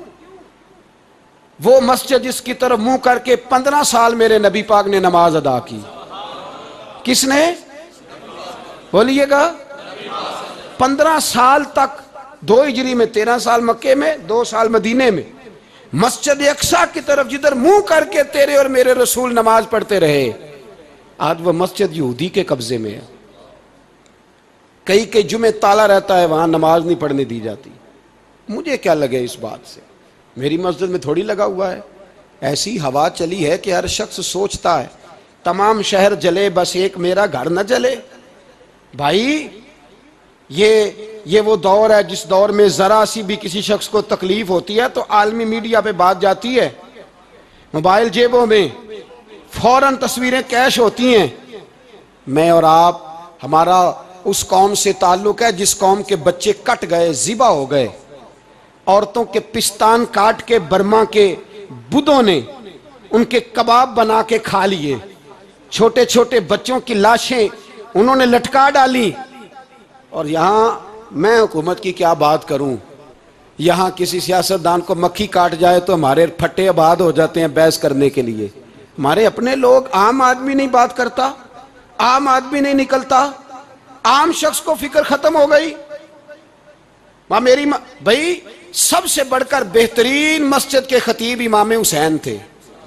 [SPEAKER 1] وہ مسجد جس کی طرف منہ کر کے پندرہ سال میرے نبی پاک نے نماز ادا کی، کس نے؟ بولیے گا، پندرہ سال تک، دو ہجری میں تیرہ سال مکے میں، دو سال مدینے میں، مسجد اقصی کی طرف جدھر منہ کر کے تیرے اور میرے رسول نماز پڑھتے رہے۔ آج وہ مسجد یہودی کے قبضے میں ہے، کئی کئی جمعے تالا رہتا ہے، وہاں نماز نہیں پڑھنے دی جاتی۔ مجھے کیا لگے اس بات سے، میری مسجد میں تھوڑی لگا ہوا ہے۔ ایسی ہوا چلی ہے کہ ہر شخص سوچتا ہے تمام شہر جلے بس ایک میرا گھر نہ جلے۔ بھائی یہ یہ وہ دور ہے جس دور میں ذرا سی بھی کسی شخص کو تکلیف ہوتی ہے تو عالمی میڈیا پہ بات جاتی ہے، موبائل جیبوں میں فوراً تصویریں کیش ہوتی ہیں۔ میں اور آپ، ہمارا اس قوم سے تعلق ہے جس قوم کے بچے کٹ گئے، ذبح ہو گئے، عورتوں کے پستان کاٹ کے برما کے بدھوں نے ان کے کباب بنا کے کھا لیے، چھوٹے چھوٹے بچوں کی لاشیں انہوں نے لٹکا ڈالی۔ اور یہاں میں حکومت کی کیا بات کروں، یہاں کسی سیاستدان کو مکھی کاٹ جائے تو ہمارے پھٹے آباد ہو جاتے ہیں بحث کرنے کے لیے۔ ہمارے اپنے لوگ، عام آدمی نہیں بات کرتا، عام آدمی نہیں نکلتا، عام شخص کو فکر ختم ہو گئی۔ ماں میری ماں بھائی سب سے بڑھ کر بہترین مسجد کے خطیب امام حسین تھے۔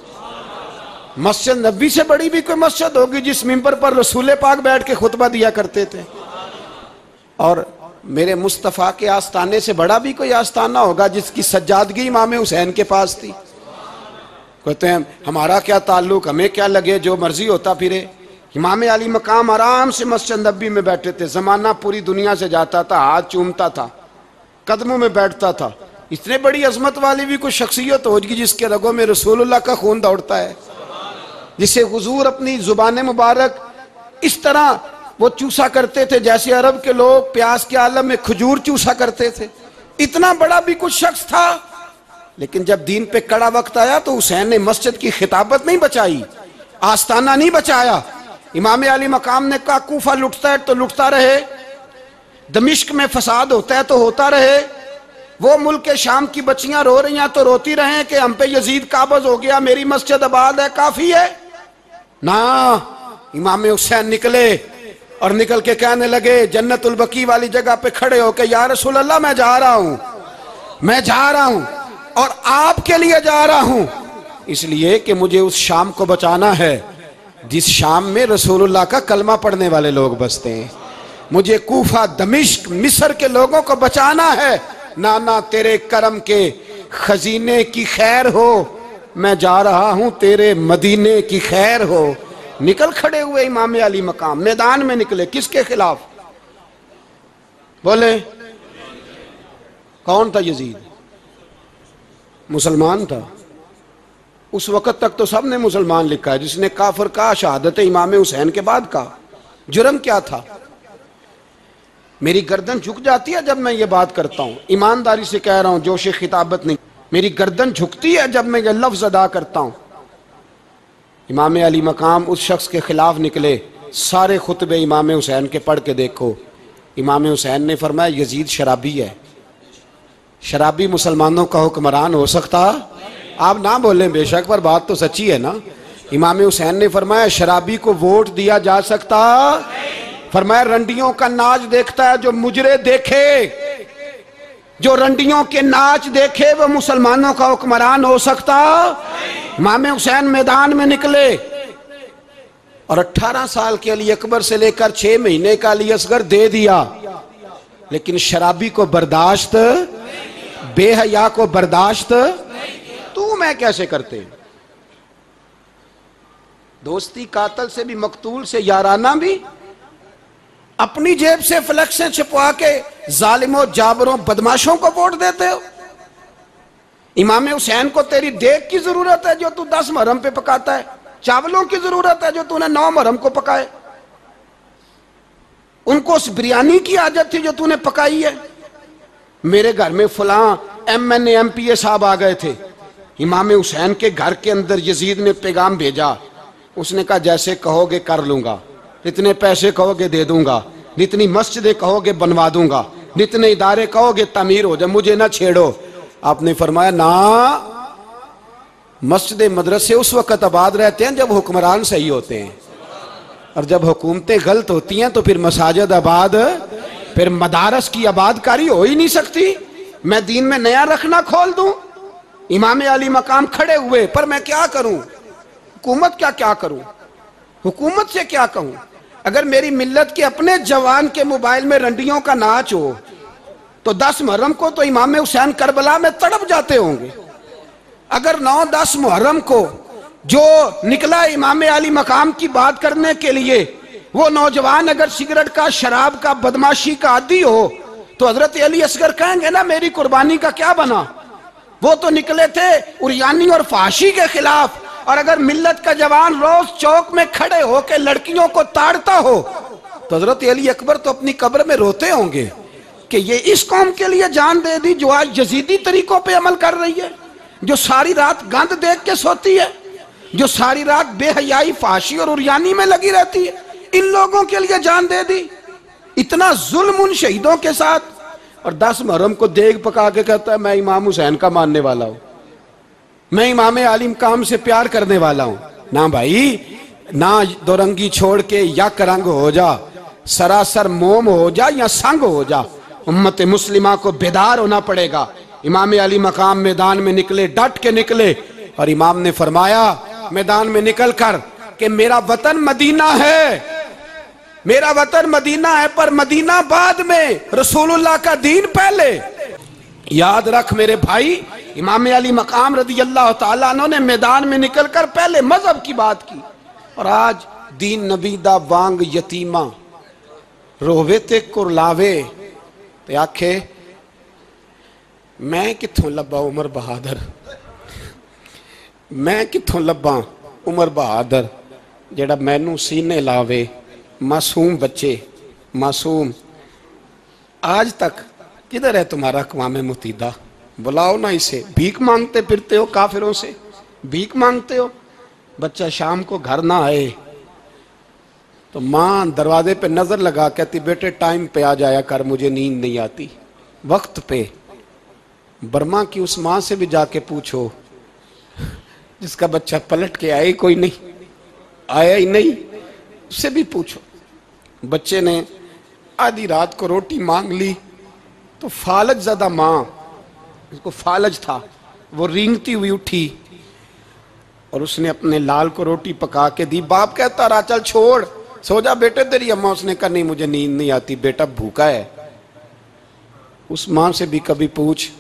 [SPEAKER 1] مسجد نبی سے بڑی بھی کوئی مسجد ہوگی جس ممبر پر رسول پاک بیٹھ کے خطبہ دیا کرتے تھے؟ اور میرے مصطفیٰ کے آستانے سے بڑا بھی کوئی آستانہ ہوگا جس کی سجادگی امام حسین کے پاس تھی؟ کہتے ہیں ہمارا کیا تعلق، ہمیں کیا لگے، جو مرضی ہوتا پھرے۔ امام علی مقام آرام سے مسجد نبی میں بیٹھے تھے، زمانہ پوری دنیا سے جاتا تھا، ہاتھ چومتا تھا، قدموں میں بیٹھتا تھا۔ اتنے بڑی عظمت والی بھی کوئی شخصیت ہوگی جس کے رگوں میں رسول اللہ کا خون دوڑتا ہے، جسے حضور اپنی زبان مبارک اس طرح وہ چوسا کرتے تھے جیسے عرب کے لوگ پیاس کے عالم میں کھجور چوسا کرتے تھے۔ اتنا بڑا بھی کچھ شخص تھا، لیکن جب دین پہ کڑا وقت آیا تو حسین نے مسجد کی خطابت نہیں بچائی، آستانہ نہیں بچایا۔ امام علی مقام نے کہا کوفہ لٹتا ہے تو لٹتا رہے، دمشق میں فساد ہوتا ہے تو ہوتا رہے، وہ ملک شام کی بچیاں رو رہی ہیں تو روتی رہیں کہ ہم پہ یزید قابض ہو گیا، میری مسجد آباد ہے، کافی ہے نا۔ امام حسین نکلے اور نکل کے کہنے لگے جنت البقیع والی جگہ پہ کھڑے ہو کے یا رسول اللہ میں جا رہا ہوں، میں جا رہا ہوں اور آپ کے لیے جا رہا ہوں، اس لیے کہ مجھے اس شام کو بچانا ہے جس شام میں رسول اللہ کا کلمہ پڑھنے والے لوگ بستے ہیں، مجھے کوفہ دمشق مصر کے لوگوں کو بچانا ہے۔ نانا تیرے کرم کے خزینے کی خیر ہو، میں جا رہا ہوں تیرے مدینے کی خیر ہو۔ نکل کھڑے ہوئے امام علی مقام، میدان میں نکلے، کس کے خلاف؟ بولے کون تھا یزید؟ مسلمان تھا۔ اس وقت تک تو سب نے مسلمان لکھا ہے، جس نے کافر کہا شہادت امام حسین کے بعد کہا۔ جرم کیا تھا؟ میری گردن جھک جاتی ہے جب میں یہ بات کرتا ہوں، ایمانداری سے کہہ رہا ہوں، جوش خطابت نہیں، میری گردن جھکتی ہے جب میں یہ لفظ ادا کرتا ہوں۔ امام علی مقام اس شخص کے خلاف نکلے، سارے خطبے امام حسین کے پڑھ کے دیکھو۔ امام حسین نے فرمایا یزید شرابی ہے، شرابی مسلمانوں کا حکمران ہو سکتا؟ آپ نہ بولیں بے شک، پر بات تو سچی ہے نا۔ امام حسین نے فرمایا شرابی کو ووٹ دیا جا سکتا؟ فرمایا رنڈیوں کا ناچ دیکھتا ہے جو مجرے دیکھے، جو رنڈیوں کے ناچ دیکھے وہ مسلمانوں کا حکمران ہو سکتا؟ امام حسین میدان میں نکلے اور اٹھارہ سال کے علی اکبر سے لے کر چھ مہینے کا علی اصغر دے دیا، لیکن شرابی کو برداشت، بے حیا کو برداشت تو میں کیسے کرتے؟ دوستی قاتل سے بھی، مقتول سے یارانہ بھی، اپنی جیب سے فلیکسیں چھپوا کے ظالموں جابروں بدماشوں کو ووٹ دیتے ہو۔ امام حسین کو تیری دیگ کی ضرورت ہے جو تو دس محرم پہ پکاتا ہے، چاولوں کی ضرورت ہے جو تو نے نو محرم کو پکائے، ان کو اس بریانی کی عادت تھی جو تو نے پکائی ہے۔ میرے گھر میں فلاں M N A M P A صاحب آ گئے تھے، امام حسین کے گھر کے اندر یزید نے پیغام بھیجا، اس نے کہا جیسے کہو گے کر لوں گا، جتنے پیسے کہو گے دے دوں گا، جتنی مسجدیں کہو گے بنوا دوں گا، جتنے ادارے کہو گے تعمیر ہو جائے، مجھے نہ چھیڑو۔ آپ نے فرمایا نا، مسجد مدرسے اس وقت آباد رہتے ہیں جب حکمران صحیح ہوتے ہیں، اور جب حکومتیں غلط ہوتی ہیں تو پھر مساجد آباد، پھر مدارس کی آباد کاری ہو ہی نہیں سکتی۔ میں دین میں نیا رکھنا کھول دوں؟ امام علی مقام کھڑے ہوئے، پر میں کیا کروں؟ حکومت کیا کیا کروں؟ حکومت سے کیا کہوں؟ اگر میری ملت کے اپنے جوان کے موبائل میں رنڈیوں کا ناچ ہو تو دس محرم کو تو امام حسین کربلا میں تڑپ جاتے ہوں گے۔ اگر نو دس محرم کو جو نکلا امام علی مقام کی بات کرنے کے لیے، وہ نوجوان اگر سگریٹ کا، شراب کا، بدماشی کا عادی ہو تو حضرت علی اصغر کہیں گے نا میری قربانی کا کیا بنا؟ وہ تو نکلے تھے عریانی اور فحاشی کے خلاف، اور اگر ملت کا جوان روز چوک میں کھڑے ہو کے لڑکیوں کو تاڑتا ہو تو حضرت علی اکبر تو اپنی قبر میں روتے ہوں گے کہ یہ اس قوم کے لیے جان دے دی جو آج یزیدی طریقوں پہ عمل کر رہی ہے، جو ساری رات گند دیکھ کے سوتی ہے، جو ساری رات بے حیائی، فحاشی اور عریانی میں لگی رہتی ہے، ان لوگوں کے لیے جان دے دی۔ اتنا ظلم ان شہیدوں کے ساتھ، اور دس محرم کو دیگ پکا کے کہتا ہے میں امام حسین کا ماننے والا ہوں، میں امام علی مقام سے پیار کرنے والا ہوں۔ ना भाई, ना दो रंगी छोड़ के यक रंग हो जा, सरासर मोम हो जा या संग हो जा, उम्मत मुस्लिमा को बेदार होना पड़ेगा। इमाम अली मकाम मैदान में निकले, डट के निकले, और इमाम ने फरमाया मैदान में निकल कर कि मेरा वतन मदीना है, मेरा वतन मदीना है, पर मदीना बाद में, रसूलुल्लाह का दीन पहले। याद रख मेरे भाई, इमाम अली मकाम रज़ी अल्लाह तआला अन्हु ने मैदान में निकलकर पहले मजहब की बात की, और आज दीन नबी दा वांग यतीमा रोवे ते कुरलावे ते आखे मैं कित्थों लब्बा उमर बहादुर, मैं कित्थों लब्बा उमर बहादुर जेड़ा मैनू सीने लावे। मासूम बच्चे, मासूम, आज तक किधर है तुम्हारा अक़वाम मुत्तहिदा? बुलाओ ना इसे। भीख मांगते फिरते हो, काफिरों से भीख मांगते हो। बच्चा शाम को घर ना आए तो माँ दरवाजे पे नजर लगा कहती बेटे टाइम पे आ जाया कर, मुझे नींद नहीं आती, वक्त पे। बर्मा की उस माँ से भी जाके पूछो जिसका बच्चा पलट के आए कोई नहीं, आया ही नहीं, उससे भी पूछो। बच्चे ने आधी रात को रोटी मांग ली तो फालज ज़्यादा माँ, उसको फालज था, वो रेंगती हुई उठी और उसने अपने लाल को रोटी पका के दी। बाप कहता रहा चल छोड़, सो जा बेटे तेरी अम्मा। उसने कहा नहीं मुझे नींद नहीं आती, बेटा भूखा है। उस माँ से भी कभी पूछ,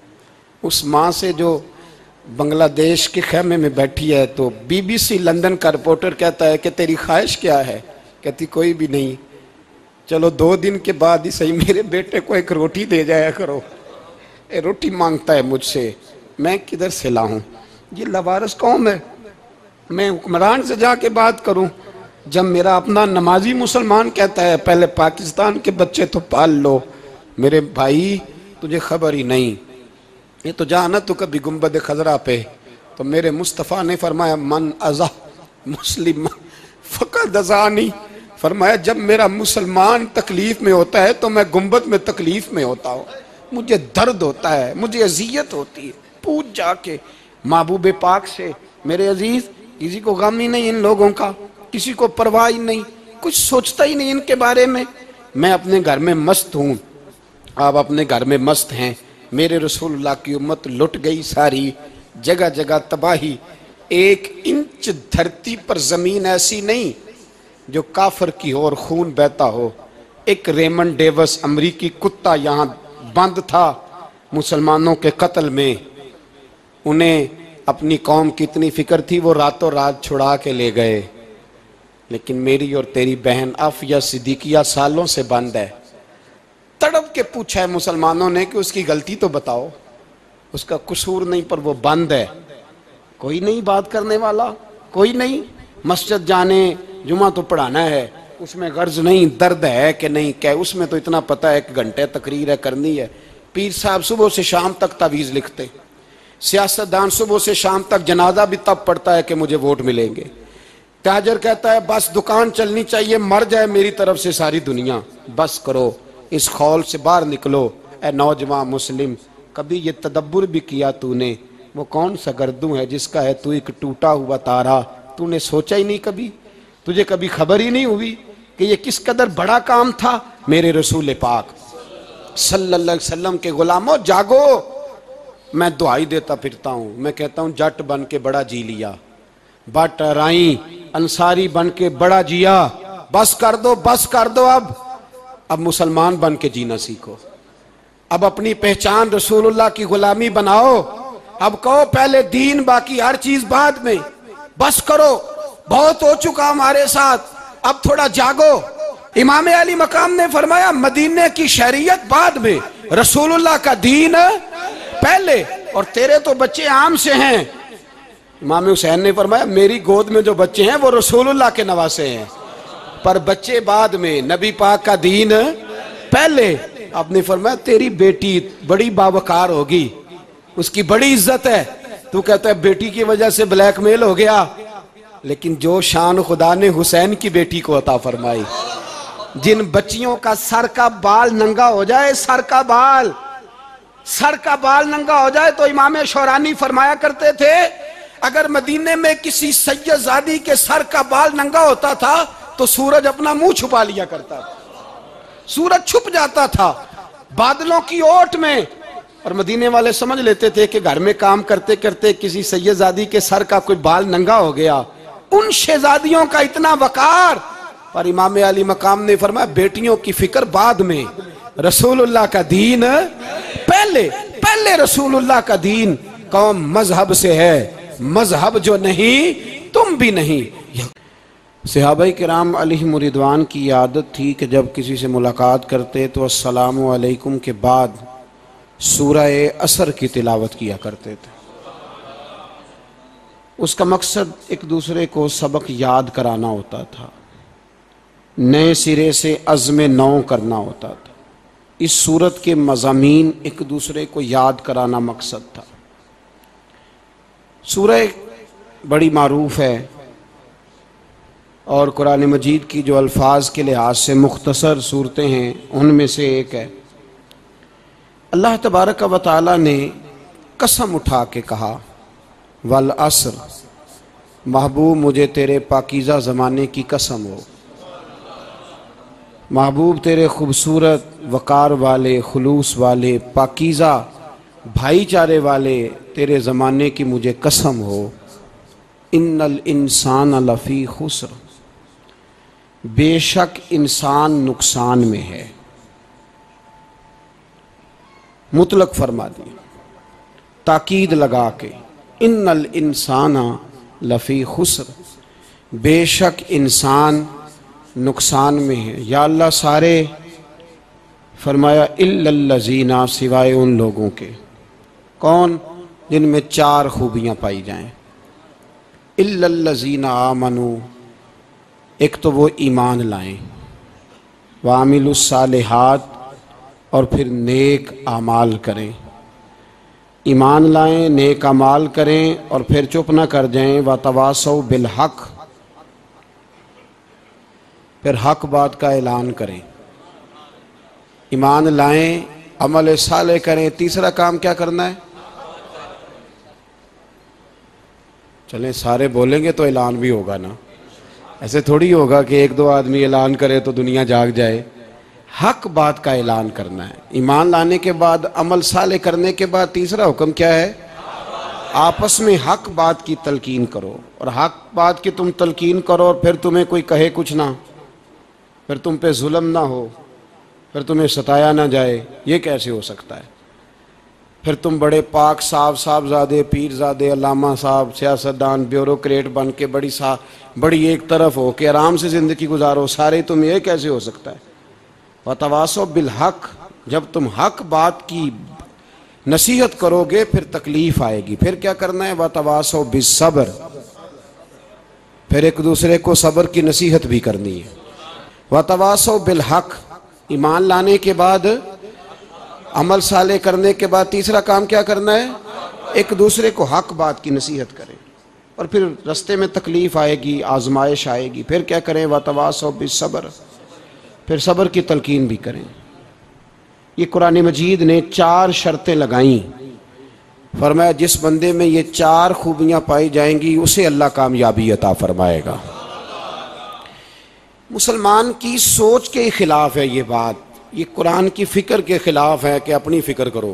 [SPEAKER 1] उस माँ से जो बांग्लादेश के खेमे में बैठी है, तो बीबीसी लंदन का रिपोर्टर कहता है कि तेरी ख्वाहिश क्या है? कहती कोई भी नहीं, चलो दो दिन के बाद ही सही मेरे बेटे को एक रोटी दे जाया करो, ए रोटी मांगता है मुझसे, मैं किधर से लाऊं? ये लवारस कौम है, मैं हुक्मरान से जाके बात करूं? जब मेरा अपना नमाजी मुसलमान कहता है पहले पाकिस्तान के बच्चे तो पाल लो, मेरे भाई तुझे खबर ही नहीं। ये तो जाना तो कभी गुंबद खजरा पे, तो मेरे मुस्तफ़ा ने फरमाया मन अज़ा मुस्लिम फ़क़द अज़ानी, फरमाया जब मेरा मुसलमान तकलीफ में होता है तो मैं गुंबद में तकलीफ में होता हूँ, मुझे दर्द होता है, मुझे अजियत होती है। पूछ जाके महबूब पाक से, मेरे अजीज किसी को गम ही नहीं इन लोगों का, किसी को परवाह ही नहीं, कुछ सोचता ही नहीं इनके बारे में। मैं अपने घर में मस्त हूँ, आप अपने घर में मस्त हैं। मेरे रसूलुल्लाह की उम्मत लुट गई सारी, जगह जगह तबाही। एक इंच धरती पर जमीन ऐसी नहीं जो काफर की हो और खून बहता हो। एक रेमंड डेविस अमरीकी कुत्ता यहाँ बंद था मुसलमानों के कत्ल में, उन्हें अपनी कौम की इतनी फिक्र थी, वो रातों रात छुड़ा के ले गए। लेकिन मेरी और तेरी बहन आफिया सिद्दीकिया सालों से बंद है। तड़प के पूछा है मुसलमानों ने कि उसकी गलती तो बताओ, उसका कसूर नहीं, पर वो बंद है। कोई नहीं बात करने वाला, कोई नहीं। मस्जिद जाने, जुमा तो पढ़ाना है, उसमें गर्ज नहीं, दर्द है कि नहीं क्या, उसमें तो इतना पता है कि घंटे तकरीर है करनी है। पीर साहब सुबह से शाम तक तावीज़ लिखते, सियासतदान सुबह से शाम तक जनाजा भी तब पड़ता है कि मुझे वोट मिलेंगे। ताजर कहता है बस दुकान चलनी चाहिए, मर जाए मेरी तरफ से सारी दुनिया। बस करो, इस खौल से बाहर निकलो। ए नौजवान मुस्लिम, कभी ये तदब्बुर भी किया तूने, वो कौन सा गर्दू है जिसका है तू एक टूटा हुआ तारा? तूने सोचा ही नहीं कभी, तुझे कभी खबर ही नहीं हुई कि ये किस कदर बड़ा काम था? मेरे रसूल पाक सल्लल्लाहु अलैहि वसल्लम के गुलामों जागो। मैं दुआई देता फिरता हूँ, मैं कहता हूँ जट बन के बड़ा जी लिया, बट राई अंसारी बन के बड़ा जिया। बस कर दो, बस कर दो। अब अब मुसलमान बन के जीना सीखो। अब अपनी पहचान रसूलुल्लाह की गुलामी बनाओ। अब कहो पहले दीन, बाकी हर चीज बाद में। बस करो, बहुत हो चुका हमारे साथ, अब थोड़ा जागो। इमाम अली मकाम ने फरमाया मदीने की शरीयत बाद में, रसूलुल्लाह का दीन पहले। और तेरे तो बच्चे आम से हैं। इमाम हुसैन ने फरमाया मेरी गोद में जो बच्चे हैं वो रसूलुल्लाह के नवासे हैं, पर बच्चे बाद में, नबी पाक का दीन पहले। आपने फरमाया तेरी बेटी बड़ी बावकार होगी, उसकी बड़ी इज्जत है, तू कहता है बेटी की वजह से ब्लैकमेल हो गया। लेकिन जो शान खुदा ने हुसैन की बेटी को अता फरमाई, जिन बच्चियों का सर का बाल नंगा हो जाए, सर का बाल सर का बाल नंगा हो जाए, तो इमाम शौरानी फरमाया करते थे اگر مدینے میں کسی سید زادی کے سر کا بال ننگا ہوتا تھا تو سورج اپنا منہ چھپا لیا کرتا تھا، سورج چھپ جاتا تھا بادلوں کی اوٹ میں، اور مدینے والے سمجھ لیتے تھے کہ گھر میں کام کرتے کرتے کسی سید زادی کے سر کا کوئی بال ننگا ہو گیا۔ ان شہزادیوں کا اتنا وقار، پر امام علی مقام نے فرمایا بیٹیوں کی فکر بعد میں، رسول اللہ کا دین پہلے، پہلے رسول اللہ کا دین۔ قوم مذہب سے ہے، مذہب جو نہیں تم بھی نہیں۔ صحابہ کرام علیہم رضوان کی عادت تھی کہ جب کسی سے ملاقات کرتے تو السلام علیکم کے بعد سورہ عصر کی تلاوت کیا کرتے تھے۔ اس کا مقصد ایک دوسرے کو سبق یاد کرانا ہوتا تھا، نئے سرے سے عزم نو کرنا ہوتا تھا۔ اس سورت کے مضامین ایک دوسرے کو یاد کرانا مقصد تھا۔ سورہ بڑی معروف ہے اور قرآن مجید کی جو الفاظ کے لحاظ سے مختصر صورتیں ہیں ان میں سے ایک ہے۔ اللہ تبارک و تعالی نے قسم اٹھا کے کہا والعصر، محبوب مجھے تیرے پاکیزہ زمانے کی قسم ہو، محبوب تیرے خوبصورت وقار والے، خلوص والے، پاکیزہ بھائی چارے والے تیرے زمانے کی مجھے قسم ہو، ان الانسان لفی خسر، بے شک انسان نقصان میں ہے۔ مطلق فرما دیا، تاکید لگا کے، ان الانسان لفی خسر، بے شک انسان نقصان میں ہے۔ یا اللہ سارے، فرمایا الا الذین، سوائے ان لوگوں کے، کون؟ جن میں چار خوبیاں پائی جائیں۔ الا الذین آمنوا، ایک تو وہ ایمان لائیں، وعملوا الصالحات، اور پھر نیک اعمال کریں۔ ایمان لائیں، نیک اعمال کریں، اور پھر چپ نہ کر جائیں۔ وتواصوا بالحق، پھر حق بات کا اعلان کریں۔ ایمان لائیں، عمل صالح کریں، تیسرا کام کیا کرنا ہے؟ چلیں سارے بولیں گے تو اعلان بھی ہوگا نا، ایسے تھوڑی ہوگا کہ ایک دو آدمی اعلان کرے تو دنیا جاگ جائے۔ حق بات کا اعلان کرنا ہے۔ ایمان لانے کے بعد، عمل صالح کرنے کے بعد تیسرا حکم کیا ہے؟ آپس میں حق بات کی تلقین کرو، اور حق بات کی تم تلقین کرو اور پھر تمہیں کوئی کہے کچھ نہ، پھر تم پہ ظلم نہ ہو، پھر تمہیں ستایا نہ جائے، یہ کیسے ہو سکتا ہے؟ پھر تم بڑے پاک صاحب، صاحبزادے، پیرزادے، علامہ صاحب، سیاستدان، بیوروکریٹ بن کے بڑی سا بڑی ایک طرف ہو کہ آرام سے زندگی گزارو سارے، تم یہ کیسے ہو سکتا ہے؟ وتواصوا بالحق، جب تم حق بات کی نصیحت کرو گے پھر تکلیف آئے گی۔ پھر کیا کرنا ہے؟ وتواصوا بالصبر، پھر ایک دوسرے کو صبر کی نصیحت بھی کرنی ہے۔ وتواصوا بالحق، ایمان لانے کے بعد، عمل صالح کرنے کے بعد تیسرا کام کیا کرنا ہے؟ ایک دوسرے کو حق بات کی نصیحت کریں، اور پھر رستے میں تکلیف آئے گی، آزمائش آئے گی، پھر کیا کریں؟ وتواصوا بالصبر، پھر صبر کی تلقین بھی کریں۔ یہ قرآن مجید نے چار شرطیں لگائیں، فرمایا جس بندے میں یہ چار خوبیاں پائی جائیں گی اسے اللہ کامیابی عطا فرمائے گا۔ مسلمان کی سوچ کے خلاف ہے یہ بات، یہ قرآن کی فکر کے خلاف ہے کہ اپنی فکر کرو،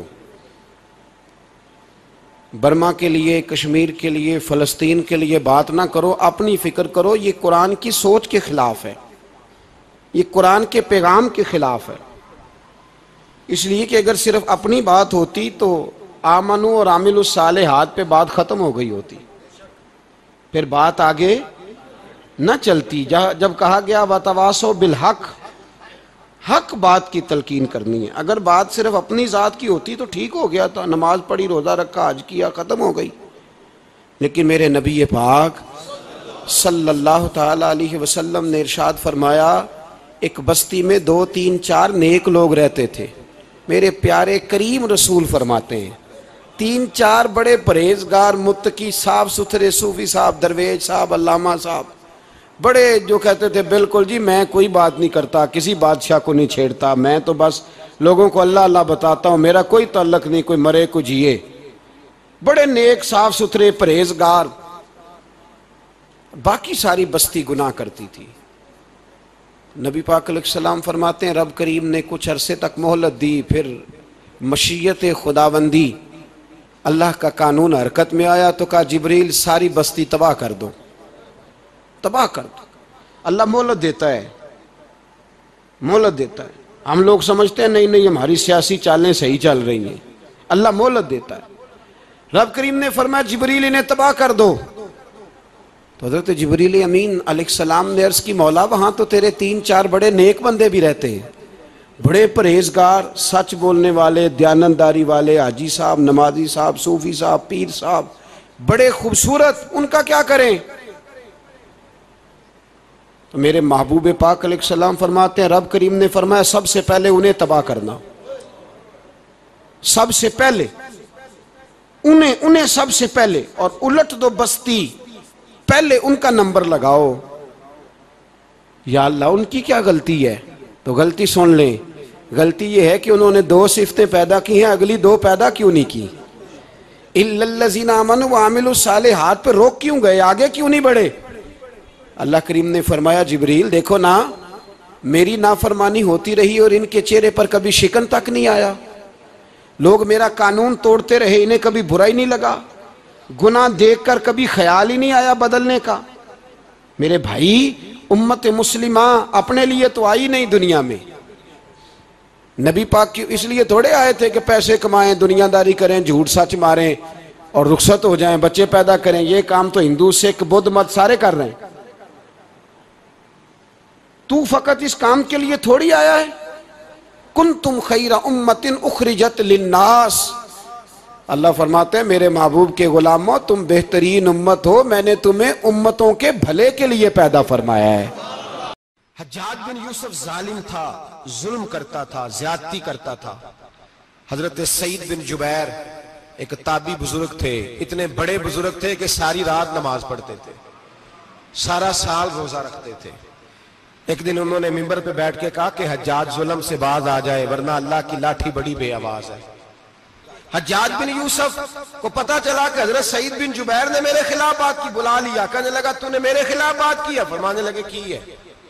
[SPEAKER 1] برما کے لیے، کشمیر کے لیے، فلسطین کے لیے بات نہ کرو، اپنی فکر کرو۔ یہ قرآن کی سوچ کے خلاف ہے، یہ قرآن کے پیغام کے خلاف ہے، اس لیے کہ اگر صرف اپنی بات ہوتی تو آمنو اور عامل الصالحات پہ بات ختم ہو گئی ہوتی، پھر بات آگے نہ چلتی۔ جب کہا گیا وتواصوا بالحق، حق بات کی تلقین کرنی ہے۔ اگر بات صرف اپنی ذات کی ہوتی تو ٹھیک ہو گیا تھا، نماز پڑھی، روزہ رکھا، حج کیا، ختم ہو گئی، لیکن میرے نبی پاک صلی اللہ تعالی علیہ وسلم نے ارشاد فرمایا ایک بستی میں دو تین چار نیک لوگ رہتے تھے۔ میرے پیارے کریم رسول فرماتے ہیں تین چار بڑے پرہیزگار، متقی، صاف ستھرے صوفی صاحب، درویش صاحب، علامہ صاحب، بڑے جو کہتے تھے بالکل جی میں کوئی بات نہیں کرتا، کسی بادشاہ کو نہیں چھیڑتا، میں تو بس لوگوں کو اللہ اللہ بتاتا ہوں، میرا کوئی تعلق نہیں، کوئی مرے کوئی جیے، بڑے نیک صاف ستھرے پرہیزگار۔ باقی ساری بستی گناہ کرتی تھی. نبی پاک علیہ السلام فرماتے ہیں رب کریم نے کچھ عرصے تک مہلت دی، پھر مشیت خداوندی اللہ کا قانون حرکت میں آیا تو کہا جبریل ساری بستی تباہ کر دو، تباہ کر دو. اللہ مہلت دیتا ہے، مہلت دیتا ہے. ہم لوگ سمجھتے ہیں نہیں نہیں ہماری سیاسی چالیں صحیح چل رہی ہیں، اللہ مہلت دیتا ہے. رب کریم نے فرمایا جبریل انہیں تباہ کر دو. تو حضرت جبریل امین علیہ السلام نے عرض کی مولا وہاں تو تیرے تین چار بڑے نیک بندے بھی رہتے ہیں، بڑے پرہیزگار، سچ بولنے والے، دیانتداری والے، حاجی صاحب، نمازی صاحب، صوفی صاحب، پیر صاحب، بڑے خوبصورت، ان کا کیا کریں؟ تو میرے محبوب پاک علیہ السلام فرماتے ہیں رب کریم نے فرمایا سب سے پہلے انہیں تباہ کرنا، سب سے پہلے انہیں انہیں سب سے پہلے، اور الٹ دو بستی، پہلے ان کا نمبر لگاؤ. یا اللہ ان کی کیا غلطی ہے؟ تو غلطی سن لیں، غلطی یہ ہے کہ انہوں نے دو صفتیں پیدا کی ہیں، اگلی دو پیدا کیوں نہیں کی؟ اِلَّا الَّذِينَ آمَنُوا وَعَمِلُوا الصَّالِحَاتِ پہ روک کیوں گئے، آگے کیوں نہیں بڑھے؟ اللہ کریم نے فرمایا جبریل دیکھو نا، میری نافرمانی ہوتی رہی اور ان کے چہرے پر کبھی شکن تک نہیں آیا. لوگ میرا قانون توڑتے رہے، انہیں کبھی برا ہی نہیں لگا، گناہ دیکھ کر کبھی خیال ہی نہیں آیا بدلنے کا. میرے بھائی امت مسلمہ اپنے لیے تو آئی نہیں دنیا میں، نبی پاک کی اس لیے تھوڑے آئے تھے کہ پیسے کمائیں، دنیا داری کریں، جھوٹ سچ ماریں اور رخصت ہو جائیں، بچے پیدا کریں. یہ کام تو ہندو سکھ بدھ مت سارے کر رہے ہیں، تو فقط اس کام کے لیے تھوڑی آیا ہے. کنتم خیر امت اخرجت للناس، اللہ فرماتے ہیں میرے محبوب کے غلاموں تم بہترین امت ہو، میں نے تمہیں امتوں کے بھلے کے لیے پیدا فرمایا ہے.
[SPEAKER 3] حجاج بن یوسف ظالم تھا، ظلم کرتا تھا، زیادتی کرتا تھا. حضرت سعید بن جبیر ایک تابعی بزرگ تھے، اتنے بڑے بزرگ تھے کہ ساری رات نماز پڑھتے تھے، سارا سال روزہ رکھتے تھے. ایک دن انہوں نے منبر پہ بیٹھ کے کہا کہ حجاج ظلم سے باز آ جائے ورنہ اللہ کی لاٹھی بڑی بے آواز ہے. حجاج بن یوسف کو پتا چلا کہ حضرت سعید بن جبیر نے میرے خلاف بات کی، بلا لیا، کہنے لگا تو نے میرے خلاف بات کی ہے؟ فرمانے لگے کی ہے.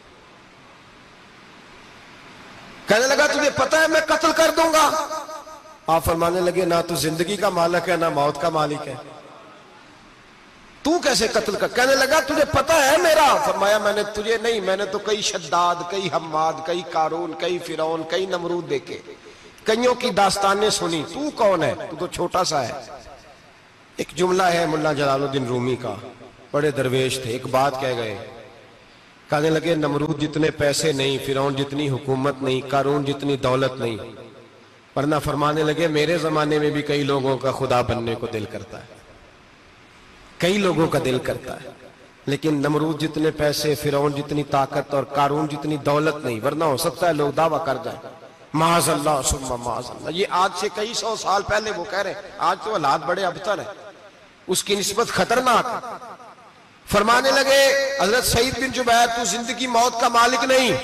[SPEAKER 3] کہنے لگا تجھے پتا ہے میں قتل کر دوں گا؟ آپ فرمانے لگے نہ تو زندگی کا مالک ہے نہ موت کا مالک ہے، تو کیسے قتل کر؟ کہنے لگا تجھے پتا ہے میرا؟ فرمایا میں نے تجھے نہیں، میں نے تو کئی شداد، کئی حماد، کئی قارون، کئی فرعون، کئی نمرود دیکھے، کئیوں کی داستانیں سنی، تو کون ہے؟ تو تو چھوٹا سا ہے. ایک جملہ ہے ملا جلال الدین رومی کا، بڑے درویش تھے، ایک بات کہہ گئے، کہنے لگے نمرود جتنے پیسے نہیں، فرعون جتنی حکومت نہیں، قارون جتنی دولت نہیں، ورنہ فرمانے لگے میرے زمانے میں بھی کئی لوگوں کا خدا بننے کو دل کرتا ہے، کئی لوگوں کا دل کرتا ہے، لیکن نمرود جتنے پیسے، فرعون جتنی طاقت اور قارون جتنی دولت نہیں، ورنہ ہو سکتا ہے لوگ دعویٰ کر جائیں معاذ اللہ ثم معاذ اللہ. یہ آج سے کئی سو سال پہلے وہ کہہ رہے ہیں، آج تو حالات بڑے ابتر ہیں، اس کی نسبت خطرناک. فرمانے لگے حضرت سعید بن جبیر تو زندگی موت کا مالک نہیں.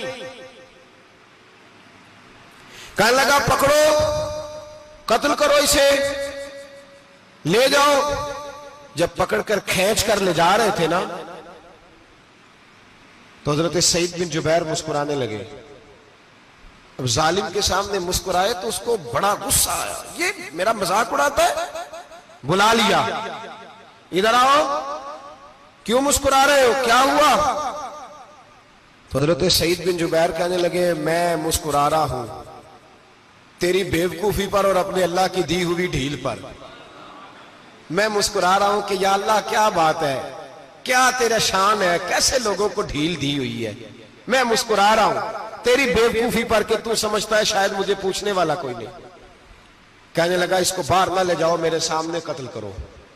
[SPEAKER 3] کہنے لگا پکڑو، قتل کرو اسے، لے جاؤ. جب پکڑ کر کھینچ کر لے جا رہے تھے نا تو حضرت سعید بن جبیر مسکرانے لگے. اب ظالم کے سامنے مسکرائے تو اس کو بڑا غصہ آیا، یہ میرا مذاق اڑاتا ہے. بلا لیا، ادھر آؤ، کیوں مسکرا رہے ہو، کیا ہوا؟ تو حضرت سعید بن جبیر کہنے لگے میں مسکرا رہا ہوں تیری بیوقوفی پر اور اپنے اللہ کی دی ہوئی ڈھیل پر. میں مسکرا رہا ہوں کہ یا اللہ کیا بات ہے، کیا تیرا شان ہے، کیسے لوگوں کو ڈھیل دی ہوئی ہے. میں مسکرا رہا ہوں تیری بیوقوفی پر کہ تو سمجھتا ہے شاید مجھے پوچھنے والا کوئی نہیں. کہنے لگا اس کو باہر نہ لے جاؤ، میرے سامنے قتل کرو.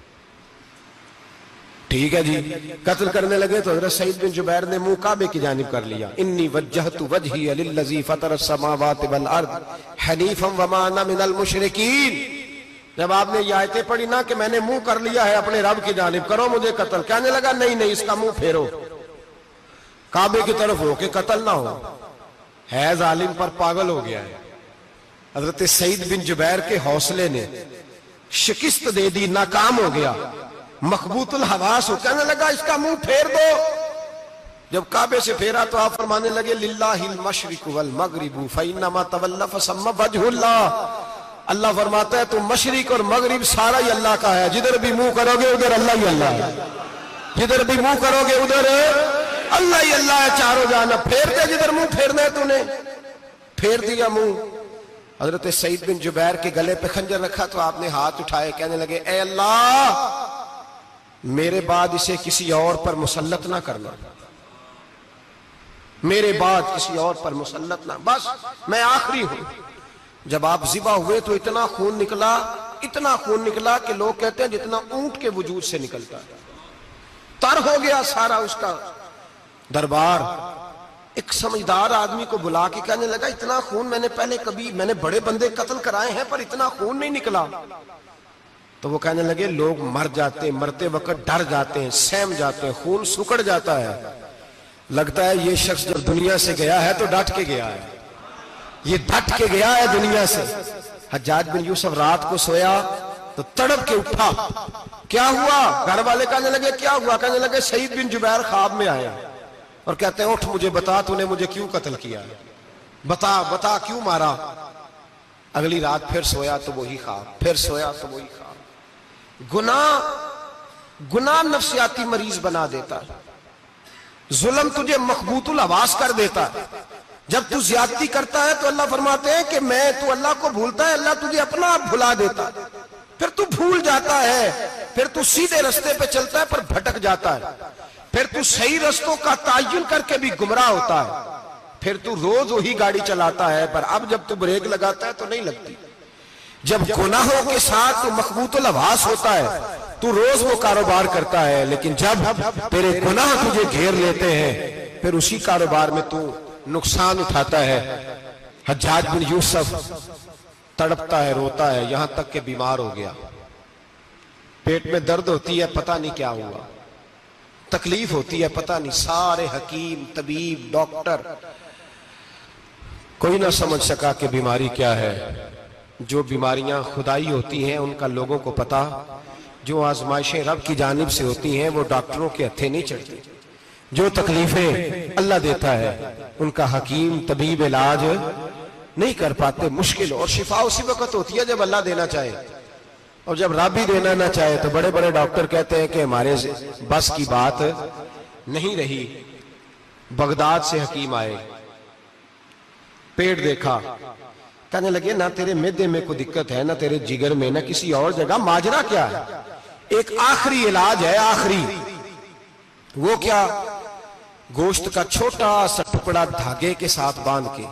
[SPEAKER 3] ٹھیک ہے جی، قتل کرنے لگے تو حضرت سعید بن جبیر نے منہ کعبے کی جانب کر لیا. انی وجہت وجہی للذی فطر السماوات والارض حنیفا وما انا من المشرکین. جب آپ نے یہ آیتیں پڑھی نا کہ میں نے منہ کر لیا ہے اپنے رب کی جانب، کرو مجھے قتل. کہنے لگا نہیں نہیں، اس کا منہ پھیرو، کعبے کی طرف ہو کے قتل نہ ہو. ہے ظالم پر پاگل ہو گیا ہے. حضرت سعید بن جبیر کے حوصلے نے شکست دے دی، ناکام ہو گیا. मकबूत उल हवास हो। कहने लगा इसका मुंह फेर दो। जब काबे से फेरा तो आप फरमाने लगे लिल्लाहिल मशरिक वल मगरिब फइन्नमा तवल्ला फसम्मा वजहुल्लाह। अल्लाह फरमाता है तुम मशरिक और मगरिब सारा ही अल्लाह का है, जिधर भी मुंह करोगे उधर अल्लाह ही अल्लाह है, जिधर भी मुंह करोगे उधर अल्लाह ही अल्लाह है चारों जाना। फेर दे जिधर मुंह फेरना है तूने, फेर दिया मुंह। हजरत सईद बिन जुबैर के गले पे खंजर रखा तो आपने हाथ उठाए, कहने लगे ए अल्लाह मेरे बाद इसे किसी और पर मुसल्लत ना करना, मेरे बाद किसी और पर मुसल्लत ना, बस मैं आखिरी हूं। जब आप ज़िबा हुए तो इतना खून निकला, इतना खून निकला कि लोग कहते हैं जितना ऊंट के वजूद से निकलता है। तर हो गया सारा उसका दरबार। एक समझदार आदमी को बुला के कहने लगा इतना खून मैंने पहले कभी, मैंने बड़े बंदे कत्ल कराए हैं पर इतना खून नहीं निकला। तो वो कहने लगे लोग मर जाते, मरते वक्त डर जाते हैं, सहम जाते हैं, खून सुकड़ जाता है। लगता है ये शख्स जब दुनिया से गया है तो डट के गया है, ये डट के गया है दुनिया से। हज्जाज बिन यूसुफ रात को सोया तो तड़प के उठा, क्या हुआ? घर वाले कहने लगे क्या हुआ? कहने लगे सईद बिन जुबैर ख्वाब में आया और कहते हैं उठ मुझे बता तूने मुझे क्यों कत्ल किया, बता बता क्यों मारा। अगली रात फिर सोया तो वही ख्वाब, फिर सोया तो वही ख्वाब। गुनाह गुनाह नफ्सियाती मरीज बना देता है, जुल्म तुझे मकबूतुल आवास कर देता है। जब तू ज्यादती करता है तो अल्लाह फरमाते हैं कि मैं, तू अल्लाह को भूलता है, अल्लाह तुझे अपना आप भुला देता है। फिर तू भूल जाता है, फिर तू सीधे रास्ते पे चलता है पर भटक जाता है, फिर तू सही रास्तों का तायुन करके भी गुमराह होता है, फिर तू रोज वही गाड़ी चलाता है पर अब जब तू ब्रेक लगाता है तो नहीं लगती। जब गुनाहों के साथ तू मकबूतुल आवास होता है तू रोज वो कारोबार करता है, लेकिन जब तेरे गुनाह तुझे घेर लेते हैं फिर उसी कारोबार में तू नुकसान उठाता है। हज्जाज बिन यूसुफ तड़पता है, रोता है, यहां तक के बीमार हो गया, पेट में दर्द होती है, पता नहीं क्या हुआ, तकलीफ होती है, पता नहीं। सारे हकीम, तबीब, डॉक्टर कोई ना समझ सका कि बीमारी क्या है। जो बीमारियां खुदाई होती हैं उनका लोगों को पता, जो आजमाइशें रब की जानिब से होती हैं वो डॉक्टरों के हत्थे नहीं चढ़ती। जो तकलीफें अल्लाह देता है उनका हकीम तबीब इलाज नहीं कर पाते, मुश्किल। और शिफा उसी वक्त होती है जब अल्लाह देना चाहे, और जब रब ही देना ना चाहे तो बड़े बड़े डॉक्टर कहते हैं कि हमारे बस की बात नहीं रही। बगदाद से हकीम आए, पेट देखा, कहने लगे ना तेरे मैदे में कोई दिक्कत है, ना तेरे जिगर में, ना किसी और जगह, माजरा क्या है? एक आखिरी इलाज है, आखिरी। वो क्या? गोश्त का छोटा सा टुकड़ा धागे के साथ बांध के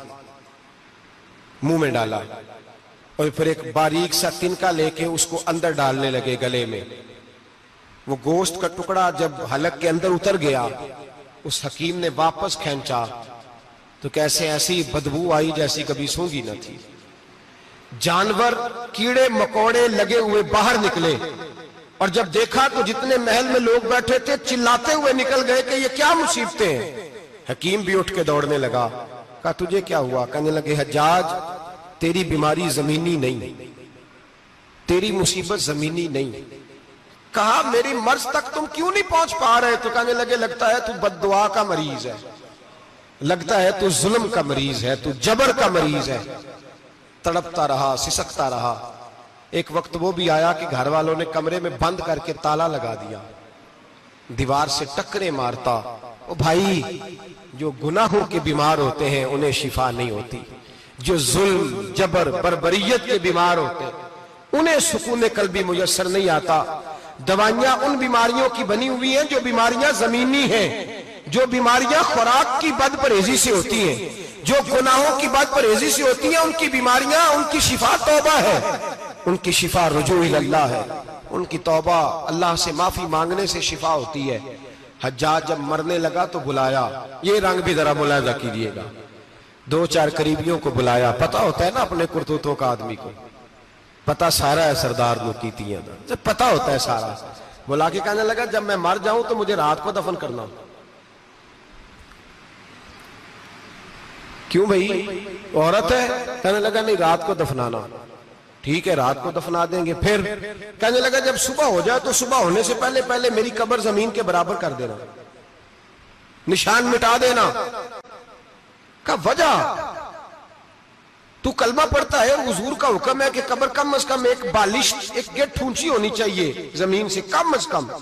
[SPEAKER 3] मुंह में डाला और फिर एक बारीक सा तिनका लेके उसको अंदर डालने लगे गले में। वो गोश्त का टुकड़ा जब हलक के अंदर उतर गया, उस हकीम ने वापस खींचा तो कैसे ऐसी बदबू आई जैसी कभी सूंघी न थी। जानवर, कीड़े मकोड़े लगे हुए बाहर निकले और जब देखा तो जितने महल में लोग बैठे थे चिल्लाते हुए निकल गए कि ये क्या मुसीबतें हैं। हकीम भी उठ के दौड़ने लगा, कहा तुझे क्या हुआ? कहने लगे हज्जाज तेरी बीमारी जमीनी नहीं, तेरी मुसीबत जमीनी नहीं। कहा मेरी मर्ज तक तुम क्यों नहीं पहुंच पा रहे? तो कहने लगे लगता है तू बद्दुआ का मरीज है, लगता है तू जुल्म का मरीज है, तू जबर का मरीज है। तड़पता रहा, सिसकता रहा। एक वक्त वो भी आया कि घर वालों ने कमरे में बंद करके ताला लगा दिया, दीवार से टक्करे मारता। ओ भाई, जो गुनाहों के बीमार होते हैं उन्हें शिफा नहीं होती, जो जुल्म, जबर, बर्बरियत के बीमार होते हैं उन्हें सुकून कल्बी मुयस्सर नहीं आता। दवाइयां उन बीमारियों की बनी हुई हैं जो बीमारियां जमीनी हैं, जो बीमारियां खुराक की बदपरहेजी से होती हैं, जो गुनाहों की बदपरहेजी से होती हैं, उनकी बीमारियां, उनकी शिफा तौबा है, उनकी शिफा रुजू इल्लाह है, उनकी तौबा अल्लाह से माफी मांगने से शिफा होती है। हज्जाज जब मरने लगा तो बुलाया, ये रंग भी जरा मुलाजा कीजिएगा, दो चार करीबियों को बुलाया। पता होता है ना अपने करतूतों का, आदमी को पता सारा है, सरदार नुकीतियां जब पता होता है सारा। बुला के कहने लगा जब मैं मर जाऊं तो मुझे रात को दफन करना। क्यों भाई, औरत है? कहने लगा नहीं, रात को दफनाना। ٹھیک ہے رات کو دفنا دیں گے. پھر کہنے لگا جب صبح ہو جائے تو صبح ہونے سے پہلے پہلے میری قبر زمین کے برابر کر دینا, نشان مٹا دینا. کا وجہ تو کلمہ پڑھتا ہے اور حضور کا حکم ہے کہ قبر کم از کم ایک بالش ایک گیٹ اونچی ہونی چاہیے زمین سے کم از کم,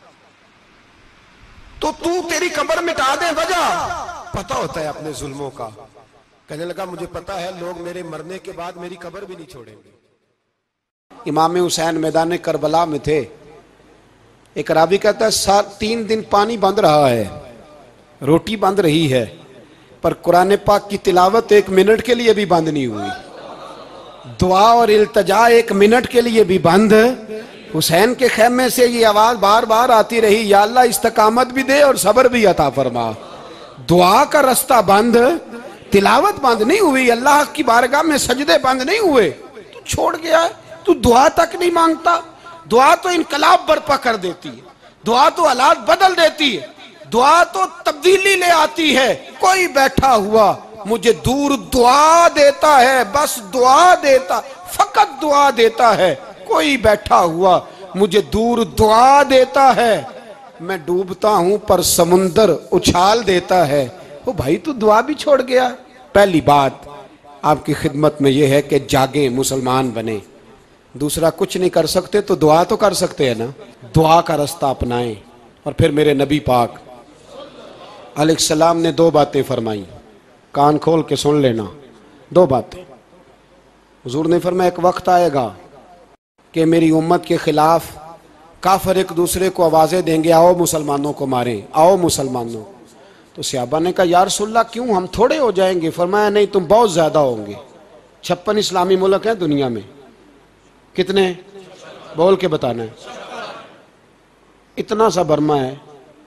[SPEAKER 3] تو تو تیری قبر مٹا دے. وجہ پتہ ہوتا ہے اپنے ظلموں کا. کہنے لگا مجھے پتا ہے لوگ میرے مرنے کے بعد میری قبر بھی نہیں چھوڑیں گے.
[SPEAKER 1] امام حسین میدان کربلا میں تھے. ایک راوی کہتا ہے سات تین دن پانی بند رہا ہے, روٹی بند رہی ہے, پر قرآن پاک کی تلاوت ایک منٹ کے لیے بھی بند نہیں ہوئی. دعا اور التجا ایک منٹ کے لیے بھی بند. حسین کے خیمے سے یہ آواز بار بار آتی رہی, یا اللہ استقامت بھی دے اور صبر بھی عطا فرما. دعا کا رستہ بند, تلاوت بند نہیں ہوئی, اللہ کی بارگاہ میں سجدے بند نہیں ہوئے. تو چھوڑ گیا ہے, تو دعا تک نہیں مانگتا. دعا تو انقلاب برپا کر دیتی ہے, دعا تو حالات بدل دیتی ہے, دعا تو تبدیلی لے آتی ہے. کوئی بیٹھا ہوا مجھے دور دعا دیتا ہے, بس دعا دیتا, فقط دعا دیتا ہے. کوئی بیٹھا ہوا مجھے دور دعا دیتا ہے, میں ڈوبتا ہوں پر سمندر اچھال دیتا ہے. وہ بھائی تو دعا بھی چھوڑ گیا. پہلی بات آپ کی خدمت میں یہ ہے کہ جاگیں, مسلمان بنیں. دوسرا کچھ نہیں کر سکتے تو دعا تو کر سکتے ہیں نا, دعا کا رستہ اپنائیں. اور پھر میرے نبی پاک علیہ السلام نے دو باتیں فرمائیں, کان کھول کے سن لینا. دو باتیں حضور نے فرمایا ایک وقت آئے گا کہ میری امت کے خلاف کافر ایک دوسرے کو آوازیں دیں گے, آؤ مسلمانوں کو ماریں, آؤ مسلمانوں. تو صحابہ نے کہا یا رسول اللہ کیوں, ہم تھوڑے ہو جائیں گے. فرمایا نہیں, تم بہت زیادہ ہوں گے. چھپن اسلامی ملک ہیں دنیا میں, کتنے بول کے بتانا ہے. اتنا سا برما ہے,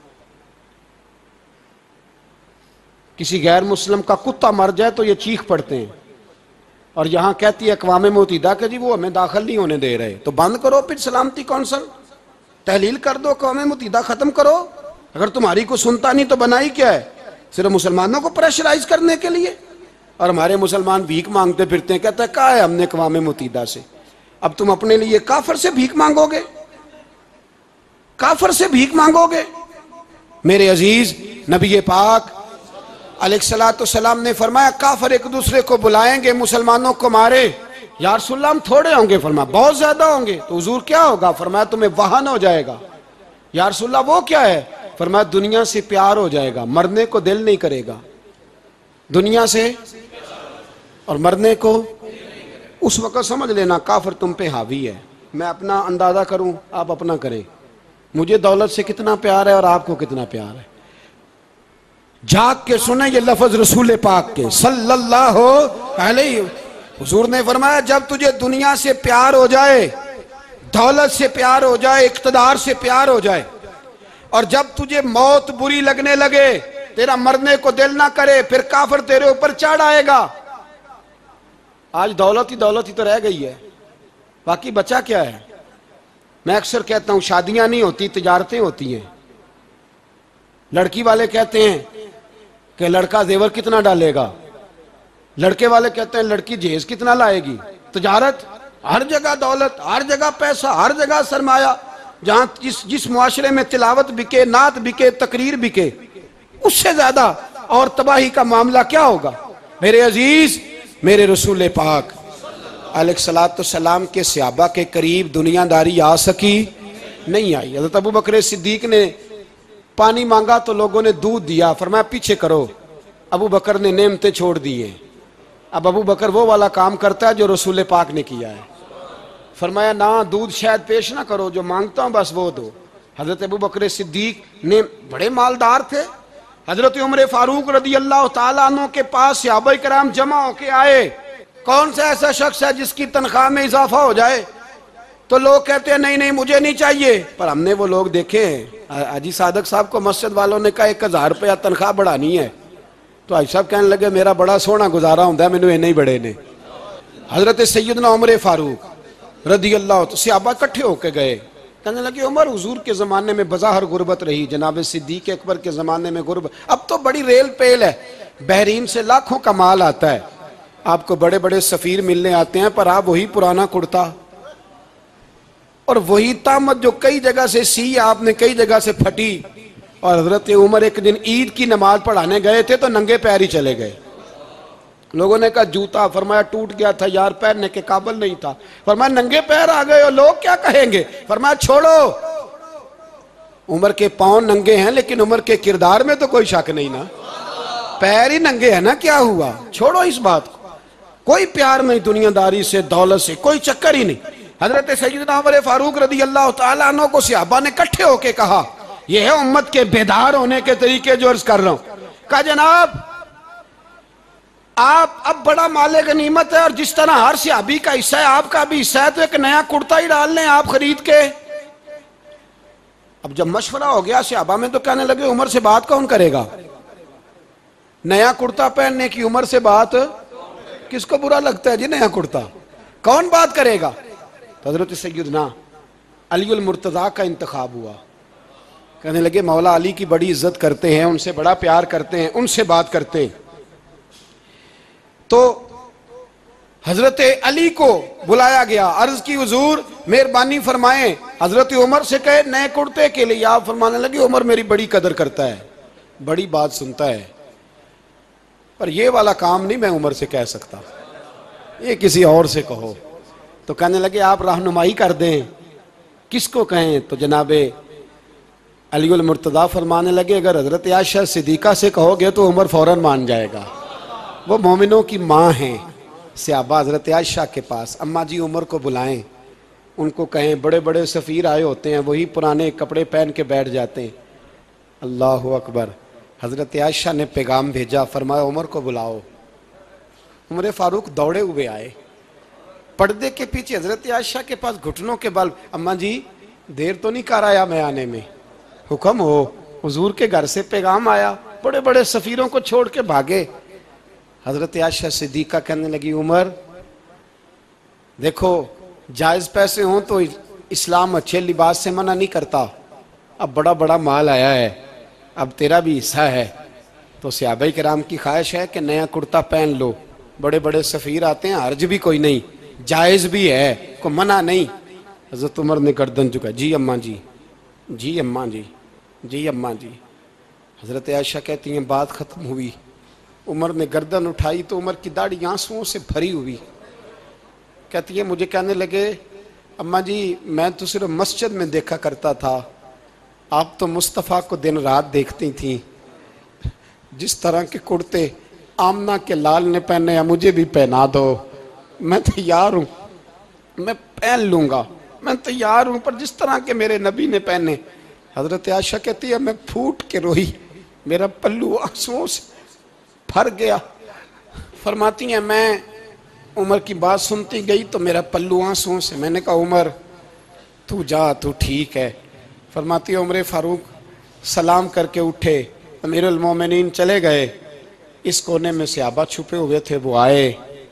[SPEAKER 1] کسی غیر مسلم کا کتا مر جائے تو یہ چیخ پڑتے ہیں, اور یہاں کہتی ہے اقوام متحدہ کہ جی وہ ہمیں داخل نہیں ہونے دے رہے. تو بند کرو پھر سلامتی کونسل, تحلیل کر دو, اقوام متحدہ ختم کرو. اگر تمہاری کو سنتا نہیں تو بنائی کیا ہے, صرف مسلمانوں کو پریشرائز کرنے کے لیے. اور ہمارے مسلمان بھیک مانگتے پھرتے ہیں, کہتا ہے کہا ہے ہم نے اقوام متحدہ سے. اب تم اپنے لیے کافر سے بھیک مانگو گے, کافر سے بھیک مانگو گے. میرے عزیز نبی پاک علیہ الصلوۃ والسلام نے فرمایا کافر ایک دوسرے کو بلائیں گے مسلمانوں کو مارے. یا رسول اللہ ہم تھوڑے ہوں گے. فرمایا بہت زیادہ ہوں گے. تو حضور کیا ہوگا؟ فرمایا تمہیں وہن ہو جائے گا. یا رسول اللہ وہ کیا ہے؟ فرمایا دنیا سے پیار ہو جائے گا, مرنے کو دل نہیں کرے گا. دنیا سے اور مرنے کو. اس وقت سمجھ لینا کافر تم پہ حاوی ہے. میں اپنا اندازہ کروں, آپ اپنا کریں. مجھے دولت سے کتنا پیار ہے اور آپ کو کتنا پیار ہے. جھاگ کے سنیں یہ لفظ رسول پاک کے صلی اللہ علیہ. حضور نے فرمایا جب تجھے دنیا سے پیار ہو جائے, دولت سے پیار ہو جائے, اقتدار سے پیار ہو جائے, اور جب تجھے موت بری لگنے لگے, تیرا مرنے کو دل نہ کرے, پھر کافر تیرے اوپر چڑھ آئے گا. آج دولت ہی دولت ہی تو رہ گئی ہے, باقی بچا کیا ہے؟ میں اکثر کہتا ہوں شادیاں نہیں ہوتی, تجارتیں ہوتی ہیں. لڑکی والے کہتے ہیں کہ لڑکا زیور کتنا ڈالے گا, لڑکے والے کہتے ہیں لڑکی جہیز کتنا لائے گی. تجارت, ہر جگہ دولت, ہر جگہ پیسہ, ہر جگہ سرمایہ. جہاں جس جس معاشرے میں تلاوت بکے, نعت بکے, تقریر بکے, اس سے زیادہ اور تباہی کا معاملہ کیا ہوگا؟ میرے عزیز میرے رسول پاک علیہ الصلوۃ والسلام کے صحابہ کے قریب دنیا داری آ سکی نہیں آئی. حضرت ابو بکر صدیق نے پانی مانگا تو لوگوں نے دودھ دیا, فرمایا پیچھے کرو. ابو بکر نے نعمتیں چھوڑ دی ہیں. اب ابو بکر وہ والا کام کرتا ہے جو رسول پاک نے کیا ہے. فرمایا نہ دودھ شاید پیش نہ کرو, جو مانگتا ہوں بس وہ دو. حضرت ابو بکر صدیق نے بڑے مالدار تھے. حضرت عمر فاروق رضی اللہ تعالیٰ عنہ کے پاس صحابہ کرام جمع ہو کے آئے. کون سا ایسا شخص ہے جس کی تنخواہ میں اضافہ ہو جائے؟ تو لوگ کہتے ہیں نہیں نہیں مجھے نہیں چاہیے. پر ہم نے وہ لوگ دیکھے ہیں, حاجی صادق صاحب کو مسجد والوں نے کہا ایک ہزار روپیہ تنخواہ بڑھانی ہے, تو حاجی صاحب کہنے لگے میرا بڑا سونا گزارا ہوں میں نے نہیں بڑے نے. حضرت سیدنا عمر فاروق رضی اللہ تو صحابہ اکٹھے ہو کے گئے, کہنے لگے عمر حضور کے زمانے میں بظاہر غربت رہی, جناب صدیق اکبر کے زمانے میں غربت, اب تو بڑی ریل پیل ہے, بحرین سے لاکھوں کا مال آتا ہے. آپ کو بڑے بڑے سفیر ملنے آتے ہیں پر آپ وہی پرانا کرتا اور وہی طامت جو کئی جگہ سے سی آپ نے کئی جگہ سے پھٹی. اور حضرت عمر ایک دن عید کی نماز پڑھانے گئے تھے تو ننگے پیر ہی چلے گئے. لوگوں نے کہا جوتا، فرمایا ٹوٹ گیا تھا یار، پہننے کے قابل نہیں تھا. فرمایا ننگے پیر آ گئے اور لوگ کیا کہیں گے؟ فرمایا چھوڑو، عمر کے پاؤں ننگے ہیں لیکن عمر کے کردار میں تو کوئی شک نہیں نا، پیر ہی ننگے ہیں نا، کیا ہوا؟ چھوڑو اس بات کو. کوئی پیار نہیں دنیا داری سے، دولت سے، کوئی چکر ہی نہیں. حضرت سیدنا عمر فاروق رضی اللہ تعالیٰ عنہ کو صحابہ نے کٹھے ہو کے کہا، یہ ہے امت کے بیدار ہونے کے طریقے جو عرض کر رہا ہوں. کہا جناب آپ اب بڑا مال غنیمت ہے اور جس طرح ہر صحابی کا حصہ ہے آپ کا بھی حصہ ہے، تو ایک نیا کرتا ہی ڈال لیں آپ خرید کے. اب جب مشورہ ہو گیا صحابہ میں تو کہنے لگے عمر سے بات کون کرے گا؟ نیا کرتا پہننے کی عمر سے بات کس کو برا لگتا ہے جی؟ نیا کرتا کون بات کرے گا؟ تو حضرت سیدنا علی المرتضیٰ کا انتخاب ہوا. کہنے لگے مولا علی کی بڑی عزت کرتے ہیں، ان سے بڑا پیار کرتے ہیں، ان سے بات کرتے ہیں. تو حضرت علی کو بلایا گیا، عرض کی حضور مہربانی فرمائیں. حضرت عمر سے کہے نئے کرتے کے لیے، آپ فرمانے لگے عمر میری بڑی قدر کرتا ہے، بڑی بات سنتا ہے، پر یہ والا کام نہیں میں عمر سے کہہ سکتا، یہ کسی اور سے کہو. تو کہنے لگے آپ رہنمائی کر دیں، کس کو کہیں؟ تو جناب علی المرتضیٰ فرمانے لگے اگر حضرت عائشہ صدیقہ سے کہو گے تو عمر فوراً مان جائے گا، وہ مومنوں کی ماں ہیں. صحابہ حضرت عائشہ کے پاس، اماں جی عمر کو بلائیں، ان کو کہیں بڑے بڑے سفیر آئے ہوتے ہیں وہی پرانے کپڑے پہن کے بیٹھ جاتے ہیں. اللہ اکبر. حضرت عائشہ نے پیغام بھیجا، فرمایا عمر کو بلاؤ. عمر فاروق دوڑے ہوئے آئے، پردے کے پیچھے حضرت عائشہ کے پاس گھٹنوں کے بل، اماں جی دیر تو نہیں کر آیا میں آنے میں؟ حکم ہو، حضور کے گھر سے پیغام آیا. بڑے بڑے سفیروں کو چھوڑ کے بھاگے. حضرت عائشہ صدیقہ کہنے لگی عمر دیکھو جائز پیسے ہوں تو اسلام اچھے لباس سے منع نہیں کرتا، اب بڑا بڑا مال آیا ہے، اب تیرا بھی حصہ ہے، تو صحابہ کرام کی خواہش ہے کہ نیا کرتا پہن لو. بڑے بڑے سفیر آتے ہیں، حرج بھی کوئی نہیں، جائز بھی ہے، کوئی منع نہیں. حضرت عمر نے گردن جھکا، جی اماں جی، جی اماں جی، جی اماں جی. حضرت عائشہ کہتی ہیں بات ختم ہوئی، عمر نے گردن اٹھائی تو عمر کی داڑھی آنسوؤں سے بھری ہوئی. کہتی ہے مجھے کہنے لگے اماں جی میں تو صرف مسجد میں دیکھا کرتا تھا، آپ تو مصطفیٰ کو دن رات دیکھتی تھیں، جس طرح کے کرتے آمنہ کے لال نے پہنے ہیں مجھے بھی پہنا دو، میں تیار ہوں، میں پہن لوں گا، میں تیار ہوں، پر جس طرح کے میرے نبی نے پہنے. حضرت عائشہ کہتی ہے میں پھوٹ کے روئی، میرا پلو آنسوؤں سے بھر گیا. فرماتی ہیں میں عمر کی بات سنتی گئی تو میرا پلو آنسوؤں سے، میں نے کہا عمر تو جا، تو ٹھیک ہے. فرماتی ہے عمر فاروق سلام کر کے اٹھے، امیر المومنین چلے گئے. اس کونے میں صحابہ چھپے ہوئے تھے، وہ آئے،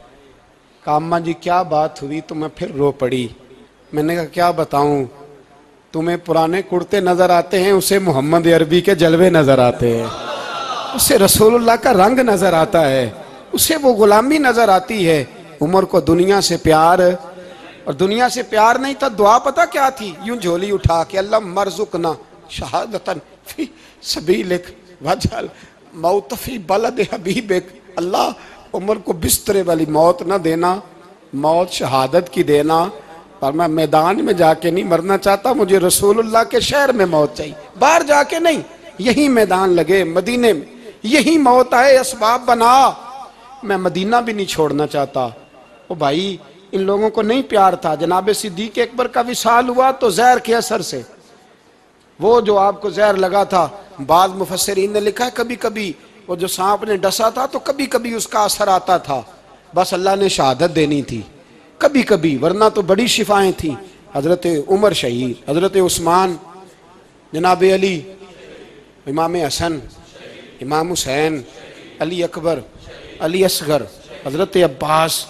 [SPEAKER 1] کہا اماں جی کیا بات ہوئی؟ تو میں پھر رو پڑی. میں نے کہا کیا بتاؤں، تمہیں پرانے کرتے نظر آتے ہیں، اسے محمد عربی کے جلوے نظر آتے ہیں، اسے رسول اللہ کا رنگ نظر آتا ہے، اسے وہ غلامی نظر آتی ہے. عمر کو دنیا سے پیار، اور دنیا سے پیار نہیں تھا، دعا پتہ کیا تھی؟ یوں جھولی اٹھا کے اللہ مرزقنا شہادتن فی سبیلک وجعل موت فی بلد حبیبک. اللہ عمر کو بسترے والی موت نہ دینا، موت شہادت کی دینا. پر میں میدان میں جا کے نہیں مرنا چاہتا، مجھے رسول اللہ کے شہر میں موت چاہیے، باہر جا کے نہیں، یہی میدان لگے مدینے میں، یہی موت آئے، اسباب بنا. میں مدینہ بھی نہیں چھوڑنا چاہتا. او بھائی ان لوگوں کو نہیں پیار تھا. جناب صدیق اکبر کا وصال ہوا تو زہر کے اثر سے، وہ جو آپ کو زہر لگا تھا، بعض مفسرین نے لکھا ہے کبھی کبھی وہ جو سانپ نے ڈسا تھا تو کبھی کبھی اس کا اثر آتا تھا، بس اللہ نے شہادت دینی تھی کبھی کبھی، ورنہ تو بڑی شفائیں تھیں. حضرت عمر شہید، حضرت عثمان، جناب علی، امام حسن، امام حسین، علی اکبر، علی اصغر، حضرت عباس،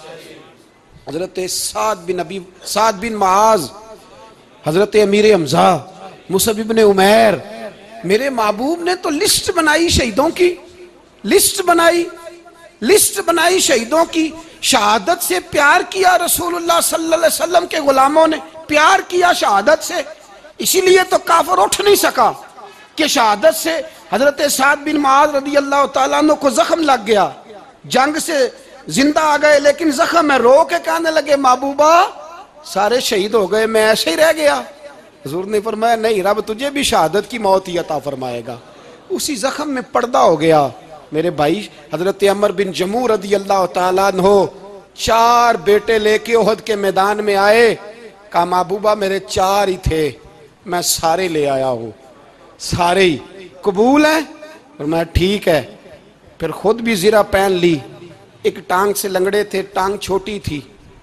[SPEAKER 1] حضرت سعد بن ابی سعد بن معاذ، حضرت امیر حمزہ، مصعب بن عمیر. میرے محبوب نے تو لسٹ بنائی شہیدوں کی، لسٹ بنائی لسٹ بنائی شہیدوں کی. شہادت سے پیار کیا رسول اللہ صلی اللہ علیہ وسلم کے غلاموں نے، پیار کیا شہادت سے، اسی لیے تو کافر اٹھ نہیں سکا کہ شہادت سے حضرت سعد بن معاذ رضی اللہ تعالیٰ عنہ کو زخم لگ گیا، جنگ سے زندہ آ گئے لیکن زخم میں رو کے کہنے لگے محبوبہ سارے شہید ہو گئے، میں ایسے ہی رہ گیا۔ حضور نے فرمایا نہیں، رب تجھے بھی شہادت کی موت ہی عطا فرمائے گا۔ اسی زخم میں پردہ ہو گیا۔ میرے بھائی حضرت عمر بن جموع رضی اللہ تعالیٰ عنہ چار بیٹے لے کے احد کے میدان میں آئے، کہا محبوبہ میرے چار ہی تھے، میں سارے لے آیا ہوں، سارے ہی قبول ہیں؟ فرمایا ٹھیک ہے۔ پھر خود بھی زرہ پہن لی، ایک ٹانگ سے لنگڑے تھے، ٹانگ چھوٹی تھی۔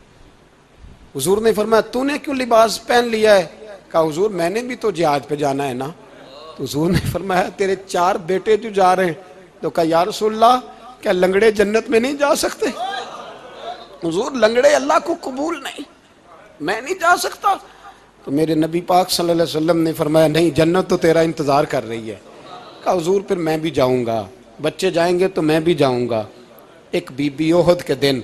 [SPEAKER 1] حضور نے فرمایا تو نے کیوں لباس پہن لیا ہے؟ کہا حضور میں نے بھی تو جہاد پہ جانا ہے نا۔ تو حضور نے فرمایا تیرے چار بیٹے جو جا رہے ہیں، تو کہا یا رسول اللہ کیا لنگڑے جنت میں نہیں جا سکتے؟ حضور لنگڑے اللہ کو قبول نہیں، میں نہیں جا سکتا۔ تو میرے نبی پاک صلی اللہ علیہ وسلم نے فرمایا نہیں، جنت تو تیرا انتظار کر رہی ہے۔ کہا حضور پھر میں بھی جاؤں گا، بچے جائیں گے تو میں بھی جاؤں گا۔ ایک بی بی احد کے دن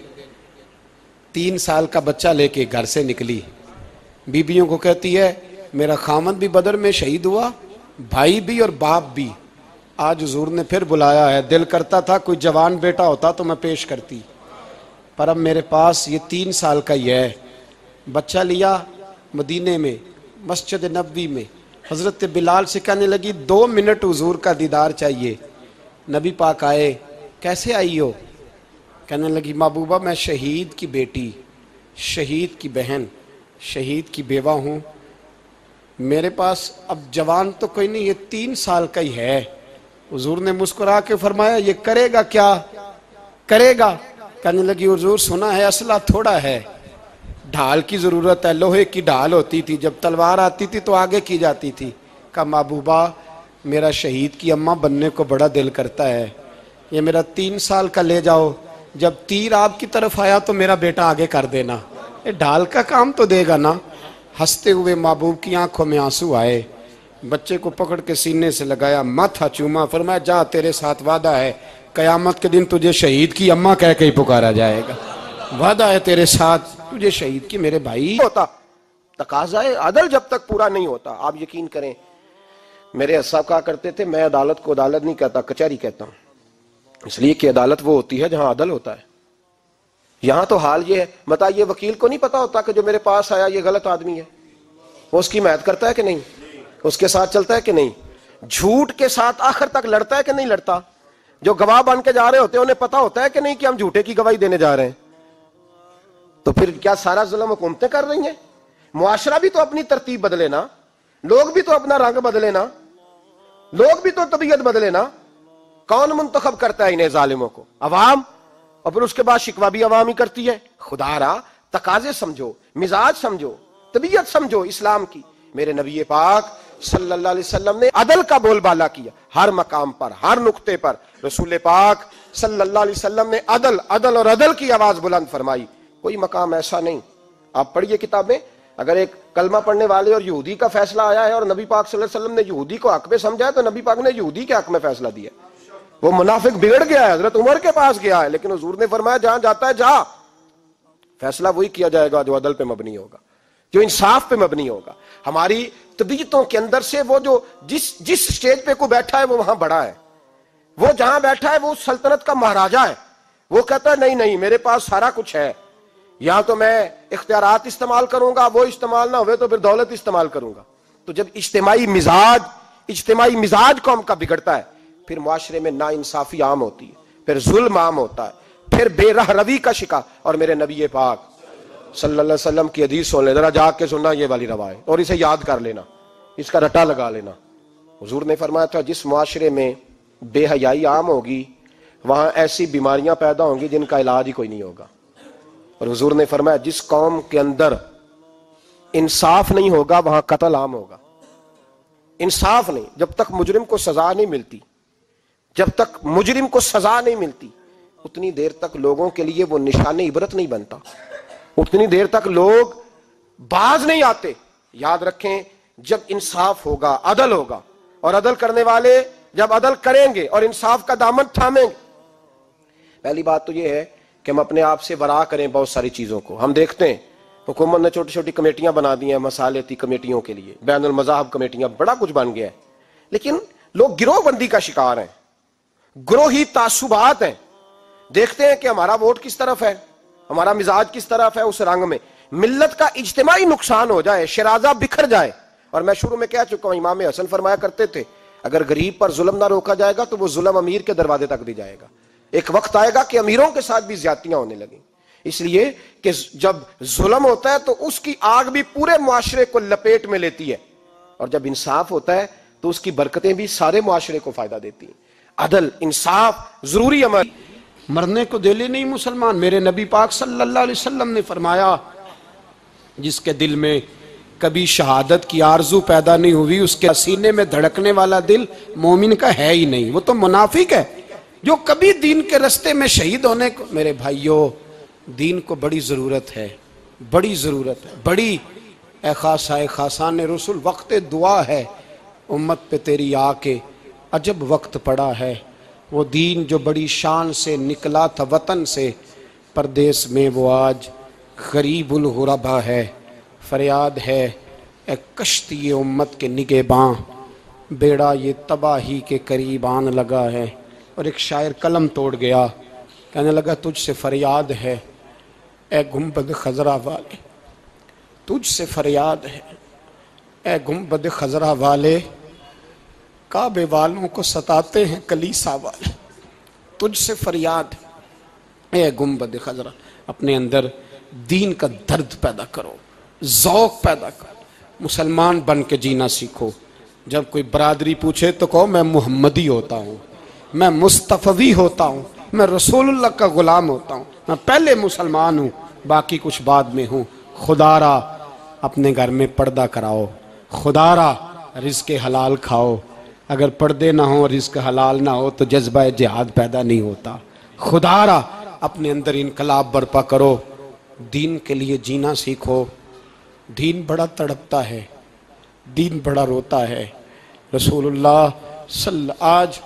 [SPEAKER 1] تین سال کا بچہ لے کے گھر سے نکلی، بیبیوں کو کہتی ہے میرا خامد بھی بدر میں شہید ہوا، بھائی بھی اور باپ بھی، آج حضور نے پھر بلایا ہے، دل کرتا تھا کوئی جوان بیٹا ہوتا تو میں پیش کرتی، پر اب میرے پاس یہ تین سال کا ہی ہے۔ بچہ لیا مدینے میں مسجد نبوی میں، حضرت بلال سے کہنے لگی دو منٹ حضور کا دیدار چاہیے۔ نبی پاک آئے، کیسے آئی ہو؟ کہنے لگی محبوبہ میں شہید کی بیٹی، شہید کی بہن، شہید کی بیوہ ہوں، میرے پاس اب جوان تو کوئی نہیں، یہ تین سال کا ہی ہے۔ حضور نے مسکرا کے فرمایا یہ کرے گا کیا کرے گا؟ کہنے لگی حضور سنا ہے اسلحہ تھوڑا ہے، ڈھال کی ضرورت ہے، لوہے کی ڈھال ہوتی تھی، جب تلوار آتی تھی تو آگے کی جاتی تھی۔ کہا محبوبہ میرا شہید کی اماں بننے کو بڑا دل کرتا ہے، یہ میرا تین سال کا لے جاؤ، جب تیر آپ کی طرف آیا تو میرا بیٹا آگے کر دینا، یہ ڈھال کا کام تو دے گا نا۔ ہنستے ہوئے محبوب کی آنکھوں میں آنسو آئے، بچے کو پکڑ کے سینے سے لگایا، ماتھا چوما، فرمایا جا تیرے ساتھ وعدہ ہے قیامت کے دن تجھے شہید کی اماں کہہ کے ہی پکارا جائے گا، وعدہ ہے تیرے ساتھ تجھے شہید کی میرے بھائی
[SPEAKER 3] ہوتا تقاضائے عدل جب تک پورا نہیں ہوتا۔ آپ یقین کریں میرے صاحب کہا کرتے تھے میں عدالت کو عدالت نہیں کہتا، کچہری کہتا ہوں، اس لیے کہ عدالت وہ ہوتی ہے جہاں عدل ہوتا ہے۔ یہاں تو حال یہ ہے، بتائیے وکیل کو نہیں پتا ہوتا کہ جو میرے پاس آیا یہ غلط آدمی ہے، وہ اس کی حمایت کرتا ہے کہ نہیں، اس کے ساتھ چلتا ہے کہ نہیں، جھوٹ کے ساتھ آخر تک لڑتا ہے کہ نہیں لڑتا؟ جو گواہ بن کے جا رہے ہوتے ہیں انہیں پتا ہوتا ہے کہ نہیں کہ ہم جھوٹے کی گواہی دینے جا رہے ہیں؟ تو پھر کیا سارا ظلم حکومتیں کر رہی ہیں؟ معاشرہ بھی تو اپنی ترتیب بدلے نا، لوگ بھی تو اپنا رنگ بدلے نا، لوگ بھی تو طبیعت بدلے نا۔ کون منتخب کرتا ہے انہیں ظالموں کو؟ عوام، اور پھر اس کے بعد شکوہ بھی عوام ہی کرتی ہے۔ خدا را تقاضے سمجھو، مزاج سمجھو، طبیعت سمجھو اسلام کی۔ میرے نبی پاک صلی اللہ علیہ وسلم نے عدل کا بول بالا کیا، ہر مقام پر، ہر نقطے پر رسول پاک صلی اللہ علیہ وسلم نے عدل عدل اور عدل کی آواز بلند فرمائی۔ کوئی مقام ایسا نہیں، آپ پڑھیے کتابیں، اگر ایک کلمہ پڑھنے والے اور یہودی کا فیصلہ آیا ہے اور نبی پاک صلی اللہ علیہ وسلم نے یہودی کو حق میں سمجھا ہے تو نبی پاک نے یہودی کے حق میں فیصلہ دیا۔ وہ منافق بگڑ گیا ہے، حضرت عمر کے پاس گیا ہے، لیکن حضور نے فرمایا جہاں جاتا ہے جا، فیصلہ وہی کیا جائے گا جو عدل پہ مبنی ہوگا، جو انصاف پہ مبنی ہوگا۔ ہماری طبیعتوں کے اندر سے وہ جو جس جس سٹیج پہ کوئی بیٹھا ہے وہ وہاں بڑا ہے، وہ جہاں بیٹھا ہے وہ سلطنت کا مہاراجا ہے، وہ کہتا ہے نہیں نہیں میرے پاس سارا کچھ ہے، یا تو میں اختیارات استعمال کروں گا، وہ استعمال نہ ہوئے تو پھر دولت استعمال کروں گا۔ تو جب اجتماعی مزاج اجتماعی مزاج قوم کا بگڑتا ہے، پھر معاشرے میں نا انصافی عام ہوتی ہے، پھر ظلم عام ہوتا ہے، پھر بے رہ روی کا شکار۔ اور میرے نبی پاک صلی اللہ علیہ وسلم کی حدیث سن لے، ذرا جا کے سننا یہ والی روایت، اور اسے یاد کر لینا، اس کا رٹا لگا لینا۔ حضور نے فرمایا تھا جس معاشرے میں بے حیائی عام ہوگی وہاں ایسی بیماریاں پیدا ہوں گی جن کا علاج ہی کوئی نہیں ہوگا۔ اور حضور نے فرمایا جس قوم کے اندر انصاف نہیں ہوگا وہاں قتل عام ہوگا۔ انصاف نہیں، جب تک مجرم کو سزا نہیں ملتی، جب تک مجرم کو سزا نہیں ملتی اتنی دیر تک لوگوں کے لیے وہ نشان عبرت نہیں بنتا، اتنی دیر تک لوگ باز نہیں آتے۔ یاد رکھیں جب انصاف ہوگا، عدل ہوگا، اور عدل کرنے والے جب عدل کریں گے اور انصاف کا دامن تھامیں گے، پہلی بات تو یہ ہے کہ ہم اپنے آپ سے برا کریں بہت ساری چیزوں کو. ہم دیکھتے ہیں حکومت نے چھوٹی چھوٹی کمیٹیاں بنا دی ہیں مصالحتی کمیٹیوں کے لیے, بین المذاہب کمیٹیاں, بڑا کچھ بن گیا ہے, لیکن لوگ گروہ بندی کا شکار ہیں, گروہی تعصبات ہیں. دیکھتے ہیں کہ ہمارا ووٹ کس طرف ہے, ہمارا مزاج کس طرف ہے, اس رنگ میں ملت کا اجتماعی نقصان ہو جائے, شرازہ بکھر جائے. اور میں شروع میں کہہ چکا ہوں, امام حسن فرمایا کرتے تھے اگر غریب پر ظلم نہ روکا جائے گا تو وہ ظلم امیر کے دروازے تک بھی جائے گا. ایک وقت آئے گا کہ امیروں کے ساتھ بھی زیادتیاں ہونے لگیں, اس لیے کہ جب ظلم ہوتا ہے تو اس کی آگ بھی پورے معاشرے کو لپیٹ میں لیتی ہے, اور جب انصاف ہوتا ہے تو اس کی برکتیں بھی سارے معاشرے کو فائدہ دیتی ہیں. عدل, انصاف ضروری عمل. مرنے کو دلے نہیں مسلمان. میرے نبی پاک صلی اللہ علیہ وسلم نے فرمایا جس کے دل میں کبھی شہادت کی آرزو پیدا نہیں ہوئی اس کے سینے میں دھڑکنے والا دل مومن کا ہے ہی نہیں, وہ تو منافق ہے. جو کبھی دین کے رستے میں شہید ہونے کو, میرے بھائیوں دین کو بڑی ضرورت ہے, بڑی ضرورت ہے, بڑی. اے خاصائے خاصان رسول, وقت دعا ہے امت پہ تیری آ کے, عجب وقت پڑا ہے. وہ دین جو بڑی شان سے نکلا تھا وطن سے, پردیس میں وہ آج غریب الغربا ہے. فریاد ہے اے کشتی امت کے نگہباں, بیڑا یہ تباہی کے قریب آن لگا ہے. اور ایک شاعر قلم توڑ گیا, کہنے لگا تجھ سے فریاد ہے اے گنبد خضرا والے, تجھ سے فریاد ہے اے گنبد خضرا والے, کعبے والوں کو ستاتے ہیں کلیسا والے. تجھ سے فریاد اے گنبد خضرا. اپنے اندر دین کا درد پیدا کرو, ذوق پیدا کرو, مسلمان بن کے جینا سیکھو. جب کوئی برادری پوچھے تو کہو میں محمدی ہوتا ہوں, میں مصطفی ہوتا ہوں, میں رسول اللہ کا غلام ہوتا ہوں, میں پہلے مسلمان ہوں باقی کچھ بعد میں ہوں. خدا را اپنے گھر میں پردہ کراؤ, خدا را رزق حلال کھاؤ. اگر پردے نہ ہوں, رزق حلال نہ ہو تو جذبہ جہاد پیدا نہیں ہوتا. خدا را اپنے اندر انقلاب برپا کرو, دین کے لیے جینا سیکھو. دین بڑا تڑپتا ہے, دین بڑا روتا ہے. رسول اللہ صلی آج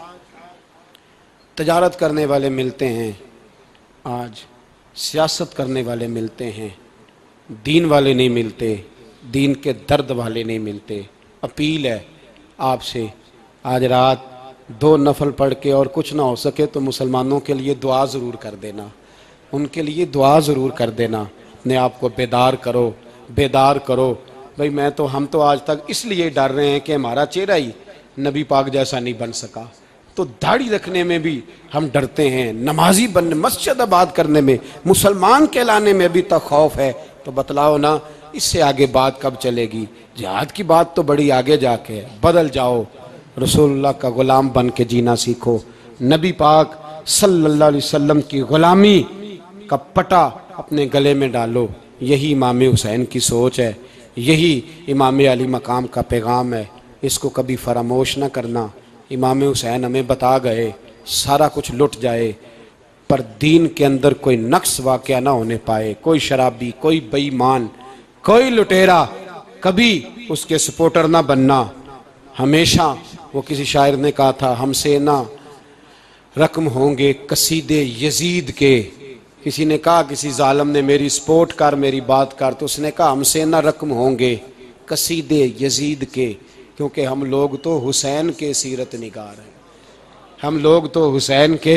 [SPEAKER 3] تجارت کرنے والے ملتے ہیں, آج سیاست کرنے والے ملتے ہیں, دین والے نہیں ملتے, دین کے درد والے نہیں ملتے. اپیل ہے آپ سے, آج رات دو نفل پڑھ کے اور کچھ نہ ہو سکے تو مسلمانوں کے لیے دعا ضرور کر دینا, ان کے لیے دعا ضرور کر دینا. اپنے آپ کو بیدار کرو, بیدار کرو. بھئی میں تو ہم تو آج تک اس لیے ڈر رہے ہیں کہ ہمارا چہرہ ہی نبی پاک جیسا نہیں بن سکا, تو داڑھی رکھنے میں بھی ہم ڈرتے ہیں, نمازی بننے, مسجد آباد کرنے میں, مسلمان کہلانے میں بھی تک خوف ہے. تو بتلاؤ نا اس سے آگے بات کب چلے گی؟ جہاد کی بات تو بڑی آگے جا کے ہے. بدل جاؤ, رسول اللہ کا غلام بن کے جینا سیکھو. نبی پاک صلی اللہ علیہ وسلم کی غلامی کا پٹا اپنے گلے میں ڈالو. یہی امام حسین کی سوچ ہے, یہی امام علی مقام کا پیغام ہے. اس کو کبھی فراموش نہ کرنا. امام حسین ہمیں بتا گئے سارا کچھ لٹ جائے پر دین کے اندر کوئی نقص واقعہ نہ ہونے پائے. کوئی شرابی, کوئی بے ایمان, کوئی لٹیرا کبھی اس کے سپورٹر نہ بننا. ہمیشہ وہ کسی شاعر نے کہا تھا ہم سے نہ رقم ہوں گے قصیدے یزید کے. کسی نے کہا کسی ظالم نے میری سپورٹ کر, میری بات کر, تو اس نے کہا ہم سے نہ رقم ہوں گے قصیدے یزید کے, کیونکہ ہم لوگ تو حسین کے سیرت نگار ہیں. ہم لوگ تو حسین کے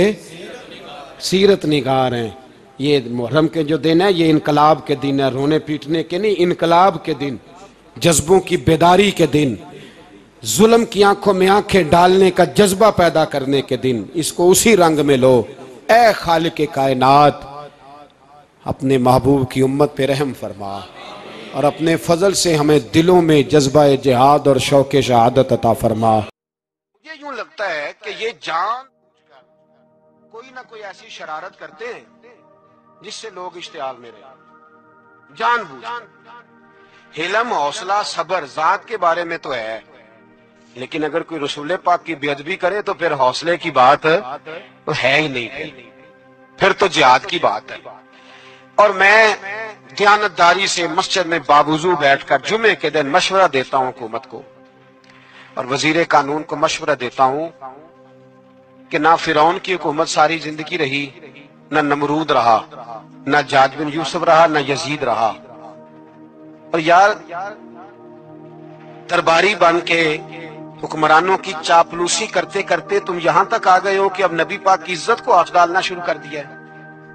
[SPEAKER 3] سیرت نگار ہیں. یہ محرم کے جو دن ہے یہ انقلاب کے دن ہے, رونے پیٹنے کے نہیں, انقلاب کے دن, جذبوں کی بیداری کے دن, ظلم کی آنکھوں میں آنکھیں ڈالنے کا جذبہ پیدا کرنے کے دن. اس کو اسی رنگ میں لو. اے خالق کائنات اپنے محبوب کی امت پہ رحم فرما اور اپنے فضل سے ہمیں دلوں میں جذبہ جہاد اور شوق شہادت عطا فرما.
[SPEAKER 1] مجھے یوں لگتا ہے کہ یہ جان کوئی نہ کوئی ایسی شرارت کرتے ہیں جس سے لوگ اشتعال میں رہے, جان بوجھ. حلم, حوصلہ, صبر ذات کے بارے میں تو ہے, لیکن اگر کوئی رسول پاک کی بے ادبی کرے تو پھر حوصلے کی بات تو ہے ہی نہیں, پھر تو جہاد کی بات ہے. اور میں دیانتداری سے مسجد میں باوضو بیٹھ کر جمعے کے دن مشورہ دیتا ہوں حکومت کو اور وزیر قانون کو مشورہ دیتا ہوں کہ نہ فرعون کی حکومت ساری زندگی رہی, نہ نمرود رہا، نہ جاج بن یوسف رہا، نہ یزید رہا. اور یار درباری بن کے حکمرانوں کی چاپلوسی کرتے کرتے تم یہاں تک آ گئے ہو کہ اب نبی پاک کی عزت کو آنچ ڈالنا شروع کر دیا ہے.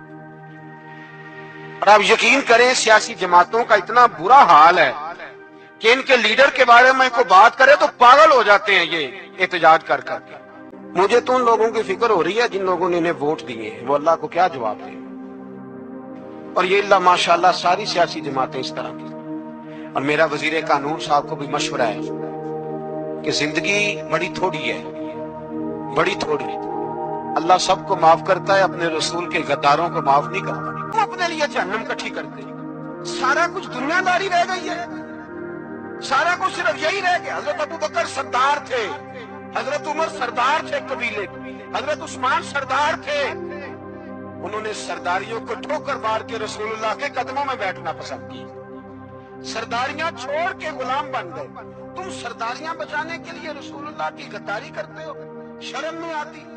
[SPEAKER 1] اور آپ یقین کریں سیاسی جماعتوں کا اتنا برا حال ہے کہ ان کے لیڈر کے بارے میں کوئی بات کرے تو پاگل ہو جاتے ہیں یہ احتجاج کر کر کے. مجھے تو ان لوگوں کی فکر ہو رہی ہے جن لوگوں نے انہیں ووٹ دیے ہیں، وہ اللہ کو کیا جواب دیں. اور یہ اللہ ماشاءاللہ ساری سیاسی جماعتیں اس طرح کی. اور میرا وزیر قانون صاحب کو بھی مشورہ ہے کہ زندگی بڑی تھوڑی ہے، بڑی تھوڑی. اللہ سب کو معاف کرتا ہے، اپنے رسول کے غداروں کو معاف نہیں کرتا. وہ اپنے لیے جہنم کٹھی کرتے ہیں. سارا کچھ دنیا داری رہ گئی ہے، سارا کچھ صرف یہی رہ گیا. حضرت ابو بکر سردار تھے، حضرت عمر سردار تھے قبیلے کے، حضرت عثمان سردار تھے. انہوں نے سرداریوں کو ٹھوکر مار کے رسول اللہ کے قدموں میں بیٹھنا پسند کی. سرداریاں چھوڑ کے غلام بن گئے. تم سرداریاں بچانے کے لیے رسول اللہ کی غداری کرتے ہو، شرم نہیں آتی؟